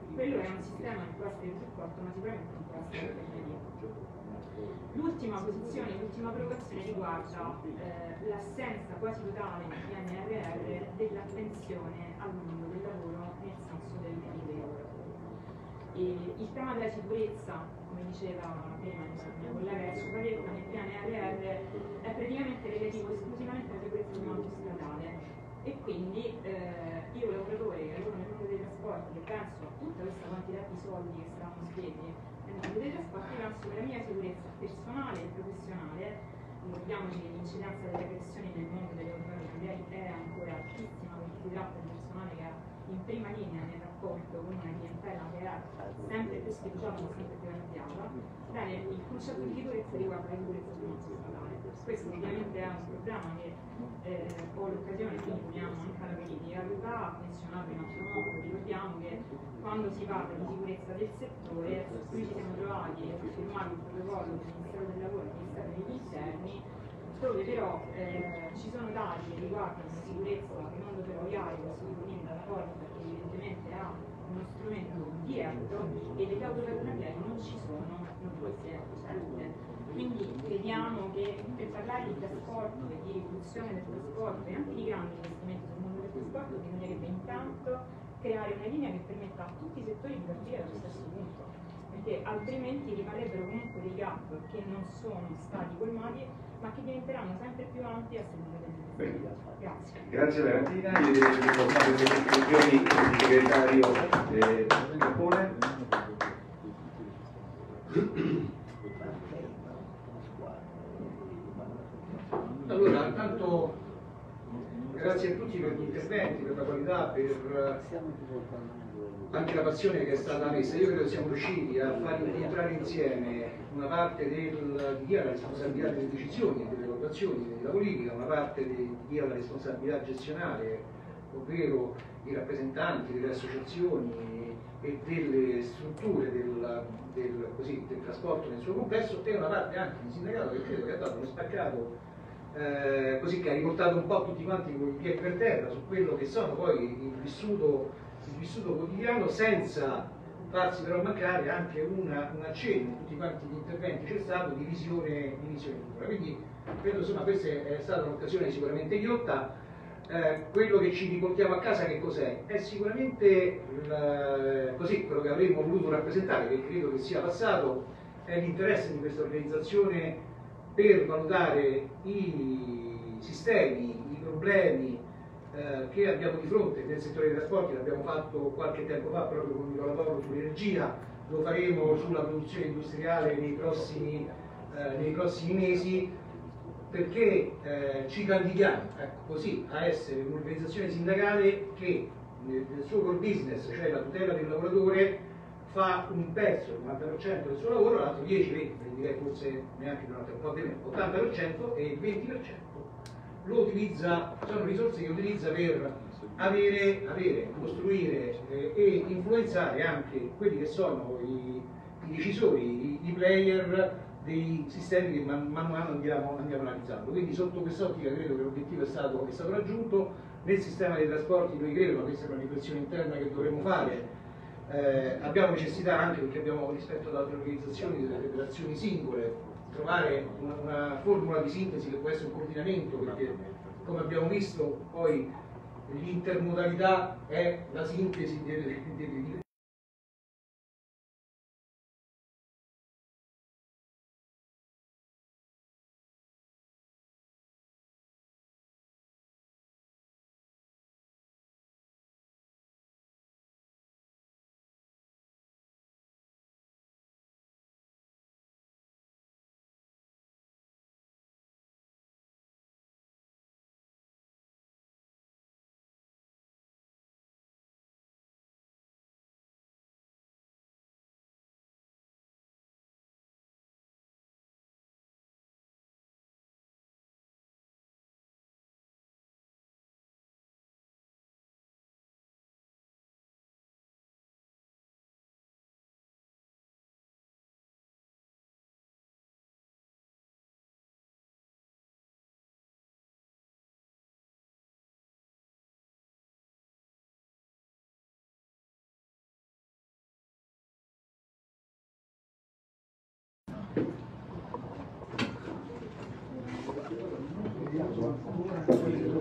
quello è un sistema che può essere di supporto, ma sicuramente non può essere impegnativo. L'ultima posizione, l'ultima provocazione riguarda eh, l'assenza quasi totale nel P N R R dell'attenzione al mondo del lavoro nel senso del diritto dei lavoratori. E il tema della sicurezza, come diceva prima il mio collega Sciopavetta, nel P N R R è praticamente relativo esclusivamente alla sicurezza del mondo stradale e quindi eh, io lavoratore che lavoro nel mondo dei trasporti, che penso a tutta questa quantità di soldi che saranno spesi nel mondo dei trasporti, penso che la mia sicurezza personale e professionale, ricordiamoci che l'incidenza delle aggressioni nel mondo delle automobili è ancora altissima perché si tratta di personale che è in prima linea nel rapporto con una clientela che è sempre più sfiduciata e sempre più arrabbiata. Bene, il concetto di sicurezza riguarda la sicurezza del nostro stradale. Questo ovviamente è un problema che eh, ho l'occasione, quindi uniamo anche alla politica, ha menzionato in altro modo. Ricordiamo che quando si parla di sicurezza del settore, noi ci siamo trovati a firmare un protocollo del Ministero del Lavoro e del Ministero degli Interni, dove però eh, ci sono dati che riguardano la sicurezza del mondo ferroviario, che sono forniti dalla Porta, perché evidentemente ha uno strumento diretto, e le autovetture non ci sono, non fosse certe. Quindi crediamo che per parlare di trasporto e di rivoluzione del trasporto e anche di grandi investimenti sul mondo del trasporto bisognerebbe intanto creare una linea che permetta a tutti i settori di partire dallo stesso punto, perché altrimenti rimarrebbero comunque dei gap che non sono stati colmati ma che diventeranno sempre più ampi a seconda delle necessità. Grazie. Grazie Valentina, io direi di portare le conclusioni del segretario eh, Capone. Allora, intanto grazie a tutti per gli interventi, per la qualità, per anche la passione che è stata messa. Io credo che siamo riusciti a far incontrare insieme una parte del, di chi ha la responsabilità delle decisioni e delle valutazioni della politica, una parte di chi ha la responsabilità gestionale, ovvero i rappresentanti delle associazioni e delle strutture del, del, così, del trasporto nel suo complesso, e una parte anche di sindacato che credo che ha dato uno spaccato eh, così, che ha riportato un po' tutti quanti con i piedi per terra su quello che sono poi il vissuto, il vissuto quotidiano, senza farsi però mancare anche una, un accenno in tutti quanti gli interventi c'è stato di visione, di visione futura. Quindi credo insomma questa è stata un'occasione sicuramente ghiotta. Eh, quello che ci riportiamo a casa che cos'è? È sicuramente il, così, quello che avremmo voluto rappresentare, che credo che sia passato, è l'interesse di questa organizzazione per valutare i sistemi, i problemi eh, che abbiamo di fronte nel settore dei trasporti. L'abbiamo fatto qualche tempo fa proprio con il lavoro sull'energia, lo faremo sulla produzione industriale nei prossimi, eh, nei prossimi mesi, perché eh, ci candidiamo ecco, così a essere un'organizzazione sindacale che nel, nel suo core business, cioè la tutela del lavoratore, fa un pezzo, il novanta per cento del suo lavoro, l'altro dieci venti, direi forse neanche un po' di meno, ottanta per cento, e il venti per cento lo utilizza, sono risorse che utilizza per avere, avere costruire eh, e influenzare anche quelli che sono i, i decisori, i, i player dei sistemi che man, man mano andiamo, andiamo analizzando. Quindi sotto quest'ottica credo che l'obiettivo è stato, è stato raggiunto. Nel sistema dei trasporti noi credo, ma questa è una riflessione interna che dovremo fare, eh, abbiamo necessità anche perché abbiamo rispetto ad altre organizzazioni delle federazioni singole trovare una, una formula di sintesi che può essere un coordinamento, perché come abbiamo visto poi l'intermodalità è la sintesi delle, delle futuro.